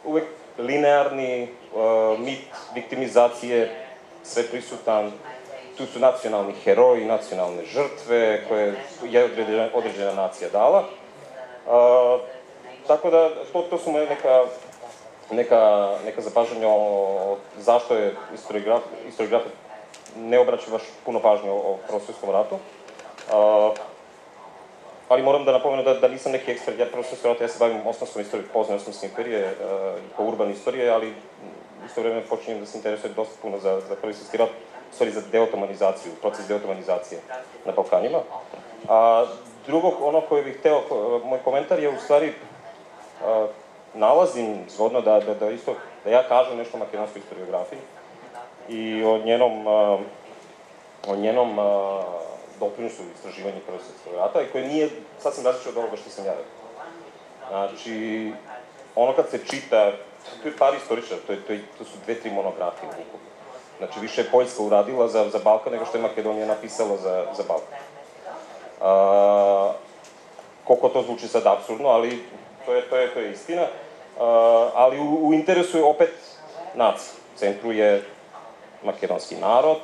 uvek linearni uh, mit viktimizacije, sve prisutan. Tu su nacionalni heroji, nacionalne žrtve koje je određena, određena nacija dala. Uh, tako da, to, to su moje neka, neka, neka zapažanja o zašto je historiograf, historiograf ne obraća baš puno pažnje o, o Prvom svjetskom ratu. Uh, ali moram da napomenu da, da nisam neki ekspert, ja Prvom svjetskom ratu, ja se bavim osmanskom istorijom, poznajem Osmanske imperije, uh, po urbane istorije, ali isto vremena počinjem da se interesuje dosta puno za, za Prvi svjetski rat, stvari za deotomanizaciju, proces deotomanizacije na Balkanima. A drugo, ono koje bih hteo, moj komentar je u stvari, uh, nalazim zgodno da, da, da isto, da ja kažem nešto o makedonskoj historiografiji i o njenom, uh, o njenom uh, doprinosu istraživanja Prvog svjetskog rata i koje nije sasvim različito od ovoga što sam ja rekao. Znači, ono kad se čita, to je par istoričara, to, je, to, je, to su dve, tri monografije ukupno. Znači, više je Poljska uradila za, za Balkan nego što je Makedonija napisala za, za Balkan. Uh, koliko to zvuči sad apsurdno, ali to je, to je, to je istina. Uh, ali u, u interesu je opet nacija. U centru je makedonski narod.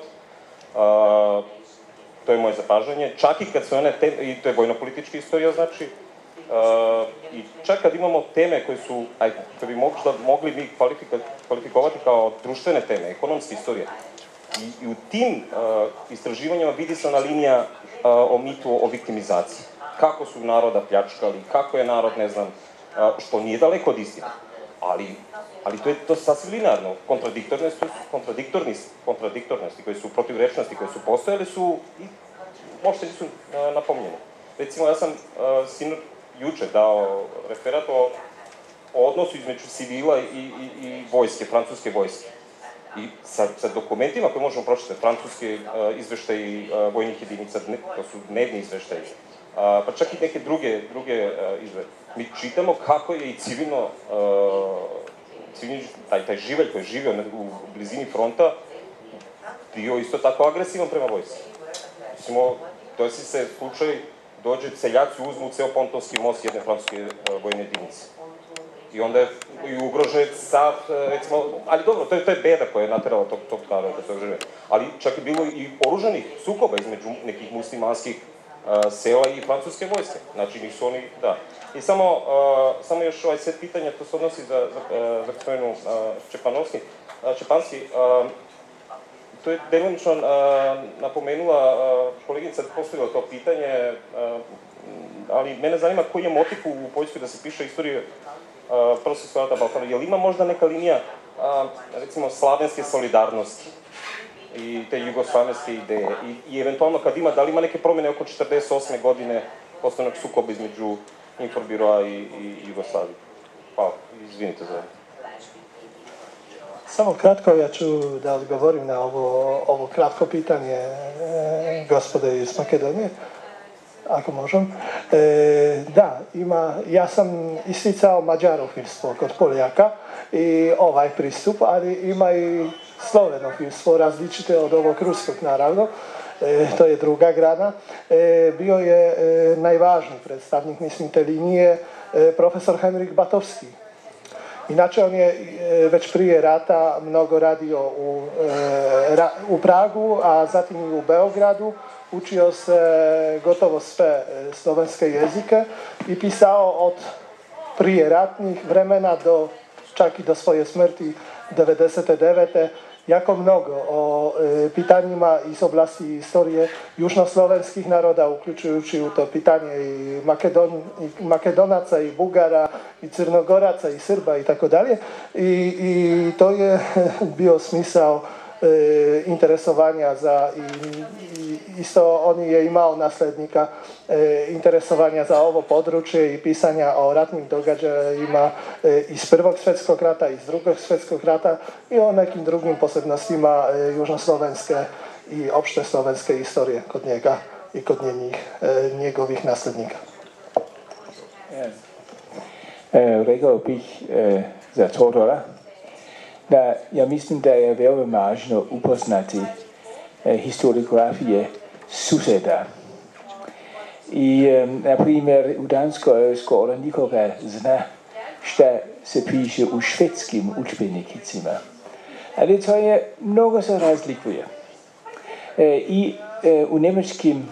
Uh, to je moje zapažanje. Čak i kad su one teme, i to je vojno-politička istorija, znači, uh, i čak kad imamo teme koje su, aj, koje bi možda mogli mi kvalifikovati kao društvene teme, ekonomske istorije, i, i u tim uh, istraživanjima vidi se ona linija uh, o mitu o viktimizaciji. Kako su naroda pljačkali, kako je narod, ne znam, uh, što nije daleko od istine. Ali, ali to je to sasvim linearno. Kontradiktornosti, kontradiktornosti, kontradiktornosti koje su protivrečnosti, koje su postojale su i možda nisu uh, napominjene. Recimo, ja sam uh, sinu juče dao referat o, o odnosu između civila i, i, i vojske, francuske vojske. I sa, sa dokumentima koje možemo pročitati, francuske uh, izveštaji uh, vojnih jedinica, dne, to su dnevni izveštaji, uh, pa čak i neke druge, druge uh, izveštaje. Mi čitamo kako je i civilno, uh, civilni, taj, taj živelj koji je živio u blizini fronta bio isto tako agresivan prema vojsci. Mislimo, to si se slučaj, dođe celjaci, uzmu ceo pontonski most jedne francuske uh, vojne jedinice. I onda je i ugrožen sav, recimo, ali dobro, to je, to je beda koja je naterala tog, tog naroda da se ožive. Ali čak je bilo i oružanih sukoba između nekih muslimanskih uh, sela i francuske vojske. Znači, nisu oni, da. I samo, uh, samo još ovaj set pitanja, to se odnosi za, za, uh, za gospodinu uh, Szczepanovski, uh, Čepanski. Uh, to je delimično uh, napomenula uh, koleginica da postavila to pitanje, uh, ali mene zanima koji je motiv u Poljskoj da se piše istorije Uh, Prvog svjetskog rata Balkana. Je li ima možda neka linija, uh, recimo, slavenske solidarnosti i te jugoslavenske ideje? I, i eventualno kad ima, da li ima neke promjene oko četrdeset osme godine postojnog sukoba između Inforbiroa i, i Jugoslavije? Hvala, izvinite za... Samo kratko, ja ću da odgovorim na ovo, ovo kratko pitanje e, gospode iz Makedonije. Ako možem. E, da, ima, ja sam isticao mađarofilstvo kod Poljaka i ovaj pristup, ali ima i slovenofilstvo, različite od ovog ruskog, naravno. E, to je druga grana. E, bio je e, najvažniji predstavnik, mislim, te linije, e, profesor Henrik Batovski. Inače, on je e, već prije rata mnogo radio u, e, ra, u Pragu, a zatim i u Beogradu. Učio se gotovo sve slovenske jezike i pisao od prije ratnih vremena do čak i do svoje smrti devedeset devete jako mnogo o e, pitanjima iz oblasti istorije južnoslovenskih naroda, uključujući u to pitanje i, Makedon, i Makedonaca, i Bugara, i Crnogoraca, i Srba i tako dalje. I to je bio smisao E, interesovanja za i, i isto on je imao naslednika e, interesovanja za ovo područje i pisanja o ratnim događajima e, iz Prvog svjetskog rata, iz Drugog svjetskog rata i o nekim drugim posebnostima e, južnoslovenske i opšte slovenske istorije kod njega i kod njih, e, njegovih naslednika. E, rekao bih e, za Todora da ja mislim da je veoma važno upoznati eh, historiografije suseda. I, eh, na primjer, u Danskoj skoro nikoga zna što se piše u švedskim učbenicima. Ali to je mnogo se razlikuje. I u njemačkim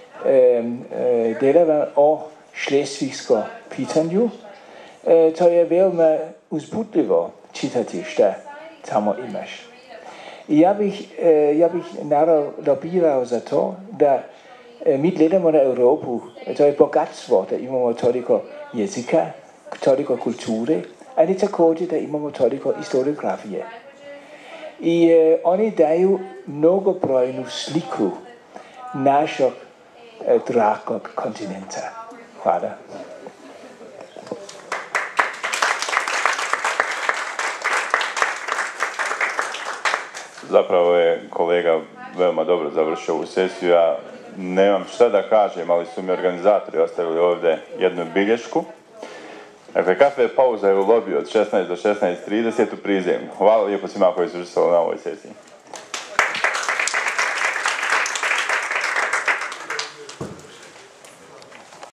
delama o šlesvigsko pitanju to je veoma uzbudljivo čitati što tamo imaš. I ja bih, ja bih naravno lobirao za to da mi gledamo na Europu, to je bogatstvo da imamo toliko jezika, toliko kulture, ali također da imamo toliko historiografije. I eh, oni daju mnogobrojnu sliku našeg eh, dragog kontinenta. Hvala. Zapravo je kolega veoma dobro završio ovu sesiju. Ja nemam šta da kažem, ali su mi organizatori ostavili ovdje jednu bilješku. Dakle, kafe pauza je u lobiju od šesnaest do šesnaest trideset u prizemlju. Hvala lijepo svima koji su učestvovali na ovoj sesiji.